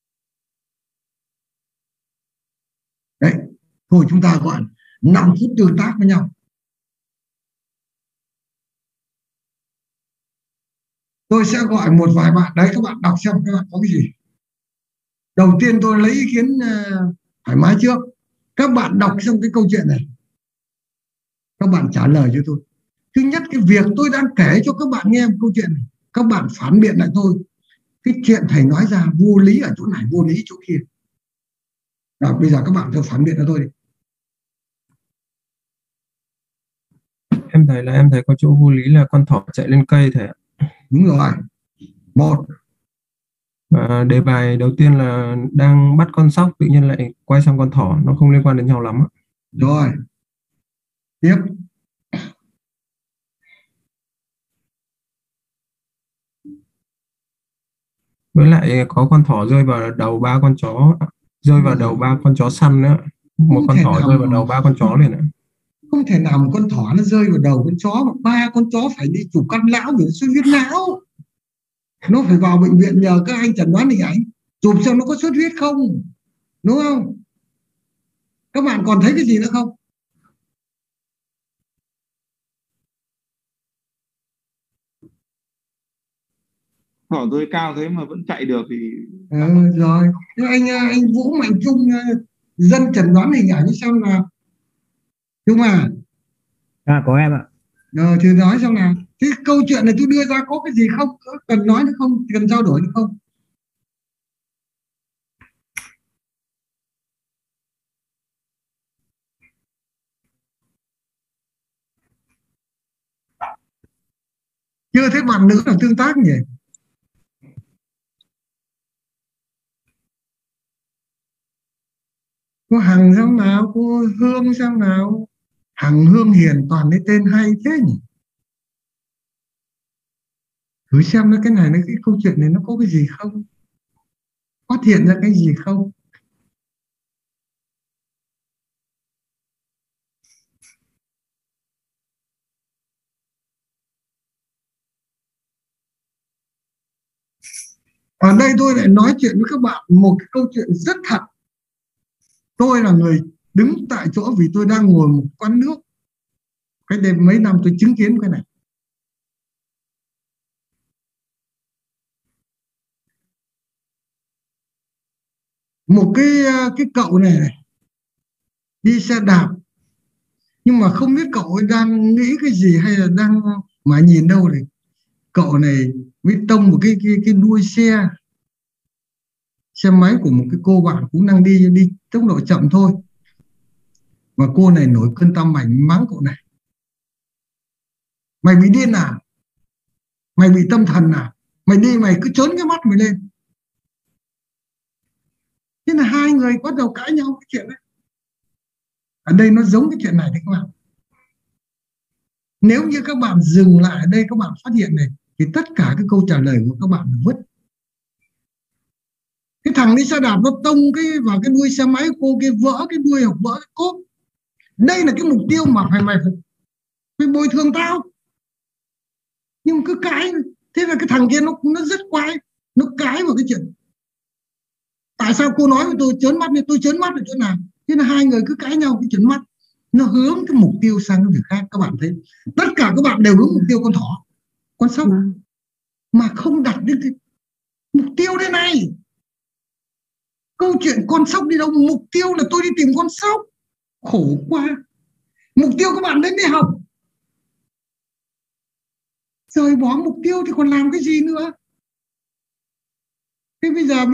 Đấy, thôi chúng ta gọi 5 phút tương tác với nhau. Tôi sẽ gọi một vài bạn đấy, các bạn đọc xem các bạn có cái gì. Đầu tiên tôi lấy ý kiến thoải mái trước. Các bạn đọc xong cái câu chuyện này, các bạn trả lời cho tôi. Thứ nhất, cái việc tôi đang kể cho các bạn nghe một câu chuyện này, các bạn phản biện lại tôi. Cái chuyện thầy nói ra vô lý ở chỗ này, vô lý chỗ kia. Rồi, bây giờ các bạn cho phản biện cho tôi đi. Em thấy có chỗ vô lý là con thỏ chạy lên cây thầy ạ. Đúng rồi. 1. Đề bài đầu tiên là đang bắt con sóc tự nhiên lại quay sang con thỏ, nó không liên quan đến nhau lắm. Rồi. Tiếp. Với lại có con thỏ rơi vào đầu 3 con chó, rơi vào đầu 3 con chó săn nữa. Một con thỏ rơi vào đầu 3 con chó liền ạ. Không thể nào một con thỏ nó rơi vào đầu con chó mà 3 con chó phải đi chụp căn lão để xuất huyết não. Nó phải vào bệnh viện nhờ các anh chẩn đoán hình ảnh, chụp xem nó có xuất huyết không, đúng không? Các bạn còn thấy cái gì nữa không? Thỏ rơi cao thế mà vẫn chạy được thì rồi. Thế anh Vũ Mạnh Trung dân chẩn đoán hình ảnh xem nào. Đúng à? Có em ạ. Thì nói xem nào. Thế câu chuyện này tôi đưa ra có cái gì không? Cần nói nữa không? Cần trao đổi nữa không? Chưa thấy bạn nữ nào tương tác nhỉ? Cô Hằng xem nào, cô Hương xem nào. Hằng, Hương, Hiền toàn lấy tên hay thế nhỉ? Thử xem nó cái này, cái câu chuyện này nó có cái gì không? Phát hiện ra cái gì không? Ở đây tôi lại nói chuyện với các bạn một cái câu chuyện rất thật. Tôi là người đứng tại chỗ vì tôi đang ngồi một quán nước. Cái đêm mấy năm tôi chứng kiến cái này. Một cái cậu này đi xe đạp, nhưng mà không biết cậu ấy đang nghĩ cái gì hay là đang mà nhìn đâu này. Cậu này mới tông một cái đuôi xe máy của một cái cô bạn cũng đang đi tốc độ chậm thôi. Và cô này nổi cơn tam bành mắng cậu này: mày bị điên à? Mày bị tâm thần à? Mày đi mày cứ trớn cái mắt mày lên. Thế là hai người bắt đầu cãi nhau cái chuyện đấy. Ở đây nó giống cái chuyện này đấy các bạn. Nếu như các bạn dừng lại ở đây, các bạn phát hiện này, thì tất cả cái câu trả lời của các bạn vứt. Cái thằng đi xe đạp nó tông vào cái đuôi xe máy cô kia, vỡ cái đuôi hoặc vỡ cái cốp. Đây là cái mục tiêu mà mày phải bồi thường tao. Nhưng cứ cãi. Thế là cái thằng kia nó rất quái. Nó cãi vào cái chuyện tại sao cô nói với tôi trớn mắt, tôi trớn mắt ở chỗ nào. Thế là hai người cứ cãi nhau cái chuyện mắt. Nó hướng cái mục tiêu sang cái việc khác. Các bạn thấy tất cả các bạn đều hướng mục tiêu con thỏ, con sóc, mà không đặt đến cái mục tiêu đây này. Câu chuyện con sóc đi đâu, mục tiêu là tôi đi tìm con sóc. Khổ quá. Mục tiêu các bạn đến đi học, rời bỏ mục tiêu thì còn làm cái gì nữa. Thế bây giờ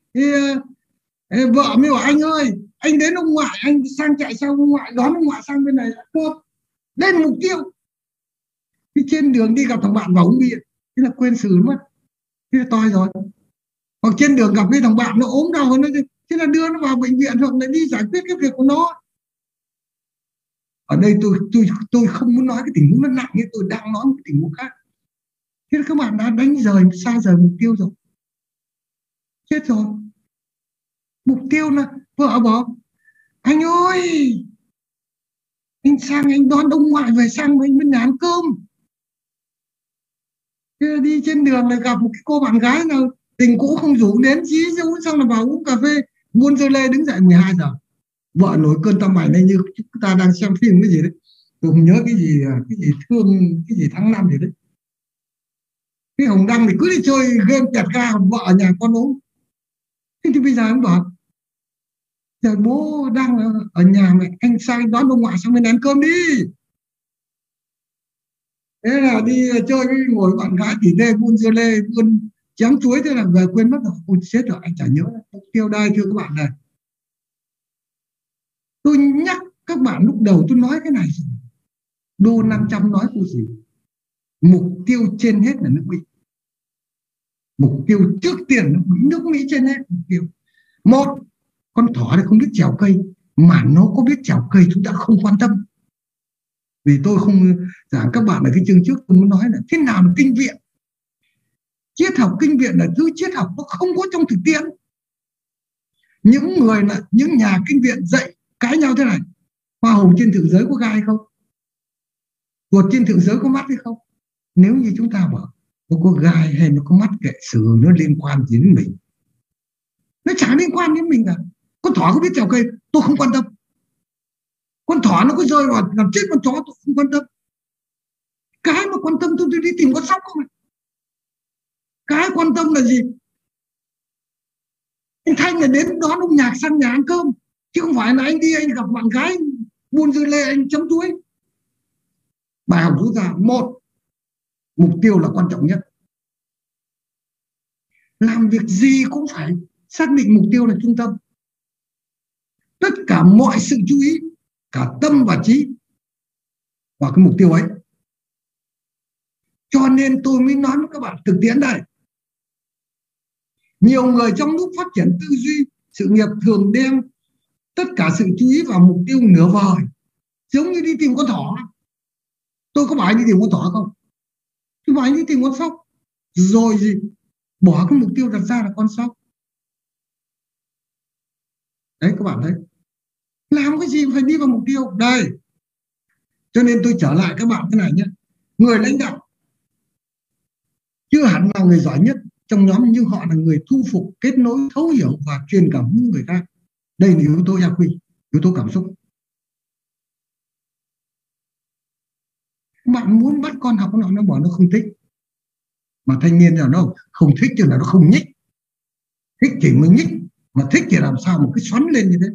vợ mới bảo anh ơi, anh đến ông ngoại, anh sang chạy sang ông ngoại, đón ông ngoại sang bên này tốt. Đây là mục tiêu. Thì trên đường đi gặp thằng bạn vào uống bia, thế là quên xử mất, thế là toi rồi. Hoặc trên đường gặp cái thằng bạn nó ốm đau hơn nó, thế là đưa nó vào bệnh viện hoặc là đi giải quyết cái việc của nó. Ở đây tôi không muốn nói cái tình huống nó nặng, nhưng tôi đang nói một cái tình huống khác. Thế là các bạn đã đánh xa rời mục tiêu rồi, chết rồi. Mục tiêu là vợ bảo anh ơi, anh sang anh đón ông ngoại về sang với anh bên nhà ăn cơm. Thế là đi trên đường lại gặp một cái cô bạn gái nào tình cũ không rủ đến, chí rủ xong là vào uống cà phê, buôn dưa lê đứng dậy 12 giờ. Vợ nổi cơn tâm ảnh này như chúng ta đang xem phim cái gì đấy, tôi không nhớ cái gì thương cái gì tháng 5 gì đấy. Cái Hồng Đăng thì cứ đi chơi game kẹt ga, vợ ở nhà con ốm. Thế thì bây giờ anh bảo trời, bố đang ở nhà mẹ, anh sang đón ông ngoại sang bên ăn cơm đi. Thế là đi chơi với ngồi bạn gái tỉ tê buôn dưa lê, buôn chém chuối, thế là về quên mất rồi. Ôi chết rồi, anh chả nhớ mục tiêu đây. Thưa các bạn này, tôi nhắc các bạn lúc đầu tôi nói cái này rồi. Đô 500 nói câu gì? Mục tiêu trên hết là nước Mỹ. Mục tiêu trước tiên là nước Mỹ trên hết mục tiêu. Một, con thỏ này không biết trèo cây, mà nó có biết trèo cây chúng ta không quan tâm. Vì tôi không giảng các bạn ở cái chương trước, tôi muốn nói là thế nào là kinh viện. Triết học kinh viện là thứ triết học nó không có trong thực tiễn. Những nhà kinh viện dạy cãi nhau thế này: hoa hồng trên thượng giới có gai hay không? Chuột trên thượng giới có mắt hay không? Nếu như chúng ta bảo nó có gai hay nó có mắt, kệ xử, nó liên quan gì đến mình? Nó chẳng liên quan đến mình cả. Con thỏ có biết trèo cây, tôi không quan tâm. Con thỏ nó có rơi vào làm chết con chó, tôi không quan tâm. Cái mà quan tâm tôi đi tìm con sóc không. Cái quan tâm là gì? Anh Thanh là đến đón ông Nhạc sang nhà ăn cơm, chứ không phải là anh đi anh gặp bạn gái buôn dưa lê anh chấm chuối. Bài học rút ra: một, mục tiêu là quan trọng nhất. Làm việc gì cũng phải xác định mục tiêu là trung tâm. Tất cả mọi sự chú ý, cả tâm và trí vào cái mục tiêu ấy. Cho nên tôi mới nói với các bạn thực tiễn đây. Nhiều người trong lúc phát triển tư duy sự nghiệp thường đem tất cả sự chú ý vào mục tiêu nửa vời, giống như đi tìm con thỏ. Tôi có bảo anh đi tìm con thỏ không? Tôi bảo anh đi tìm con sóc. Rồi gì? Bỏ cái mục tiêu đặt ra là con sóc. Đấy, các bạn thấy. Làm cái gì phải đi vào mục tiêu. Đây. Cho nên tôi trở lại các bạn thế này nhé. Người lãnh đạo chưa hẳn là người giỏi nhất trong nhóm, nhưng họ là người thu phục, kết nối, thấu hiểu và truyền cảm hứng người khác. Đây là yếu tố EQ, yếu tố cảm xúc. Bạn muốn bắt con học nó bảo nó không thích. Mà thanh niên là nó không thích thì là nó không nhích. Thích thì mới nhích, mà thích thì làm sao một cái xoắn lên như thế.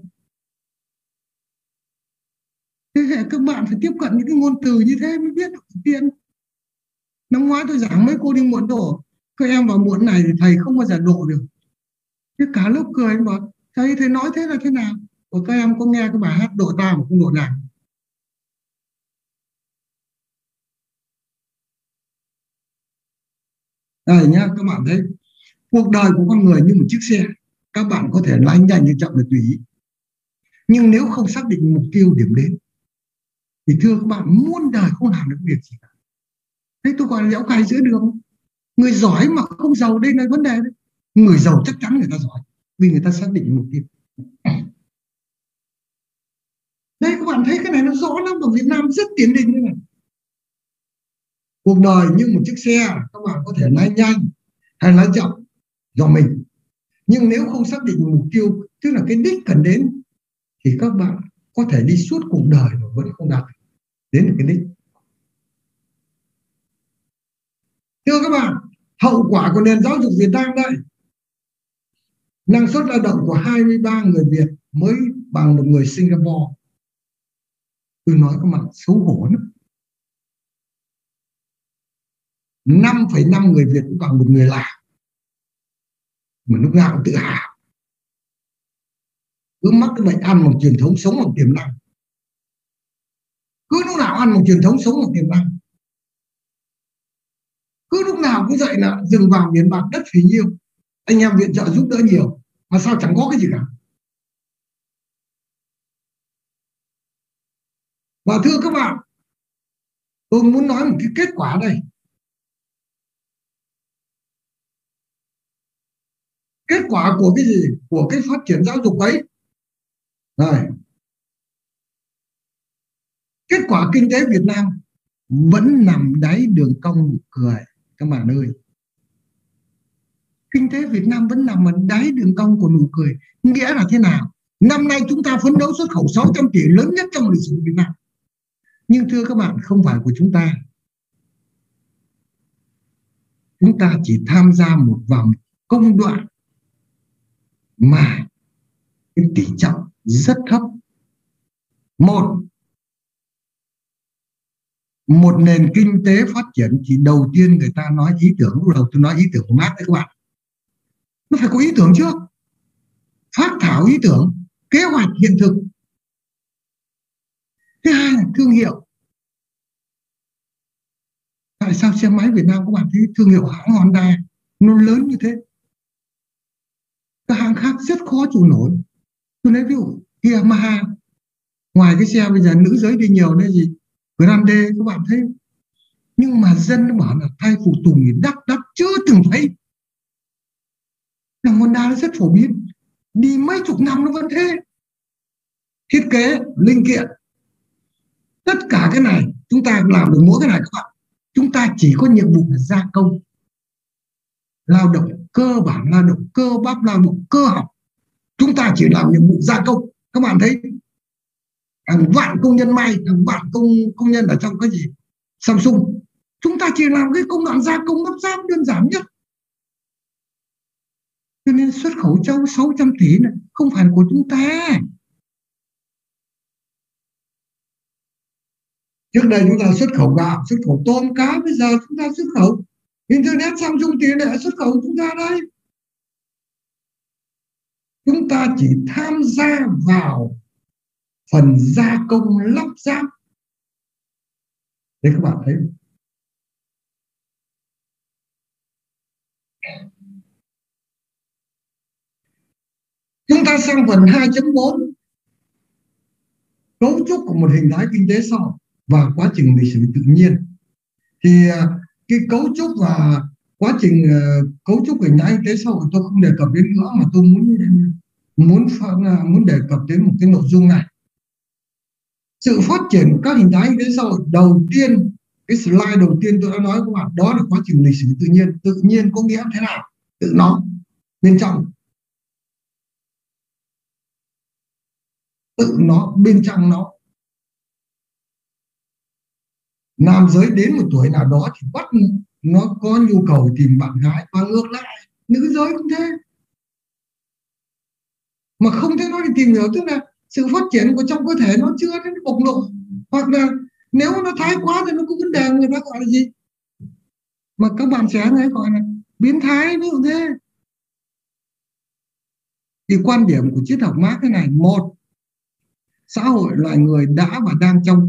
Thế các bạn phải tiếp cận những cái ngôn từ như thế mới biết được thực tiễn. Năm ngoái tôi giảng mấy cô đi muộn độ, các em vào muộn này thì thầy không bao giờ độ được. Thế cả lúc cười anh bảo thầy nói thế là thế nào? Và các em có nghe cái bài hát độ ta mà không độ nàng. Đây nhá, các bạn thấy cuộc đời của con người như một chiếc xe, các bạn có thể lái nhanh như chậm là tùy ý, nhưng nếu không xác định mục tiêu điểm đến thì thưa các bạn, muôn đời không làm được việc gì cả. Thế tôi gọi là đéo cày giữa đường. Người giỏi mà không giàu, đây là vấn đề đấy. Người giàu chắc chắn người ta giỏi, vì người ta xác định mục tiêu. Đây các bạn thấy cái này nó rõ lắm, ở Việt Nam rất tiến đình như này. Cuộc đời như một chiếc xe, các bạn có thể lái nhanh hay lái chậm do mình, nhưng nếu không xác định mục tiêu, tức là cái đích cần đến, thì các bạn có thể đi suốt cuộc đời mà vẫn không đạt đến được cái đích. Thưa các bạn, hậu quả của nền giáo dục Việt Nam đây, năng suất lao động của 23 người Việt mới bằng một người Singapore. Tôi nói các bạn xấu hổ lắm. 5,5 người Việt cũng bằng một người Lào, mà lúc nào cũng tự hào, cứ mắc cái bệnh ăn bằng truyền thống, sống bằng tiềm năng. Cứ lúc nào ăn bằng truyền thống, sống bằng tiềm năng. Cứ lúc nào cũng dậy là rừng vàng biển bạc đất phì nhiêu, anh em viện trợ giúp đỡ nhiều, mà sao chẳng có cái gì cả. Và thưa các bạn, tôi muốn nói một cái kết quả đây. Kết quả của cái gì? Của cái phát triển giáo dục ấy. Rồi. Kết quả kinh tế Việt Nam vẫn nằm đáy đường cong nụ cười các bạn ơi. Kinh tế Việt Nam vẫn nằm ở đáy đường cong của nụ cười. Nghĩa là thế nào? Năm nay chúng ta phấn đấu xuất khẩu 600 tỷ, lớn nhất trong lịch sử Việt Nam. Nhưng thưa các bạn, không phải của chúng ta. Chúng ta chỉ tham gia một vòng công đoạn mà cái tỷ trọng rất thấp. Một nền kinh tế phát triển thì đầu tiên người ta nói ý tưởng. Lúc đầu tôi nói ý tưởng của Marx đấy các bạn. Nó phải có ý tưởng trước, phát thảo ý tưởng, kế hoạch hiện thực. Thứ hai là thương hiệu. Tại sao xe máy Việt Nam các bạn thấy thương hiệu hãng Honda nó lớn như thế? Các hãng khác rất khó trụ nổi. Tôi lấy ví dụ Yamaha, ngoài cái xe bây giờ nữ giới đi nhiều đấy gì Grande các bạn thấy, nhưng mà dân nó bảo là thay phụ tùng thì đắt chưa từng thấy. Thằng Honda nó rất phổ biến, đi mấy chục năm nó vẫn thế. Thiết kế, linh kiện, tất cả cái này chúng ta làm được mỗi cái này các bạn. Chúng ta chỉ có nhiệm vụ là gia công, lao động cơ bản, lao động cơ bắp, lao động cơ học. Chúng ta chỉ làm nhiệm vụ gia công. Các bạn thấy hàng vạn công nhân may, hàng vạn công nhân ở trong cái gì Samsung, chúng ta chỉ làm cái công đoạn gia công lắp ráp đơn giản nhất. Cho nên xuất khẩu châu 600 tỷ này không phải của chúng ta. Trước đây chúng ta xuất khẩu gạo, xuất khẩu tôm cá, bây giờ chúng ta xuất khẩu Internet, Samsung, tỷ lệ xuất khẩu chúng ta đây. Chúng ta chỉ tham gia vào phần gia công lắp ráp. Đấy các bạn thấy. Chúng ta sang phần 2.4, cấu trúc của một hình thái kinh tế xã hội và quá trình lịch sử tự nhiên. Thì cái cấu trúc và quá trình cấu trúc hình thái kinh tế xã hội tôi không đề cập đến nữa, mà tôi muốn đề cập đến một cái nội dung này. Sự phát triển của các hình thái kinh tế xã hội, đầu tiên, cái slide đầu tiên tôi đã nói các bạn, đó là quá trình lịch sử tự nhiên. Tự nhiên có nghĩa thế nào? Tự nó, bên trong. Tự nó, bên trong nó. Nam giới đến một tuổi nào đó thì bắt nó có nhu cầu tìm bạn gái, và ngược lại nữ giới cũng thế. Mà không thể nói thì tìm hiểu, tức là sự phát triển của trong cơ thể nó chưa đến bộc lộ, hoặc là nếu nó thái quá thì nó có vấn đề, người ta gọi là gì mà các bạn trẻ ấy gọi là biến thái, ví dụ thế. Thì quan điểm của triết học Marx thế này: một, xã hội loài người đã và đang trong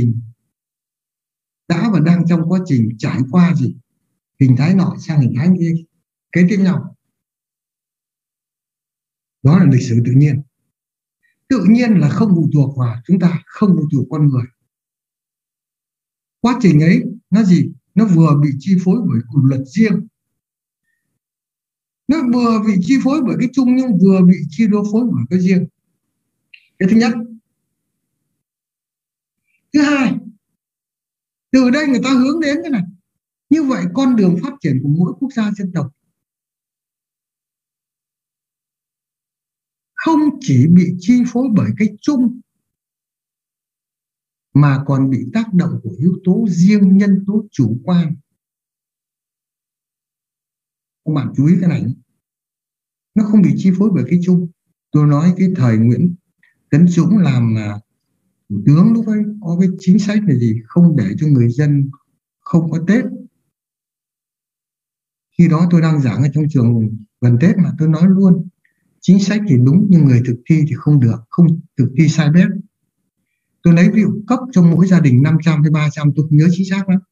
quá trình trải qua gì hình thái nọ sang hình thái kia kế tiếp nhau. Đó là lịch sử tự nhiên. Tự nhiên là không phụ thuộc vào chúng ta, không phụ thuộc con người. Quá trình ấy nó gì? Nó vừa bị chi phối bởi quy luật riêng, Nó vừa bị chi phối bởi cái chung nhưng vừa bị chi phối bởi cái riêng. Cái thứ nhất. Thứ hai, từ đây người ta hướng đến cái này. Như vậy con đường phát triển của mỗi quốc gia dân tộc không chỉ bị chi phối bởi cái chung mà còn bị tác động của yếu tố riêng, nhân tố chủ quan. Các bạn chú ý cái này. Nó không bị chi phối bởi cái chung. Tôi nói cái thời Nguyễn Tấn Dũng làm thủ tướng lúc ấy có cái chính sách là gì? Không để cho người dân không có Tết. Khi đó tôi đang giảng ở trong trường gần Tết mà tôi nói luôn, chính sách thì đúng nhưng người thực thi thì không được, không thực thi sai bét. Tôi lấy ví dụ cấp cho mỗi gia đình 500 hay 300, tôi không nhớ chính xác lắm.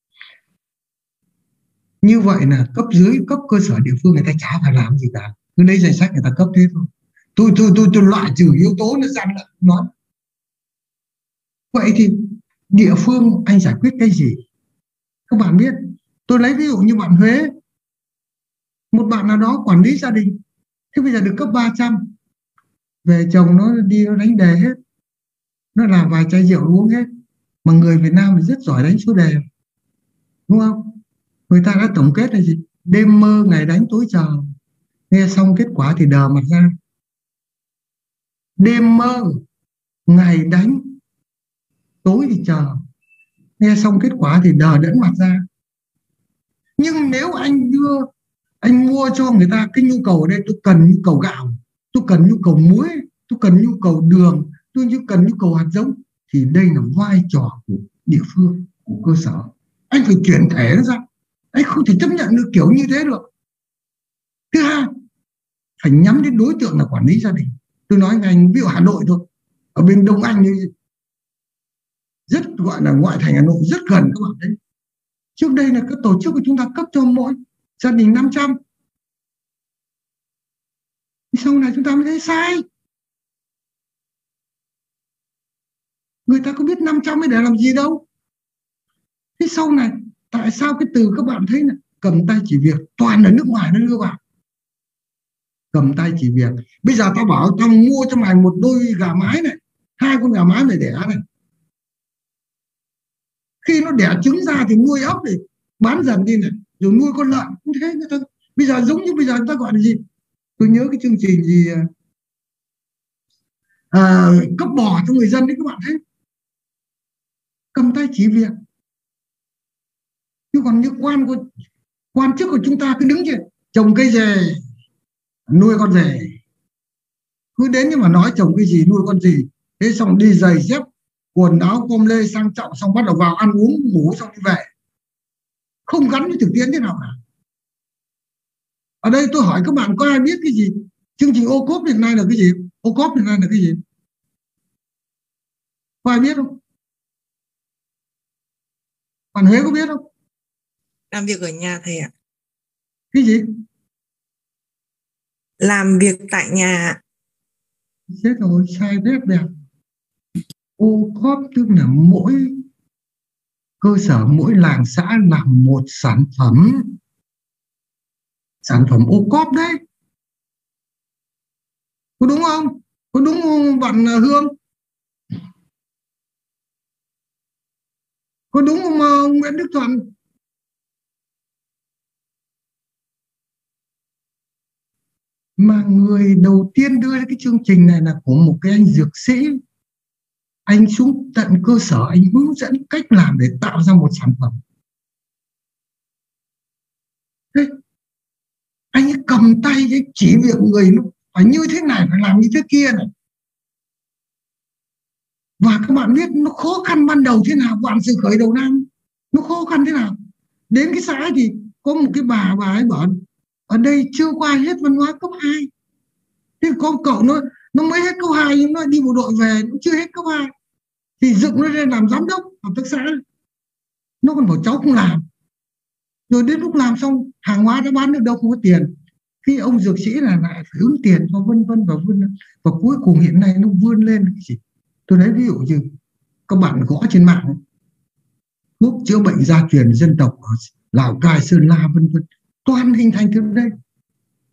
Như vậy là cấp dưới, cấp cơ sở địa phương người ta chả phải làm gì cả, cứ lấy danh sách người ta cấp thế thôi. Tôi loại trừ yếu tố nó gian lận nói. Vậy thì địa phương anh giải quyết cái gì? Các bạn biết, tôi lấy ví dụ như bạn Huế, một bạn nào đó quản lý gia đình, thế bây giờ được cấp 300, về chồng nó đi nó đánh đề hết, nó làm vài chai rượu uống hết, mà người Việt Nam thì rất giỏi đánh số đề, đúng không? Người ta đã tổng kết là gì? Đêm mơ ngày đánh tối chờ, nghe xong kết quả thì đờ mặt ra. Đêm mơ ngày đánh tối thì chờ, nghe xong kết quả thì đờ đẫn mặt ra. Nhưng nếu anh mua cho người ta cái nhu cầu ở đây, tôi cần nhu cầu gạo, tôi cần nhu cầu muối, tôi cần nhu cầu đường, tôi cần nhu cầu hạt giống, thì đây là vai trò của địa phương, của cơ sở. Anh phải chuyển thể nó ra, anh không thể chấp nhận được kiểu như thế được. Thứ hai, phải nhắm đến đối tượng là quản lý gia đình. Tôi nói ngành ví dụ Hà Nội thôi, ở bên Đông Anh như rất gọi là ngoại thành Hà Nội, rất gần các bạn đấy. Trước đây là các tổ chức của chúng ta cấp cho mỗi gia đình 500. Sau này chúng ta mới thấy sai. Người ta có biết 500 mới để làm gì đâu. Thế sau này tại sao cái từ các bạn thấy là cầm tay chỉ việc toàn ở nước ngoài nó đưa vào? Cầm tay chỉ việc. Bây giờ tao bảo tao mua cho mày một đôi gà mái này, 2 con gà mái mày đẻ này. Khi nó đẻ trứng ra thì nuôi ấp để bán dần đi này, rồi nuôi con lợn cũng thế. Người ta bây giờ giống như bây giờ người ta gọi là gì? Tôi nhớ cái chương trình gì cấp bò cho người dân đấy, các bạn thấy cầm tay chỉ việc. Chứ còn như quan chức của chúng ta cứ đứng trên trồng cây dề, nuôi con dề, cứ đến nhưng mà nói trồng cái gì nuôi con gì, thế xong đi giày dép quần áo com lê sang trọng, xong bắt đầu vào ăn uống ngủ xong đi về, không gắn với thực tiễn thế nào cả. Ở đây tôi hỏi các bạn có ai biết cái gì chương trình ô cốp hiện nay là cái gì? Ô cốp hiện nay là cái gì? Có ai biết không? Bạn Huế có biết không? Làm việc ở nhà thầy ạ. Cái gì? Làm việc tại nhà. Chết rồi, sai bếp đẹp. Ô cốp tức là mỗi cơ sở, mỗi làng xã làm một sản phẩm ô cốp đấy. Có đúng không? Có đúng không bạn Hương? Có đúng không Nguyễn Đức Thuận? Mà người đầu tiên đưa ra cái chương trình này là của một cái anh dược sĩ. Anh xuống tận cơ sở, anh hướng dẫn cách làm để tạo ra một sản phẩm. Thế, anh ấy cầm tay ấy, chỉ việc người nó phải như thế này, phải làm như thế kia này. Và các bạn biết nó khó khăn ban đầu thế nào, vạn sự khởi đầu nan. Nó khó khăn thế nào. Đến cái xã thì có một cái bà ấy bảo ở đây chưa qua hết văn hóa cấp 2. Thế có một cậu nó mới hết cấp 2 nhưng nó đi bộ đội về, nó chưa hết cấp 2. Thì dựng nó lên làm giám đốc hợp tác xã. Nó còn bảo cháu không làm. Rồi đến lúc làm xong hàng hóa đã bán được đâu, không có tiền. Khi ông dược sĩ là lại phải ứng tiền cho vân vân và cuối cùng hiện nay nó vươn lên cái gì? Tôi lấy ví dụ như các bạn gõ trên mạng thuốc chữa bệnh gia truyền dân tộc ở Lào Cai, Sơn La vân vân, toàn hình thành từ đây.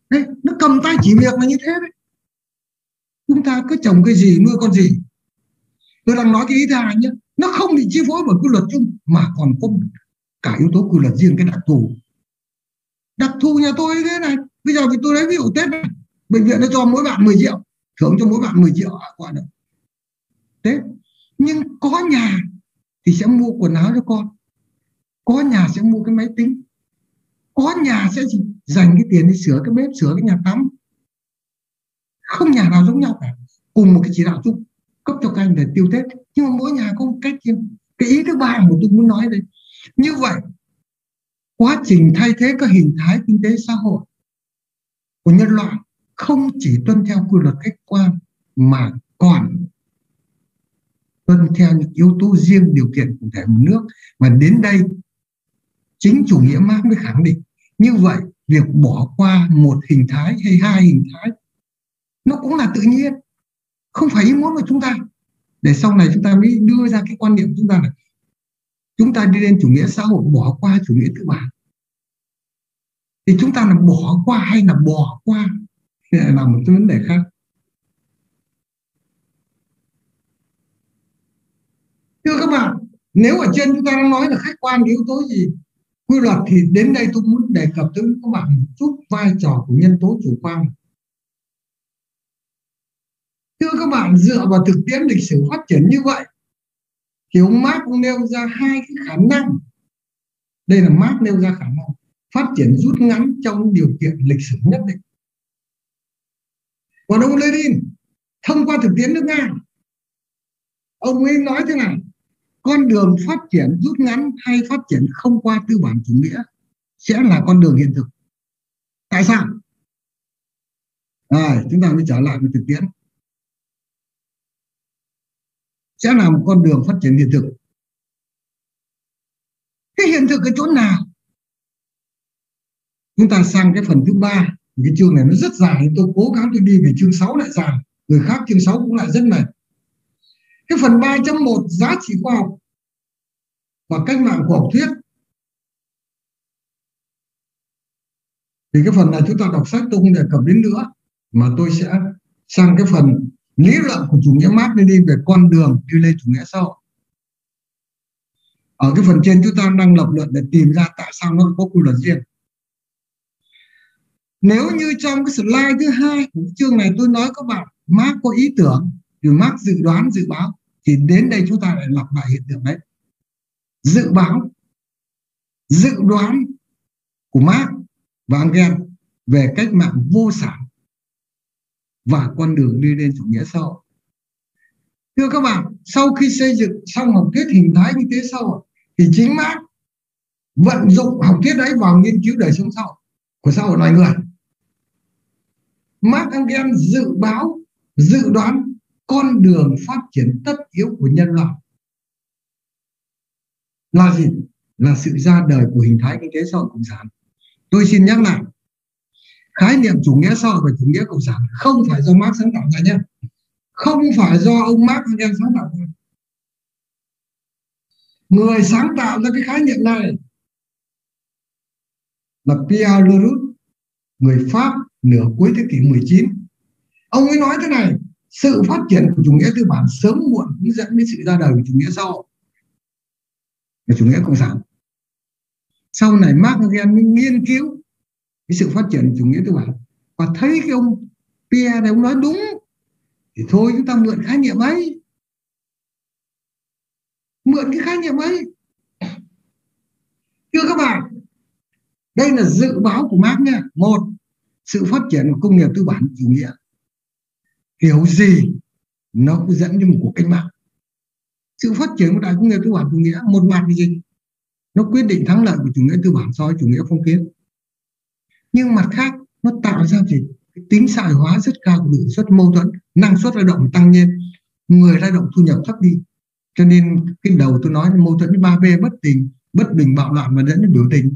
Đấy, nó cầm tay chỉ việc là như thế đấy. Chúng ta cứ trồng cái gì nuôi con gì. Tôi đang nói cái ý thứ hai nhé, nó không bị chi phối bởi quy luật chung mà còn có cả yếu tố quy luật riêng, cái đặc thù. Đặc thù nhà tôi như thế này, bây giờ thì tôi lấy ví dụ Tết này, bệnh viện nó cho mỗi bạn 10 triệu, thưởng cho mỗi bạn 10 triệu quả được Tết. Nhưng có nhà thì sẽ mua quần áo cho con, có nhà sẽ mua cái máy tính, có nhà sẽ dành cái tiền đi sửa cái bếp, sửa cái nhà tắm. Không nhà nào giống nhau cả, cùng một cái chỉ đạo chung cấp cho các anh để tiêu Tết, nhưng mà mỗi nhà có một cách riêng. Cái ý thứ ba mà tôi muốn nói đây, như vậy quá trình thay thế các hình thái kinh tế xã hội của nhân loại không chỉ tuân theo quy luật khách quan mà còn tuân theo những yếu tố riêng điều kiện cụ thể một nước. Mà đến đây chính chủ nghĩa Mác mới khẳng định như vậy, việc bỏ qua một hình thái hay hai hình thái nó cũng là tự nhiên, không phải ý muốn của chúng ta. Để sau này chúng ta mới đưa ra cái quan điểm chúng ta là chúng ta đi lên chủ nghĩa xã hội bỏ qua chủ nghĩa tư bản. Thì chúng ta là bỏ qua hay là bỏ qua là một cái vấn đề khác. Thưa các bạn, nếu ở trên chúng ta đang nói là khách quan yếu tố gì, quy luật, thì đến đây tôi muốn đề cập tới các bạn một chút vai trò của nhân tố chủ quan. Thưa các bạn, dựa vào thực tiễn lịch sử phát triển như vậy thì ông Marx nêu ra hai cái khả năng. Đây là Marx nêu ra khả năng phát triển rút ngắn trong điều kiện lịch sử nhất định. Còn ông Lenin thông qua thực tiễn nước Nga, ông ấy nói thế này: con đường phát triển rút ngắn hay phát triển không qua tư bản chủ nghĩa sẽ là con đường hiện thực. Tại sao? Chúng ta mới trở lại với thực tiễn. Sẽ là một con đường phát triển hiện thực. Cái hiện thực ở chỗ nào? Chúng ta sang cái phần thứ ba. Cái chương này nó rất dài, tôi cố gắng tôi đi về chương 6 lại dài, người khác chương 6 cũng lại rất mệt. Cái phần 3.1 giá trị khoa học và cách mạng của học thuyết, thì cái phần này chúng ta đọc sách tôi không đề cập đến nữa, mà tôi sẽ sang cái phần lý luận của chủ nghĩa Mác đi về con đường đi lên chủ nghĩa xã hội. Ở cái phần trên chúng ta đang lập luận để tìm ra tại sao nó có quy luật riêng. Nếu như trong cái slide thứ hai của cái chương này tôi nói các bạn Mác có ý tưởng thì Mác dự đoán dự báo, thì đến đây chúng ta lại lặp lại hiện tượng đấy. Dự báo, dự đoán của Mác và Engels về cách mạng vô sản và con đường đi lên chủ nghĩa xã hội. Thưa các bạn, sau khi xây dựng xong học thuyết hình thái kinh tế xã hội thì chính Mác vận dụng học thuyết đấy vào nghiên cứu đời sống xã hội của xã hội loài người. Marx Engels dự báo, dự đoán con đường phát triển tất yếu của nhân loại là gì? Là sự ra đời của hình thái kinh tế xã hội cộng sản. Tôi xin nhắc lại, khái niệm chủ nghĩa xã hội và chủ nghĩa cộng sản không phải do Marx sáng tạo ra nhé, không phải do ông Marx Engels sáng tạo ra. Người sáng tạo ra cái khái niệm này là Pierre Leroux, người Pháp nửa cuối thế kỷ 19. Ông ấy nói thế này: sự phát triển của chủ nghĩa tư bản sớm muộn cũng dẫn đến sự ra đời của chủ nghĩa xã hội và chủ nghĩa cộng sản. Sau này Marx Engels mới nghiên cứu cái sự phát triển của chủ nghĩa tư bản và thấy cái ông Pierre này ông nói đúng, thì thôi chúng ta mượn khái niệm ấy, mượn cái khái niệm ấy. Thưa các bạn, đây là dự báo của Marx nha. Một, sự phát triển của công nghiệp tư bản chủ nghĩa kiểu gì nó cũng dẫn đến một cuộc cách mạng. Sự phát triển của đại công nghiệp tư bản chủ nghĩa một mặt là gì? Nó quyết định thắng lợi của chủ nghĩa tư bản so với chủ nghĩa phong kiến. Nhưng mặt khác nó tạo ra gì? Cái tính xã hội hóa rất cao của năng suất mâu thuẫn, năng suất lao động tăng lên, người lao động thu nhập thấp đi. Cho nên cái đầu tôi nói mâu thuẫn 3B, bất bình, bạo loạn và dẫn đến biểu tình.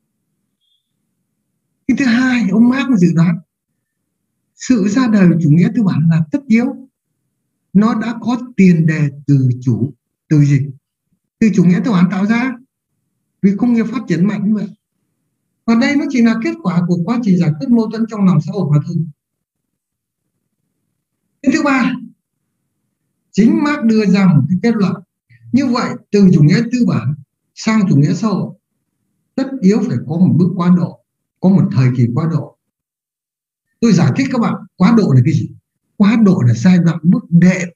Cái thứ hai, ông Marx dự đoán sự ra đời của chủ nghĩa tư bản là tất yếu. Nó đã có tiền đề từ gì? Từ chủ nghĩa tư bản tạo ra. Vì công nghiệp phát triển mạnh như vậy, Và đây nó chỉ là kết quả của quá trình giải quyết mâu thuẫn trong lòng xã hội mà thôi. Cái thứ ba, chính Marx đưa ra một cái kết luận như vậy, từ chủ nghĩa tư bản sang chủ nghĩa xã hội tất yếu phải có một bước quá độ, có một thời kỳ quá độ. Tôi giải thích các bạn, quá độ là cái gì? Quá độ là giai đoạn bước đệm.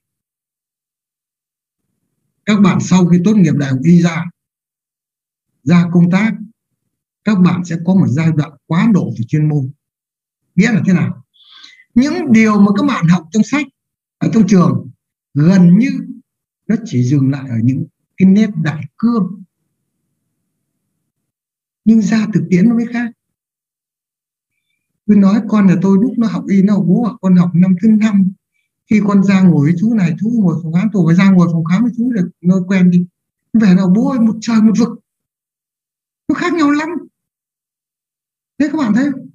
Các bạn sau khi tốt nghiệp đại học y ra công tác, các bạn sẽ có một giai đoạn quá độ về chuyên môn. Nghĩa là thế nào? Những điều mà các bạn học trong sách, ở trong trường, gần như nó chỉ dừng lại ở những cái nét đại cương, nhưng ra thực tiễn nó mới khác. Tôi nói con nhà tôi lúc nó học y, nó bố ạ, con học năm thứ 5, khi con ra ngồi với chú này, chú ngồi phòng khám, tôi phải ra ngồi phòng khám với chú được nó quen đi. Về nào bố ơi, một trời một vực, nó khác nhau lắm. Thế các bạn thấy không?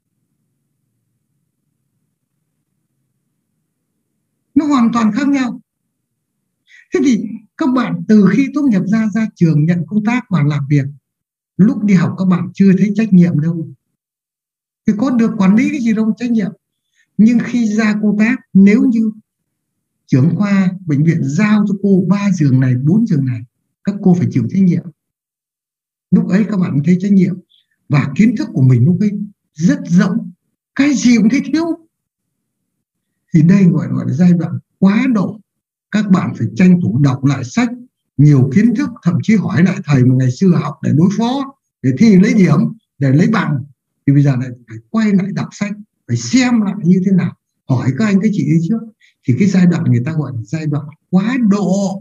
Nó hoàn toàn khác nhau. Thế thì các bạn từ khi tốt nghiệp ra trường nhận công tác và làm việc, lúc đi học các bạn chưa thấy trách nhiệm đâu, thì có được quản lý cái gì đâu trách nhiệm. Nhưng khi ra công tác, nếu như trưởng khoa bệnh viện giao cho cô 3 giường này, 4 giường này, các cô phải chịu trách nhiệm. Lúc ấy các bạn thấy trách nhiệm, và kiến thức của mình lúc ấy rất rộng, cái gì cũng thấy thiếu. Thì đây gọi là giai đoạn quá độ. Các bạn phải tranh thủ đọc lại sách, nhiều kiến thức, thậm chí hỏi lại thầy mà ngày xưa học để đối phó, để thi lấy điểm, để lấy bằng. Thì bây giờ lại phải quay lại đọc sách, phải xem lại như thế nào, hỏi các anh các chị đi trước. Thì cái giai đoạn người ta gọi là giai đoạn quá độ.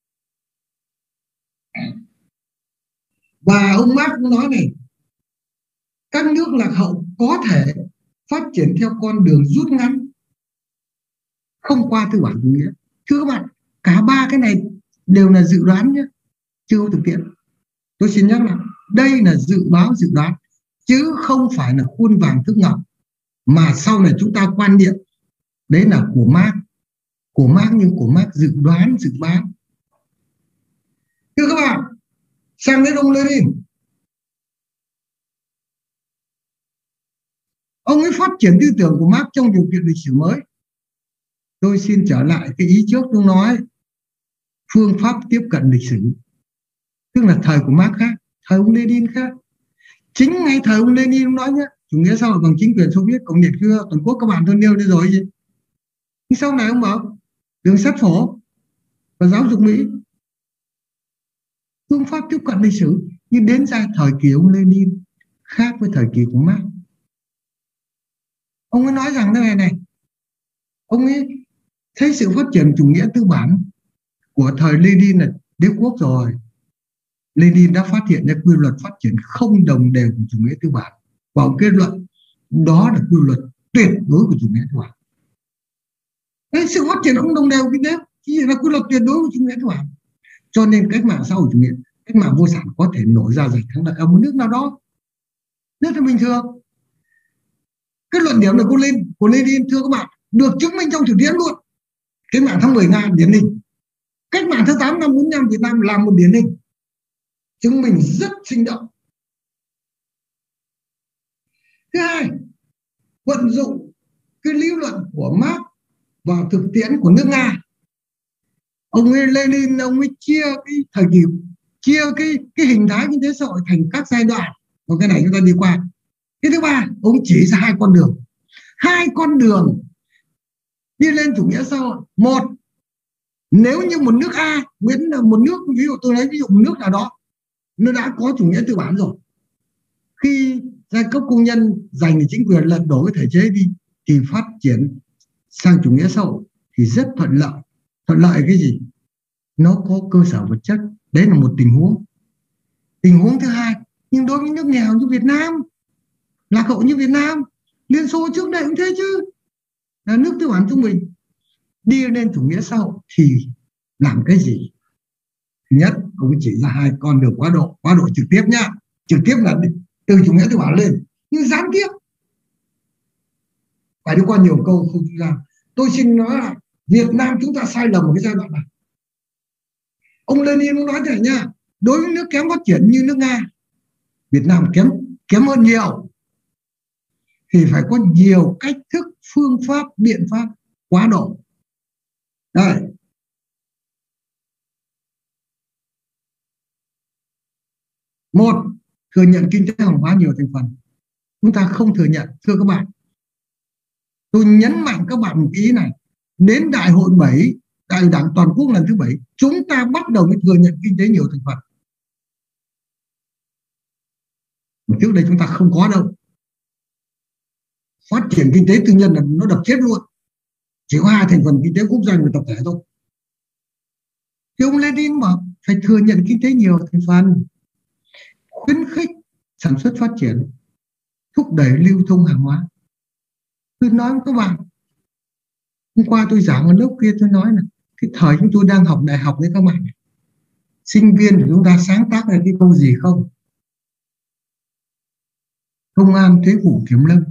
Và ông Marx cũng nói này, các nước lạc hậu có thể phát triển theo con đường rút ngắn, không qua tư bản chủ nghĩa. Thưa các bạn, cả ba cái này đều là dự đoán nhé, chưa có thực tiễn. Tôi xin nhắc lại, đây là dự báo dự đoán, chứ không phải là khuôn vàng thước ngọc. Mà sau này chúng ta quan niệm đấy là của Marx, nhưng của Marx dự đoán, dự báo. Thưa các bạn, sang đến ông Lenin. Ông ấy phát triển tư tưởng của Marx trong điều kiện lịch sử mới. Tôi xin trở lại cái ý trước tôi nói, phương pháp tiếp cận lịch sử. Tức là thời của Marx khác, thời ông Lenin khác. Chính ngay thời ông Lenin ông nói nhé, chủ nghĩa xã hội bằng chính quyền Xô Viết, cộng nhiệt cư toàn quốc, các bạn tôi nêu đây rồi gì. Nhưng sau này ông bảo đường sắt phổ và giáo dục Mỹ, phương pháp tiếp cận lịch sử. Nhưng đến ra thời kỳ ông Lenin khác với thời kỳ của Marx. Ông ấy nói rằng thế này, ông ấy thấy sự phát triển chủ nghĩa tư bản của thời Lenin là đế quốc rồi. Lenin đã phát hiện ra quy luật phát triển không đồng đều của chủ nghĩa tư bản, và ông kết luận đó là quy luật tuyệt đối của chủ nghĩa tư bản. Đấy, sự phát triển không đồng đều kinh tế chỉ là quy luật tuyệt đối của chủ nghĩa tư bản. Cho nên cách mạng xã hội chủ nghĩa, cách mạng vô sản có thể nổi ra giành thắng lợi ở một nước nào đó, rất là bình thường. Cái luận điểm này của Lenin thưa các bạn được chứng minh trong thực tiễn luôn. Cách mạng tháng 10 Nga điển hình, cách mạng tháng 8 năm 45 Việt Nam là một điển hình, chứng minh rất sinh động. Thứ hai, vận dụng cái lý luận của Marx vào thực tiễn của nước Nga. Ông ấy Lenin, ông ấy chia cái thời kỳ, chia cái hình thái kinh tế xã hội thành các giai đoạn. Và cái này chúng ta đi qua. Cái thứ ba, ông chỉ ra hai con đường đi lên chủ nghĩa xã hội. Một, nếu như một nước A, biến là một nước, ví dụ tôi lấy ví dụ một nước nào đó, nó đã có chủ nghĩa tư bản rồi, khi giai cấp công nhân giành chính quyền, lật đổ cái thể chế đi, thì phát triển sang chủ nghĩa xã hội thì rất thuận lợi. Thuận lợi cái gì? Nó có cơ sở vật chất. Đấy là một tình huống. Tình huống thứ hai, nhưng đối với nước nghèo như Việt Nam, lạc hậu như Việt Nam, Liên Xô trước đây cũng thế chứ, là nước tư bản trung bình, đi lên chủ nghĩa xã hội thì làm cái gì? Nhất, ông chỉ ra hai con đường quá độ trực tiếp nhá. Trực tiếp là từ chủ nghĩa tư bản lên, nhưng gián tiếp phải đi qua nhiều câu không ra. Tôi xin nói là Việt Nam chúng ta sai lầm một cái giai đoạn này. Ông Lenin cũng nói thế nha, đối với nước kém phát triển như nước Nga, Việt Nam kém kém hơn nhiều, thì phải có nhiều cách thức, phương pháp, biện pháp quá độ. Đây. Một, thừa nhận kinh tế hàng hóa nhiều thành phần. Chúng ta không thừa nhận. Thưa các bạn, tôi nhấn mạnh các bạn một ý này. Đến đại hội 7, đại hội đảng toàn quốc lần thứ 7, chúng ta bắt đầu mới thừa nhận kinh tế nhiều thành phần. Mà trước đây chúng ta không có đâu. Phát triển kinh tế tư nhân là nó đập chết luôn. Chỉ có 2 thành phần kinh tế quốc doanh và tập thể thôi. Thì ông Lenin bảo phải thừa nhận kinh tế nhiều thành phần, khuyến khích sản xuất phát triển, thúc đẩy lưu thông hàng hóa. Tôi nói với các bạn, hôm qua tôi giảng ở lớp kia, tôi nói là cái thời chúng tôi đang học đại học với các bạn, sinh viên của chúng ta sáng tác ra cái câu gì không? Công an, thuế vụ, kiểm lâm,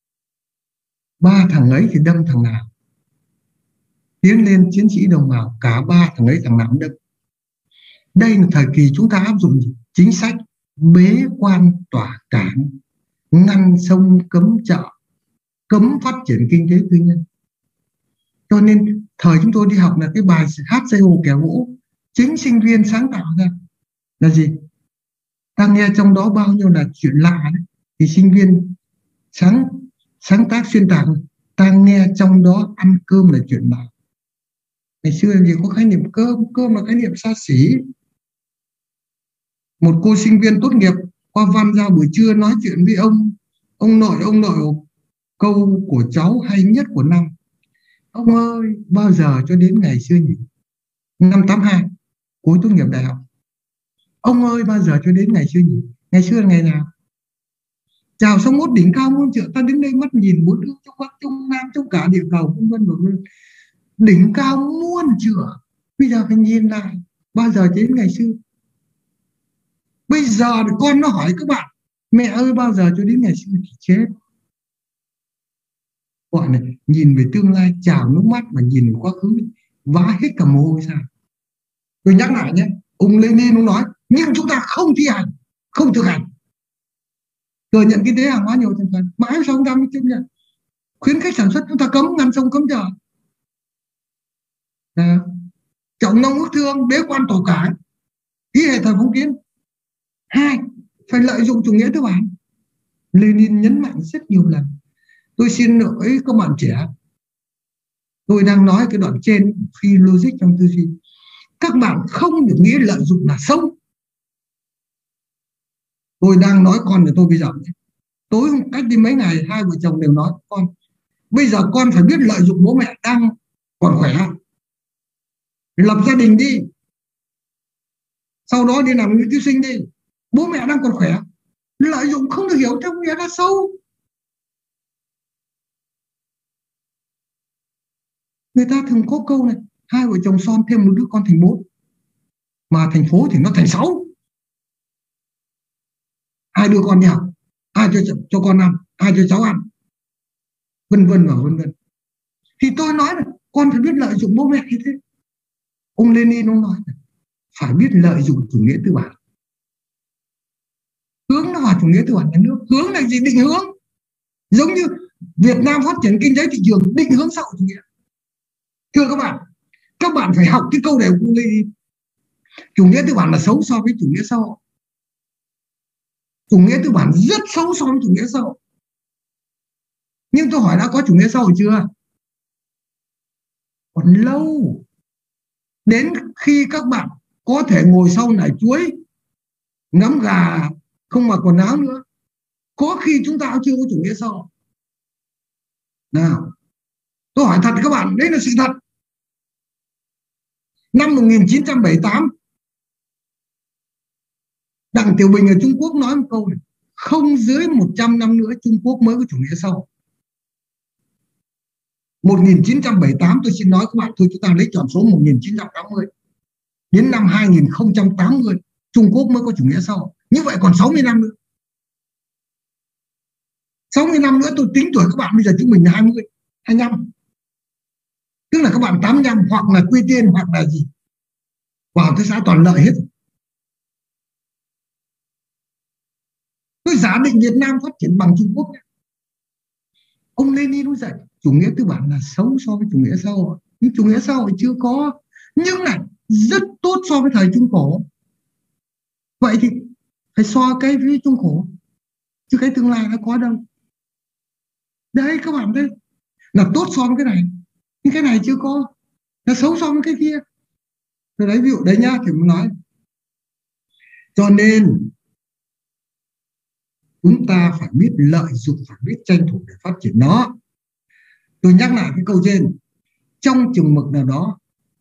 3 thằng ấy thì đâm thằng nào? Tiến lên chiến sĩ đồng bào, cả 3 thằng ấy thằng nào cũng đâm. Đây là thời kỳ chúng ta áp dụng chính sách bế quan tỏa cảng, ngăn sông cấm chợ, cấm phát triển kinh tế tư nhân. Cho nên thời chúng tôi đi học là cái bài hát Xây Hồ Kẻ Gỗ, chính sinh viên sáng tạo ra là gì? Ta nghe trong đó bao nhiêu là chuyện lạ đấy, thì sinh viên sáng tác xuyên tạc. Ta nghe trong đó ăn cơm là chuyện lạ. Ngày xưa thì có khái niệm cơm là khái niệm xa xỉ. Một cô sinh viên tốt nghiệp qua văn ra buổi trưa nói chuyện với ông nội câu của cháu hay nhất của năm: ông ơi, bao giờ cho đến ngày xưa nhỉ? Năm 82, cuối tốt nghiệp đại học. Ông ơi, bao giờ cho đến ngày xưa nhỉ? Ngày xưa là ngày nào? Chào sông Mốt đỉnh cao muôn trượng, ta đến đây mắt nhìn bốn hướng trong Bắc trong Nam trong cả địa cầu, vân vân. Đỉnh cao muôn trượng. Bây giờ phải nhìn lại, bao giờ cho đến ngày xưa? Bây giờ con nó hỏi các bạn: mẹ ơi, bao giờ cho đến ngày xưa? Thì chết. Gọi này, nhìn về tương lai, trào nước mắt, mà nhìn quá khứ vã hết cả mồ hôi sao. Tôi nhắc lại nhé, ông Lenin ông nói, nhưng chúng ta không thi hành, không thực hành. Thừa nhận kinh tế hàng hóa nhiều thành phần, mãi sao chúng ta mới chấp nhận? Khuyến khích sản xuất, chúng ta cấm ngăn sông cấm chợ. Trọng nông ước thương, bế quan tổ cải, ý hệ thời phong kiến. 2, phải lợi dụng chủ nghĩa tư bản. Lenin nhấn mạnh rất nhiều lần. Tôi xin lỗi các bạn trẻ, tôi đang nói cái đoạn trên phi logic trong tư duy. Các bạn không được nghĩ lợi dụng là xấu. Tôi đang nói con của tôi bây giờ. Tối cách đi mấy ngày, 2 vợ chồng đều nói con, bây giờ con phải biết lợi dụng bố mẹ đang còn khỏe, lập gia đình đi, sau đó đi làm nghiên cứu sinh đi. Bố mẹ đang còn khỏe, lợi dụng không được hiểu trong nghĩa là sâu. Người ta thường có câu này: 2 vợ chồng son thêm một đứa con thành 4, mà thành phố thì nó thành 6. 2 đứa con đi học, ai cho con ăn, ai cho cháu ăn, vân vân và vân vân. Thì tôi nói là con phải biết lợi dụng bố mẹ như thế. Ông Lenin ông nói là phải biết lợi dụng chủ nghĩa tư bản, hướng nó vào chủ nghĩa tư bản nhà nước. Hướng là gì? Định hướng. Giống như Việt Nam phát triển kinh tế thị trường, định hướng xã hội chủ nghĩa. Thưa các bạn phải học cái câu này của Lenin. Chủ nghĩa tư bản là xấu so với chủ nghĩa xã hội. Chủ nghĩa tư bản rất xấu so với chủ nghĩa xã hội. Nhưng tôi hỏi, đã có chủ nghĩa xã hội chưa? Còn lâu. Đến khi các bạn có thể ngồi sau nải chuối, ngắm gà, không mặc quần áo nữa, có khi chúng ta chưa có chủ nghĩa xã hội. Nào, tôi hỏi thật các bạn, đấy là sự thật. Năm 1978, Đặng Tiểu Bình ở Trung Quốc nói một câu này: không dưới 100 năm nữa Trung Quốc mới có chủ nghĩa xã hội. 1978, tôi xin nói các bạn thôi, chúng ta lấy chọn số 1980. Đến năm 2080, Trung Quốc mới có chủ nghĩa xã hội. Như vậy còn 60 năm nữa. 60 năm nữa tôi tính tuổi các bạn bây giờ chúng mình là 20, 25. Tức là các bạn 85, hoặc là quy tiên, hoặc là gì, vào tới xã toàn lợi hết. Tôi giả định Việt Nam phát triển bằng Trung Quốc. Ông Lenin nói dạy chủ nghĩa tư bản là xấu so với chủ nghĩa xã hội, nhưng chủ nghĩa xã hội chưa có, nhưng này rất tốt so với thời Trung Cổ. Vậy thì phải so cái với Trung Cổ, chứ cái tương lai nó có đâu. Đấy các bạn thấy là tốt so với cái này, nhưng cái này chưa có, là xấu so với cái kia. Rồi đấy, ví dụ đấy nhá, thì mình nói. Cho nên chúng ta phải biết lợi dụng, phải biết tranh thủ để phát triển nó. Tôi nhắc lại cái câu trên, trong chừng mực nào đó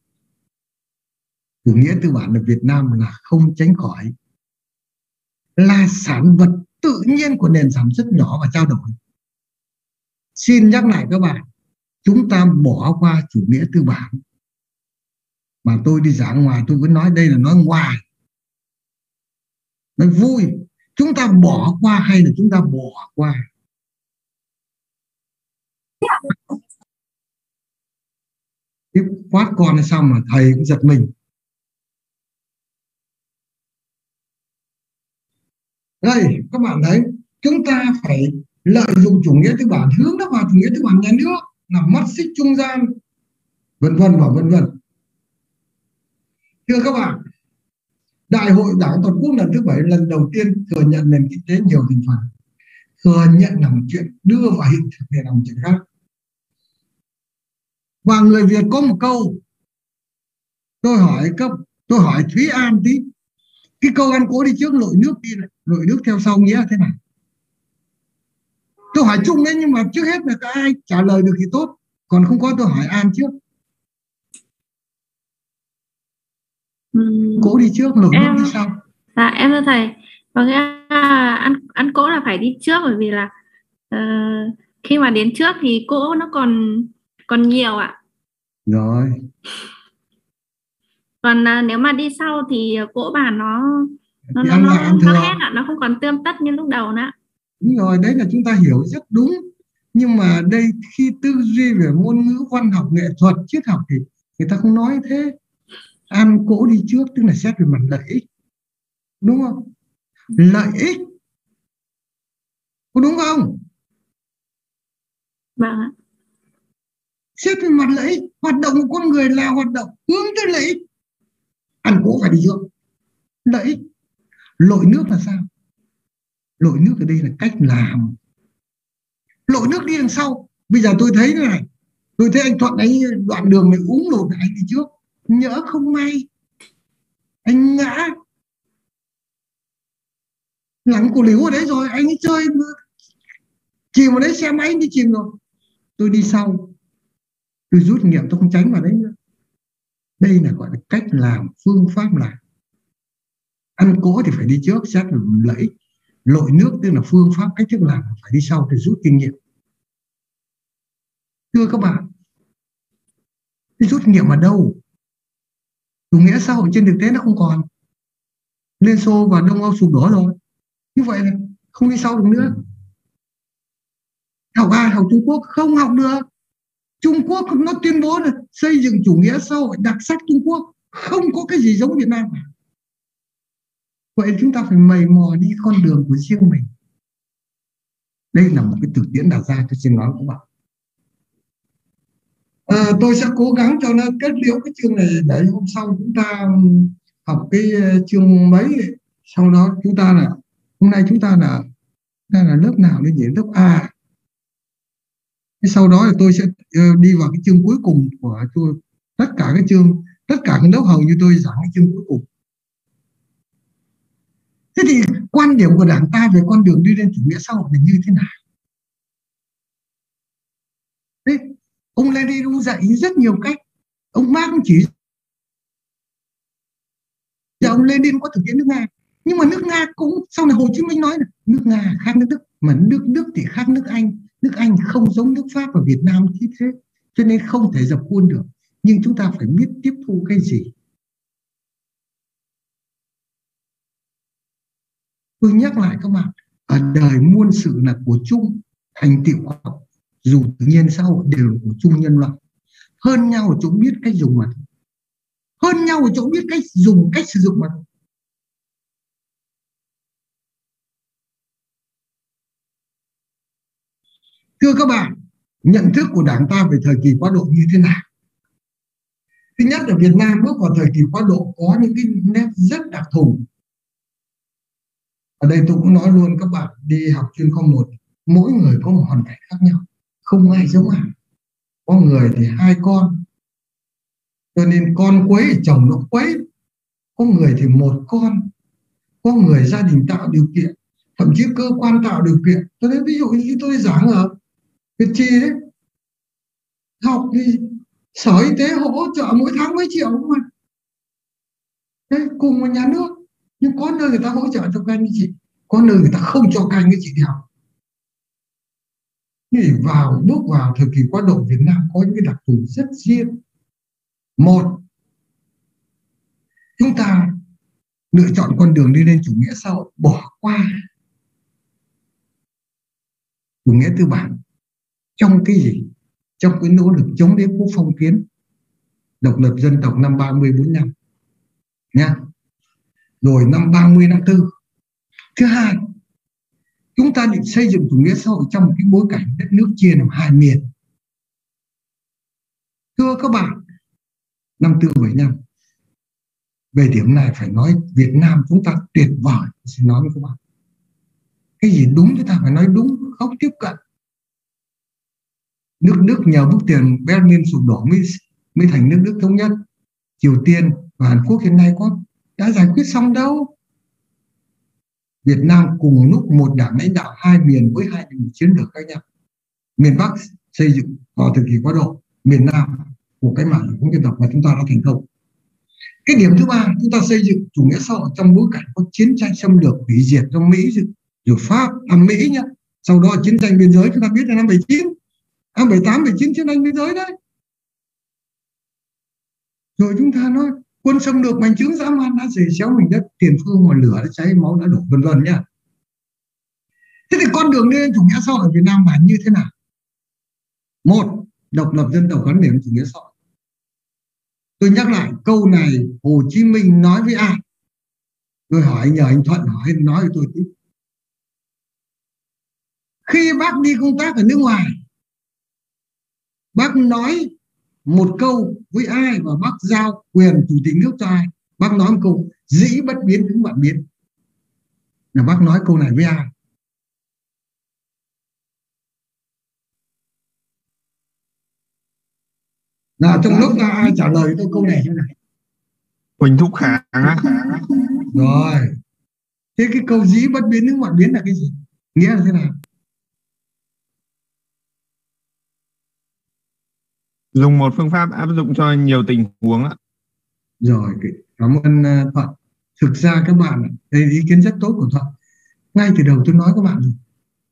chủ nghĩa tư bản ở Việt Nam là không tránh khỏi, là sản vật tự nhiên của nền sản xuất nhỏ và trao đổi. Xin nhắc lại các bạn, chúng ta bỏ qua chủ nghĩa tư bản. Mà tôi đi giảng ngoài tôi vẫn nói đây là nói ngoài, nói vui. Chúng ta bỏ qua hay là chúng ta bỏ qua? Tiếp quát con hay sao mà thầy cũng giật mình. Đây các bạn thấy, chúng ta phải lợi dụng chủ nghĩa tư bản, hướng nó vào chủ nghĩa tư bản nhà nước, làm mắt xích trung gian, vân vân và vân vân. Thưa các bạn, Đại hội Đảng Toàn quốc lần thứ 7 lần đầu tiên thừa nhận nền kinh tế nhiều thành phần. Thừa nhận là một chuyện, đưa vào hiện thực để làm chuyện khác. Và người Việt có một câu, tôi hỏi Thúy An tí, cái câu ăn cố đi trước lội nước đi, lội nước theo sau nghĩa thế nào? Tôi hỏi chung đấy, nhưng mà trước hết là các ai trả lời được thì tốt, còn không có tôi hỏi An trước. Cố đi trước, lội nước đi sau. Dạ em thưa thầy, có nghĩa là ăn cỗ là phải đi trước, bởi vì là khi mà đến trước thì cỗ nó còn nhiều ạ. Rồi. Còn nếu mà đi sau thì cỗ bản nó hết ạ, nó không còn tươm tất như lúc đầu nữa. Đúng rồi, đấy là chúng ta hiểu rất đúng. Nhưng mà đây khi tư duy về ngôn ngữ văn học, nghệ thuật, triết học thì người ta không nói thế. Ăn cỗ đi trước tức là xét về mặt lợi ích, đúng không? Lợi ích, có đúng không? Vâng ạ. Xét về mặt lợi ích, hoạt động của con người là hoạt động hướng tới lợi ích. Ăn cỗ phải đi trước, lợi ích. Lội nước là sao? Lội nước ở đây là cách làm. Lội nước đi đằng sau. Bây giờ tôi thấy thế này, tôi thấy anh Thuận ấy đoạn đường này uống lột, anh đi trước. Nhỡ không may anh ngã, lắng cổ liễu ở đấy rồi, anh ấy chơi chìm ở đấy, xe máy đi chìm rồi, tôi đi sau, tôi rút kinh nghiệm, tôi không tránh vào đấy nữa. Đây là gọi là cách làm, phương pháp làm. Ăn cỗ thì phải đi trước, xét lợi ích. Lội nước tức là phương pháp, cách thức làm, phải đi sau để rút kinh nghiệm. Thưa các bạn, thì rút kinh nghiệm ở đâu? Chủ nghĩa xã hội trên thực tế nó không còn. Liên Xô và Đông Âu sụp đổ rồi, như vậy là không đi sau được nữa. Học ai? Học Trung Quốc? Không học được. Trung Quốc nó tuyên bố là xây dựng chủ nghĩa xã hội đặc sắc Trung Quốc, không có cái gì giống Việt Nam cả. Vậy chúng ta phải mày mò đi con đường của riêng mình. Đây là một cái thực tiễn đặt ra, tôi xin nói các bạn. Tôi sẽ cố gắng cho nó kết liễu cái chương này để hôm sau chúng ta học cái chương mấy ấy. Sau đó chúng ta là hôm nay chúng ta là lớp nào đấy nhỉ? Lớp A. Sau đó là tôi sẽ đi vào cái chương cuối cùng của tôi. Tất cả các lớp hầu như tôi giảng cái chương cuối cùng. Thế thì quan điểm của Đảng ta về con đường đi lên chủ nghĩa xã hội là như thế nào? Đấy, ông Lenin dạy rất nhiều cách, ông Marx cũng chỉ ông Lenin có thực hiện nước Nga, nhưng mà nước Nga cũng sau này Hồ Chí Minh nói là nước Nga khác nước Đức, mà nước Đức thì khác nước Anh không giống nước Pháp và Việt Nam như thế, cho nên không thể dập khuôn được. Nhưng chúng ta phải biết tiếp thu cái gì. Tôi nhắc lại các bạn, ở đời muôn sự là của chung, thành tựu khoa học dù tự nhiên xã hội đều là của chung nhân loại. Hơn nhau ở chỗ biết cách dùng mà, hơn nhau ở chỗ biết cách dùng, cách sử dụng mà. Thưa các bạn, nhận thức của Đảng ta về thời kỳ quá độ như thế nào? Thứ nhất là Việt Nam bước vào thời kỳ quá độ có những cái nét rất đặc thù. Ở đây tôi cũng nói luôn, các bạn đi học chuyên khoa 1, mỗi người có một hoàn cảnh khác nhau, không ai giống ai. Có người thì 2 con, cho nên con quấy chồng nó quấy. Có người thì 1 con, có người gia đình tạo điều kiện, thậm chí cơ quan tạo điều kiện. Tôi nói ví dụ như tôi giảng ở Việt Trì đấy, học thì Sở Y tế hỗ trợ mỗi tháng mấy triệu mà. Đấy, cùng một nhà nước. Nhưng có nơi người ta hỗ trợ cho các anh chị, có nơi người ta không cho các anh chị đi học. Thì bước vào thời kỳ quá độ, Việt Nam có những cái đặc thù rất riêng. Một, chúng ta lựa chọn con đường đi lên chủ nghĩa xã hội, bỏ qua chủ nghĩa tư bản. Trong cái gì? Trong cái nỗ lực chống đế quốc phong kiến, độc lập dân tộc năm 30-45 nha. Rồi năm 30 năm 4. Thứ hai, chúng ta định xây dựng chủ nghĩa xã hội trong một cái bối cảnh đất nước chia làm 2 miền. Thưa các bạn, năm 4-75, về điểm này phải nói Việt Nam chúng ta tuyệt vời. Xin nói với các bạn, cái gì đúng chúng ta phải nói đúng, không tiếp cận. Nước Đức nhờ bức tường Berlin sụp đổ mới thành nước Đức thống nhất. Triều Tiên và Hàn Quốc hiện nay đã giải quyết xong đâu. Việt Nam cùng lúc một đảng lãnh đạo 2 miền với 2 chiến lược khác nhau. Miền Bắc xây dựng vào thời kỳ quá độ, miền Nam của cách mạng của dân tộc, và chúng ta đã thành công. Cái điểm thứ ba, chúng ta xây dựng chủ nghĩa xã hội trong bối cảnh có chiến tranh xâm lược hủy diệt do Mỹ rồi Pháp, Mỹ nhá. Sau đó chiến tranh biên giới, chúng ta biết là năm 79, năm 78, 79 chiến tranh biên giới đấy. Rồi chúng ta nói quân xâm lược bành trướng dã man đã rỉ xéo mình đất, tiền phương mà lửa đã cháy, máu đã đổ, vân vân nhá. Thế thì con đường lên chủ nghĩa xã hội ở Việt Nam là như thế nào? Một, độc lập dân tộc gắn liền chủ nghĩa xã hội. Tôi nhắc lại câu này Hồ Chí Minh nói với ai? Tôi hỏi, nhờ anh Thuận hỏi, nói với tôi tí. Khi bác đi công tác ở nước ngoài, bác nói một câu với ai và bác giao quyền chủ tịch nước cho ai? Bác nói một câu dĩ bất biến ứng vạn biến. Là bác nói câu này với ai? Nào trong lúc ta ai trả lời tôi câu này thế này? Huỳnh Thúc Kháng á. Rồi. Thế cái câu dĩ bất biến ứng vạn biến là cái gì? Nghĩa là thế nào? Dùng một phương pháp áp dụng cho nhiều tình huống ạ. Rồi, cảm ơn Thuận. Thực ra các bạn, đây là ý kiến rất tốt của Thuận. Ngay từ đầu tôi nói các bạn rồi.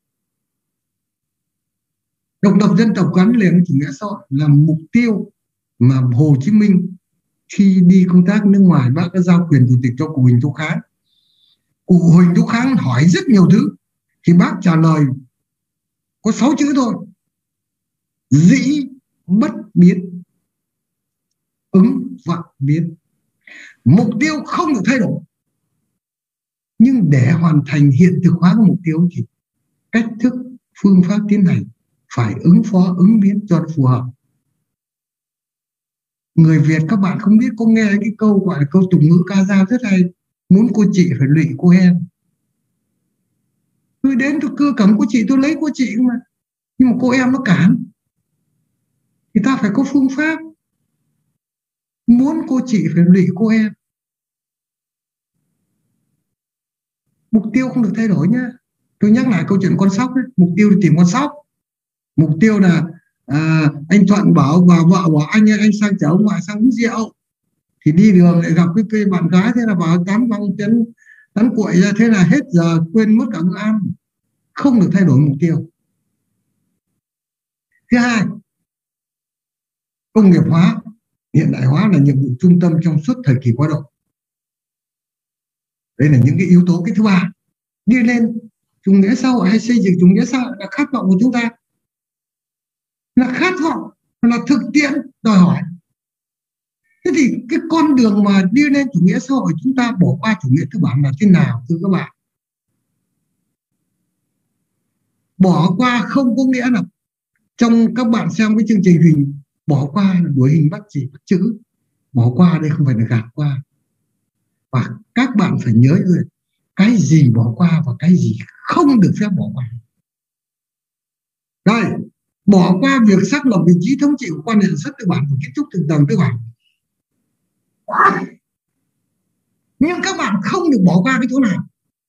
Độc lập dân tộc gắn liền với chủ nghĩa xã hội là mục tiêu mà Hồ Chí Minh khi đi công tác nước ngoài bác đã giao quyền chủ tịch cho cụ Huỳnh Thúc Kháng. Cụ Huỳnh Thúc Kháng hỏi rất nhiều thứ thì bác trả lời có 6 chữ thôi: dĩ bất biến ứng vạn biến. Mục tiêu không được thay đổi, nhưng để hoàn thành hiện thực hóa của mục tiêu thì cách thức, phương pháp tiến hành phải ứng phó, ứng biến cho nó phù hợp. Người Việt các bạn không biết có nghe cái câu gọi là câu tục ngữ ca dao rất hay: muốn cô chị phải lụy cô hen. Tôi đến tôi cưa cẩm cô chị, tôi lấy cô chị mà, nhưng mà cô em nó cản thì ta phải có phương pháp. Muốn cô chị phải lụy cô em. Mục tiêu không được thay đổi nhá. Tôi nhắc lại câu chuyện con sóc ấy. Mục tiêu là tìm con sóc. Mục tiêu là anh Thuận bảo bà vợ bảo anh sang chở ông ngoại sang uống rượu, thì đi đường lại gặp cái cây bạn gái, thế là bảo tán văng chân tán cuội ra, thế là hết giờ quên mất cả bữa ăn. Không được thay đổi mục tiêu. Thứ hai, công nghiệp hóa, hiện đại hóa là nhiệm vụ trung tâm trong suốt thời kỳ quá độ. Đây là những cái yếu tố. Cái thứ ba, đi lên chủ nghĩa xã hội hay xây dựng chủ nghĩa xã hội là khát vọng của chúng ta, là khát vọng, là thực tiễn đòi hỏi. Thế thì cái con đường mà đi lên chủ nghĩa xã hội chúng ta bỏ qua chủ nghĩa tư bản là thế nào thưa các bạn? Bỏ qua không có nghĩa là Trong các bạn xem cái chương trình hình bỏ qua là đuổi hình bắt chỉ bắt chữ, bỏ qua đây không phải là gạt qua. Và các bạn phải nhớ rồi, cái gì bỏ qua và cái gì không được phép bỏ qua. Đây, bỏ qua việc xác lập vị trí thống trị của quan hệ sản xuất tư bản và kiến trúc từng tầng tư bản. Nhưng các bạn không được bỏ qua cái chỗ nào.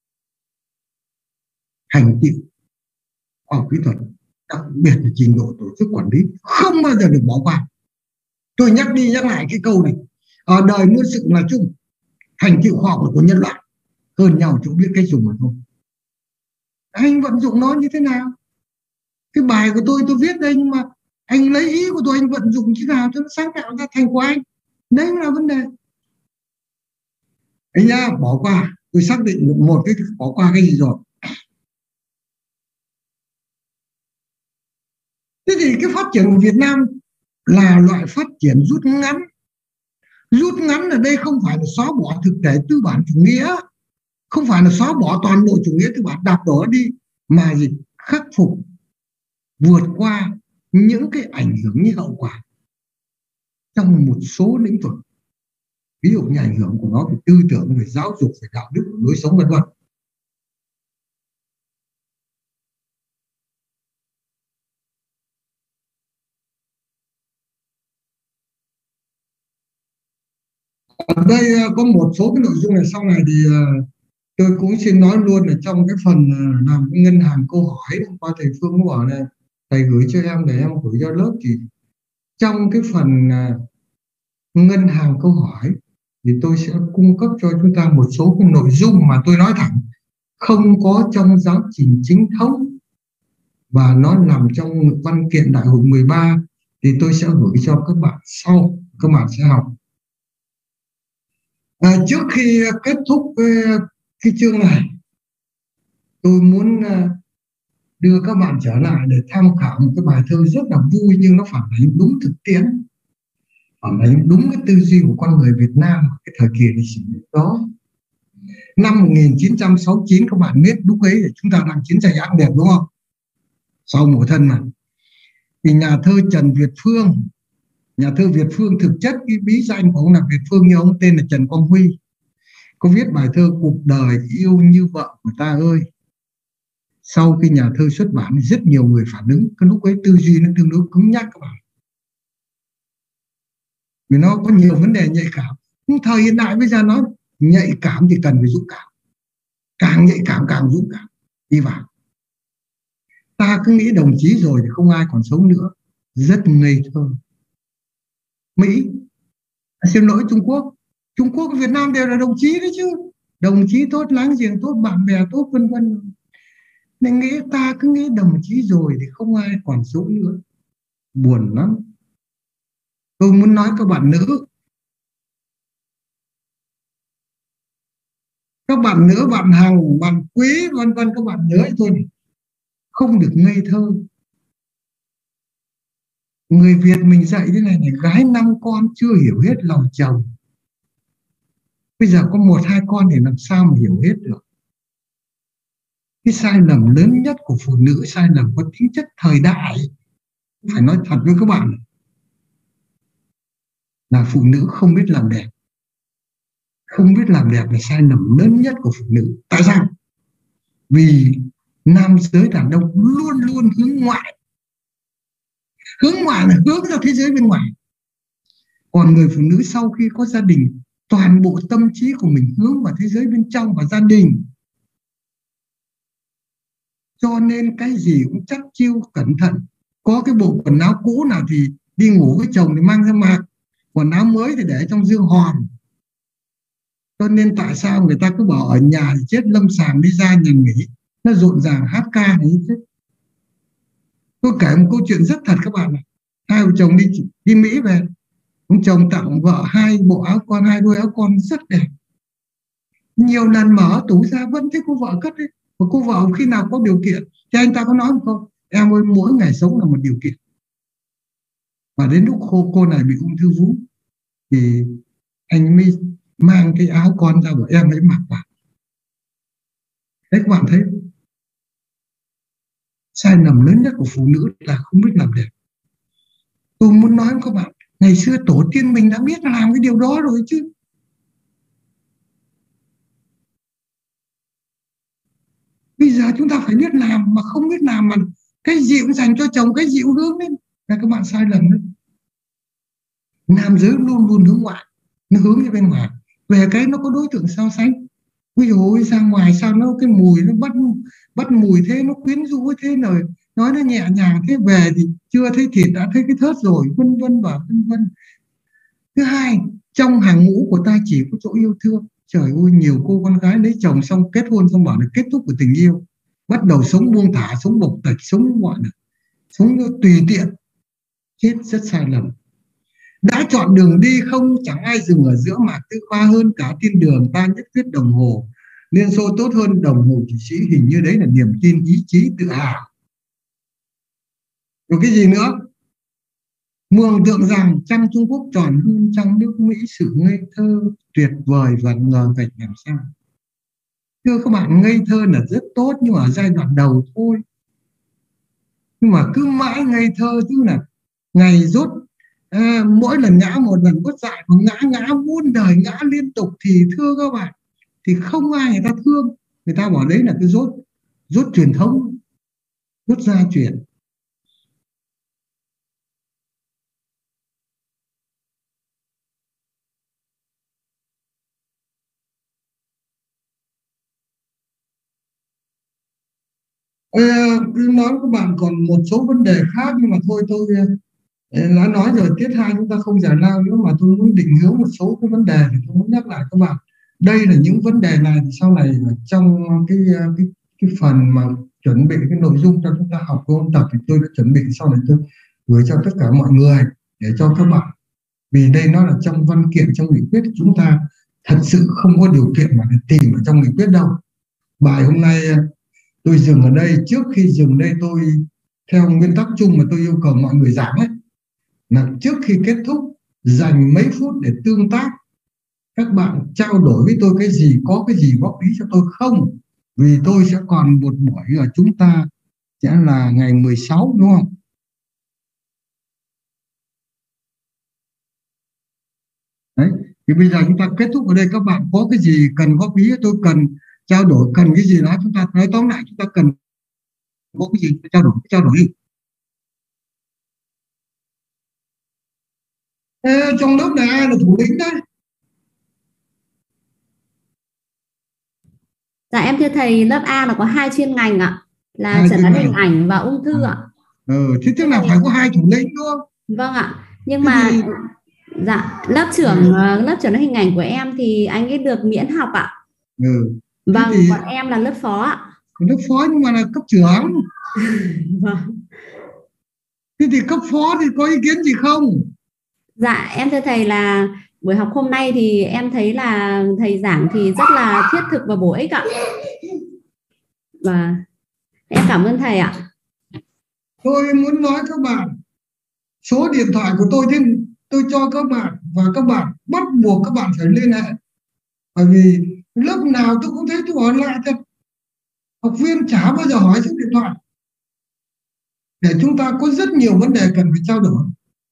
Hành tựu khoa học kỹ thuật, đặc biệt là trình độ tổ chức quản lý, không bao giờ được bỏ qua. Tôi nhắc đi nhắc lại cái câu này, ở đời muôn sự là chung, hành tựu khoa học là của nhân loại, hơn nhau chỗ biết cách dùng mà thôi. Anh vận dụng nó như thế nào? Cái bài của tôi viết đây, nhưng mà anh lấy ý của tôi anh vận dụng thế nào cho nó sáng tạo ra thành của anh, đấy là vấn đề. Anh nhá, bỏ qua, tôi xác định được một cái bỏ qua cái gì rồi. Thế thì cái phát triển của Việt Nam là loại phát triển rút ngắn. Rút ngắn ở đây không phải là xóa bỏ thực thể tư bản chủ nghĩa, không phải là xóa bỏ toàn bộ chủ nghĩa tư bản đạp đổ đi, mà gì? Khắc phục, vượt qua những cái ảnh hưởng như hậu quả trong một số lĩnh vực. Ví dụ như ảnh hưởng của nó về tư tưởng, về giáo dục, về đạo đức, lối sống vân vân. Ở đây có một số cái nội dung này sau này thì tôi cũng xin nói luôn ở trong cái phần làm cái ngân hàng câu hỏi. Qua thầy Phương có bảo này, thầy gửi cho em để em gửi cho lớp, thì trong cái phần ngân hàng câu hỏi thì tôi sẽ cung cấp cho chúng ta một số cái nội dung mà tôi nói thẳng không có trong giáo trình chính thống và nó nằm trong văn kiện đại hội 13, thì tôi sẽ gửi cho các bạn sau, các bạn sẽ học. Trước khi kết thúc cái chương này, tôi muốn đưa các bạn trở lại để tham khảo một cái bài thơ rất là vui, nhưng nó phản ánh đúng thực tiễn, phản ánh đúng cái tư duy của con người Việt Nam cái thời kỳ lịch sử đó. Năm 1969 các bạn biết, lúc ấy chúng ta đang chiến tranh ác liệt đúng không? Sau mùa thân mà, thì nhà thơ Trần Việt Phương, nhà thơ Việt Phương thực chất cái bí danh của ông là Việt Phương nhưng ông tên là Trần Quang Huy, có viết bài thơ Cuộc đời yêu như vợ của ta ơi. Sau khi nhà thơ xuất bản rất nhiều người phản ứng, cái lúc ấy tư duy nó tương đối cứng nhắc các bạn, vì nó có nhiều vấn đề nhạy cảm. Nhưng thời hiện đại bây giờ nó nhạy cảm thì cần phải dũng cảm, càng nhạy cảm càng dũng cảm đi vào. Ta cứ nghĩ đồng chí rồi thì không ai còn sống nữa, rất ngây thơ. Mỹ, xin lỗi Trung Quốc và Việt Nam đều là đồng chí đấy chứ, đồng chí tốt, láng giềng tốt, bạn bè tốt, vân vân. Nên nghĩ ta cứ nghĩ đồng chí rồi thì không ai còn sống nữa, buồn lắm. Tôi muốn nói các bạn nữ, các bạn nữ, bạn Hằng, bạn Quý, vân vân, các bạn nhớ tôi này, không được ngây thơ. Người Việt mình dạy thế này, gái 5 con chưa hiểu hết lòng chồng. Bây giờ có 1-2 con thì làm sao mà hiểu hết được. Cái sai lầm lớn nhất của phụ nữ, sai lầm có tính chất thời đại, phải nói thật với các bạn, là phụ nữ không biết làm đẹp. Không biết làm đẹp là sai lầm lớn nhất của phụ nữ. Tại sao? Vì nam giới đàn ông luôn luôn hướng ngoại. Hướng ngoại là hướng ra thế giới bên ngoài. Còn người phụ nữ sau khi có gia đình, toàn bộ tâm trí của mình hướng vào thế giới bên trong và gia đình. Cho nên cái gì cũng chắc chiêu cẩn thận. Có cái bộ quần áo cũ nào thì đi ngủ với chồng thì mang ra mặc, quần áo mới thì để trong dương hòm. Cho nên tại sao người ta cứ bảo ở nhà thì chết, lâm sàng đi ra nhà nghỉ nó rộn ràng hát ca này chết. Tôi kể một câu chuyện rất thật các bạn này. Hai vợ chồng đi Mỹ về, ông chồng tặng vợ 2 bộ áo con, 2 đôi áo con rất đẹp. Nhiều lần mở tủ ra vẫn thấy cô vợ cất đấy. Và cô vợ khi nào có điều kiện thì anh ta có nói một câu: em ơi, mỗi ngày sống là một điều kiện. Và đến lúc cô này bị ung thư vú thì anh mới mang cái áo con ra của em ấy mặc vào. Đấy các bạn thấy, sai lầm lớn nhất của phụ nữ là không biết làm đẹp. Tôi muốn nói với các bạn, ngày xưa tổ tiên mình đã biết làm cái điều đó rồi chứ. Bây giờ chúng ta phải biết làm, mà không biết làm mà cái gì cũng dành cho chồng, cái gì cũng hướng lên là các bạn sai lầm đấy. Nam giới luôn luôn hướng ngoại, nó hướng ra bên ngoài, về cái nó có đối tượng so sánh. Ví dụ ra ngoài sao nó cái mùi nó bắt mùi thế, nó quyến rũ thế, rồi nói nó nhẹ nhàng thế, về thì chưa thấy thịt đã thấy cái thớt rồi, vân vân và vân vân. Thứ hai, trong hàng ngũ của ta chỉ có chỗ yêu thương. Trời ơi, nhiều cô con gái lấy chồng xong kết hôn xong bảo là kết thúc của tình yêu, bắt đầu sống buông thả, sống bộc tạch, sống gọi là sống tùy tiện, chết rất sai lầm. Đã chọn đường đi không chẳng ai dừng ở giữa, mà tư khoa hơn cả thiên đường ta nhất quyết đồng hồ, Liên Xô tốt hơn đồng hồ thụy sĩ, hình như đấy là niềm tin, ý chí, tự hào. Rồi cái gì nữa? Mường tượng rằng trăng Trung Quốc tròn hơn trăng nước Mỹ, sự ngây thơ tuyệt vời và ngờ nghệch làm sao. Thưa các bạn, ngây thơ là rất tốt nhưng mà ở giai đoạn đầu thôi. Nhưng mà cứ mãi ngây thơ, tức là ngày rốt mỗi lần ngã một lần vất dại, mà ngã muôn đời, ngã liên tục thì thưa các bạn, thì không ai người ta thương. Người ta bảo đấy là cái rốt truyền thống, rốt gia truyền. Nói với các bạn còn một số vấn đề khác, nhưng mà thôi tôi đã nói rồi, tiết 2 chúng ta không giải lao nữa, mà tôi muốn định hướng một số cái vấn đề thì tôi muốn nhắc lại các bạn. Đây là những vấn đề này thì sau này trong cái phần mà chuẩn bị cái nội dung cho chúng ta học ôn tập thì tôi đã chuẩn bị, sau này tôi gửi cho tất cả mọi người để cho các bạn, vì đây nó là trong văn kiện, trong nghị quyết, chúng ta thật sự không có điều kiện mà để tìm ở trong nghị quyết đâu. Bài hôm nay tôi dừng ở đây. Trước khi dừng đây, tôi theo nguyên tắc chung mà tôi yêu cầu mọi người giảng ấy, là trước khi kết thúc dành mấy phút để tương tác, các bạn trao đổi với tôi cái gì, có cái gì góp ý cho tôi không, vì tôi sẽ còn một buổi ở chúng ta sẽ là ngày 16 đúng không? Đấy, thì bây giờ chúng ta kết thúc ở đây. Các bạn có cái gì cần góp ý, tôi cần trao đổi, cần cái gì đó chúng ta nói tóm lại, chúng ta cần có cái gì trao đổi đi. Trong lớp này ai là thủ lĩnh đấy? Dạ em thưa thầy, lớp A là có 2 chuyên ngành ạ, là chẩn đoán hình ảnh và ung thư ạ. Thế tức là phải có 2 thủ lĩnh đúng không? Vâng ạ. Nhưng mà dạ lớp trưởng hình ảnh của em thì anh ấy được miễn học ạ. Vâng, còn em là lớp phó ạ. Lớp phó nhưng mà là cấp trưởng. Vâng. Thế thì cấp phó thì có ý kiến gì không? Dạ em thưa thầy là buổi học hôm nay thì em thấy là thầy giảng thì rất là thiết thực và bổ ích ạ. Và em cảm ơn thầy ạ. Tôi muốn nói các bạn, số điện thoại của tôi tôi cho các bạn, và các bạn bắt buộc các bạn phải liên hệ. Bởi vì lớp nào tôi cũng thấy tôi hỏi lại thật, học viên chả bao giờ hỏi số điện thoại, để chúng ta có rất nhiều vấn đề cần phải trao đổi.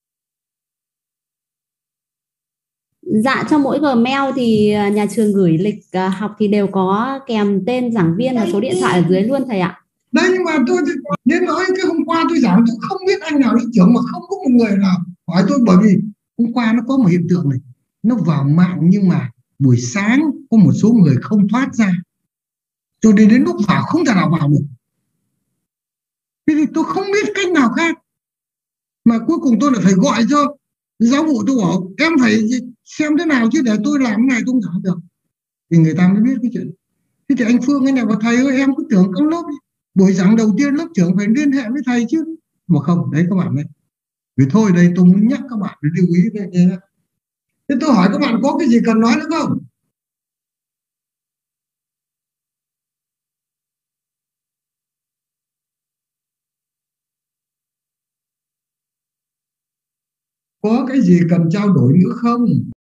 Dạ trong mỗi Gmail thì nhà trường gửi lịch học thì đều có kèm tên giảng viên và số điện thoại ở dưới luôn thầy ạ. Đấy, nhưng mà tôi đến nói cái hôm qua tôi giảng, tôi không biết anh nào lớp trưởng mà không có một người nào hỏi tôi. Bởi vì hôm qua nó có một hiện tượng này, nó vào mạng nhưng mà buổi sáng có một số người không thoát ra, cho đến lúc vào không thể nào vào được. Thế thì tôi không biết cách nào khác, mà cuối cùng tôi lại phải gọi cho giáo vụ, tôi bảo em phải xem thế nào chứ, để tôi làm cái này tôi không giảng được, thì người ta mới biết cái chuyện. Thế thì anh Phương anh này bảo thầy ơi, em cứ tưởng các lớp buổi giảng đầu tiên lớp trưởng phải liên hệ với thầy chứ, mà không. Đấy các bạn đấy, vì thôi đây tôi muốn nhắc các bạn để lưu ý về thế. Thế tôi hỏi các bạn có cái gì cần nói nữa không? Có cái gì cần trao đổi nữa không?